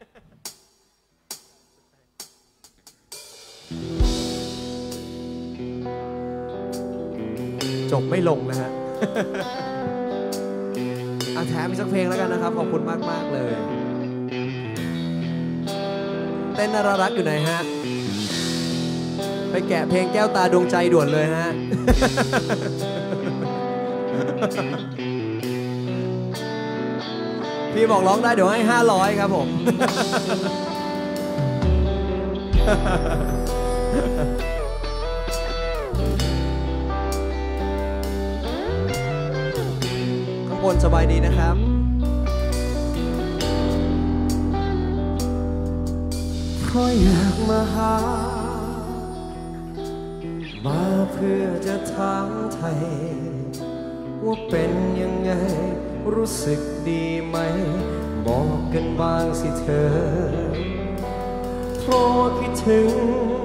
จบไม่ลงนะฮะแถมอีกสักเพลงแล้วกันนะครับขอบคุณมากๆเลยเต้นน่ารักอยู่ไหนฮะไปแกะเพลงแก้วตาดวงใจด่วนเลยฮะ พี่บอกร้องได้เดี๋ยวให้500ครับผมข้างบนสบายดีนะครับเพราะอยากมาหามาเพื่อจะถามไทยว่าเป็นยังไงรู้สึกดีไหมบอกกันบ้างสิเธอเพราะคิดถึง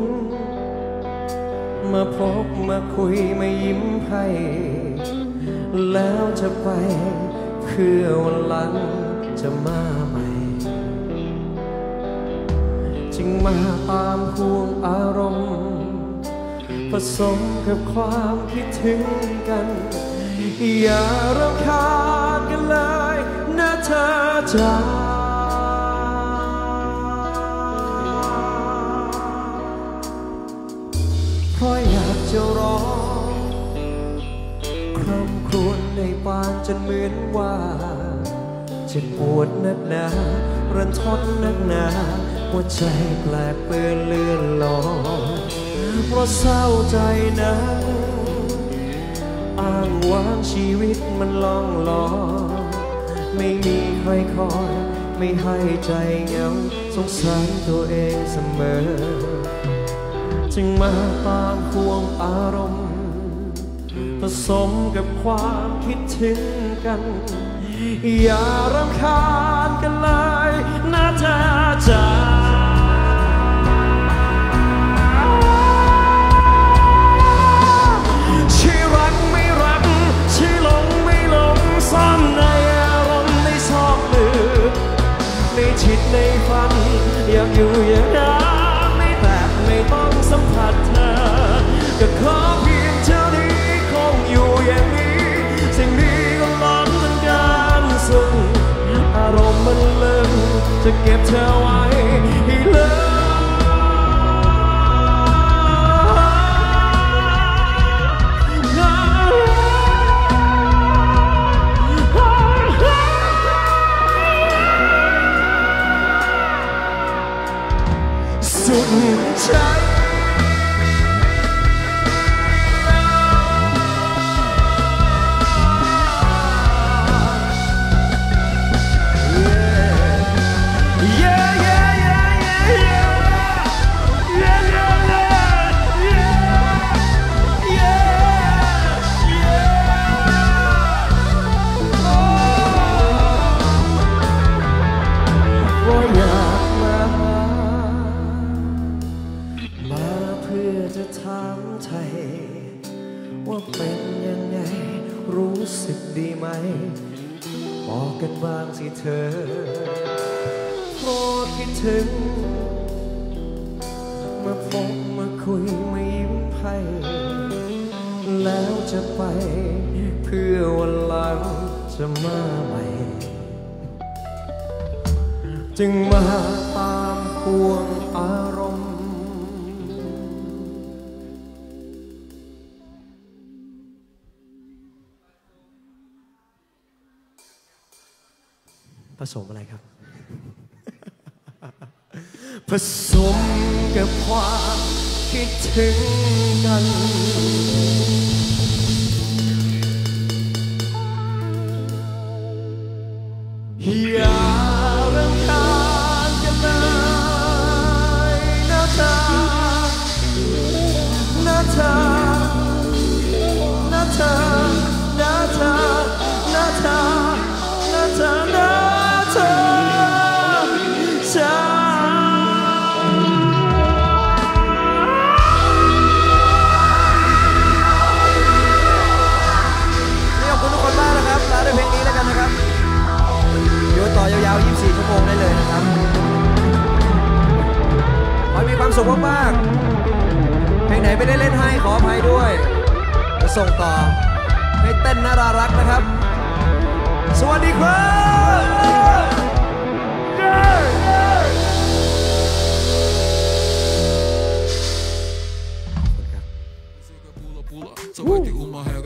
มาพบมาคุยมายิ้มให้แล้วจะไปเพื่อวันหลังจะมาใหม่จึงมาตามห่วงอารมณ์ผสมกับความคิดถึงกันอย่ารำคาญกันเลยนะเธอจ๋าเพราะอยากจะร้องคร่ำครวญในปานจนเหมือนว่าเจ็บปวดนักหนารันทดนักหนาหัวใจแปลกเปื้อนเลื่อนลอยเพราะเศร้าใจนั้นอ้างว้างชีวิตมันล่องลอยไม่มีใครคอยไม่ให้ใจเหงาสงสารตัวเองเสมอจึงมาตามห่วงอารมณ์ผสมกับความคิดถึงกันอย่ารำคาญกันเลยนะเธอจ๋าชีรักไม่รักชีหลงไม่หลงซ่อนในอารมณ์ในซอกลึกในจิตในฝันอยากอยู่อย่างนั้นไม่แต่ไม่ต้องสัมผัสเธอก็ขอเพียงเท่านี้คงอยู่อย่างนี้สิ่งนี้ก็ล้นเป็นการซึ้งอารมณ์มันลึกจะเก็บเธอไว้ให้ลึกบอกกันบ้างสิเธอโปรดคิดถึงมาพบมาคุยมายิ้มให้แล้วจะไปเพื่อวันหลังจะมาใหม่จึงมาตามพวงอารมณ์ผสมอะไรครับ ผสมกับความคิดถึงกันอย่ารำคาญกันเลยนะเธอนะเธอนะเธอนะเธอนะเธอนะเธอนะเธอจ้าขอบคุณทุกคนมากนะครับลาด้วยเพลงนี้แล้วกันนะครับอยู่ต่อยาวๆ24 ชั่วโมงได้เลยนะครับขอให้มีความสุขมากๆเพลงไหนไม่ได้เล่นให้ขออภัยด้วยจะส่งต่อให้เต้นน่ารักนะครับสวัสดีครับ Só vai ter uma regra.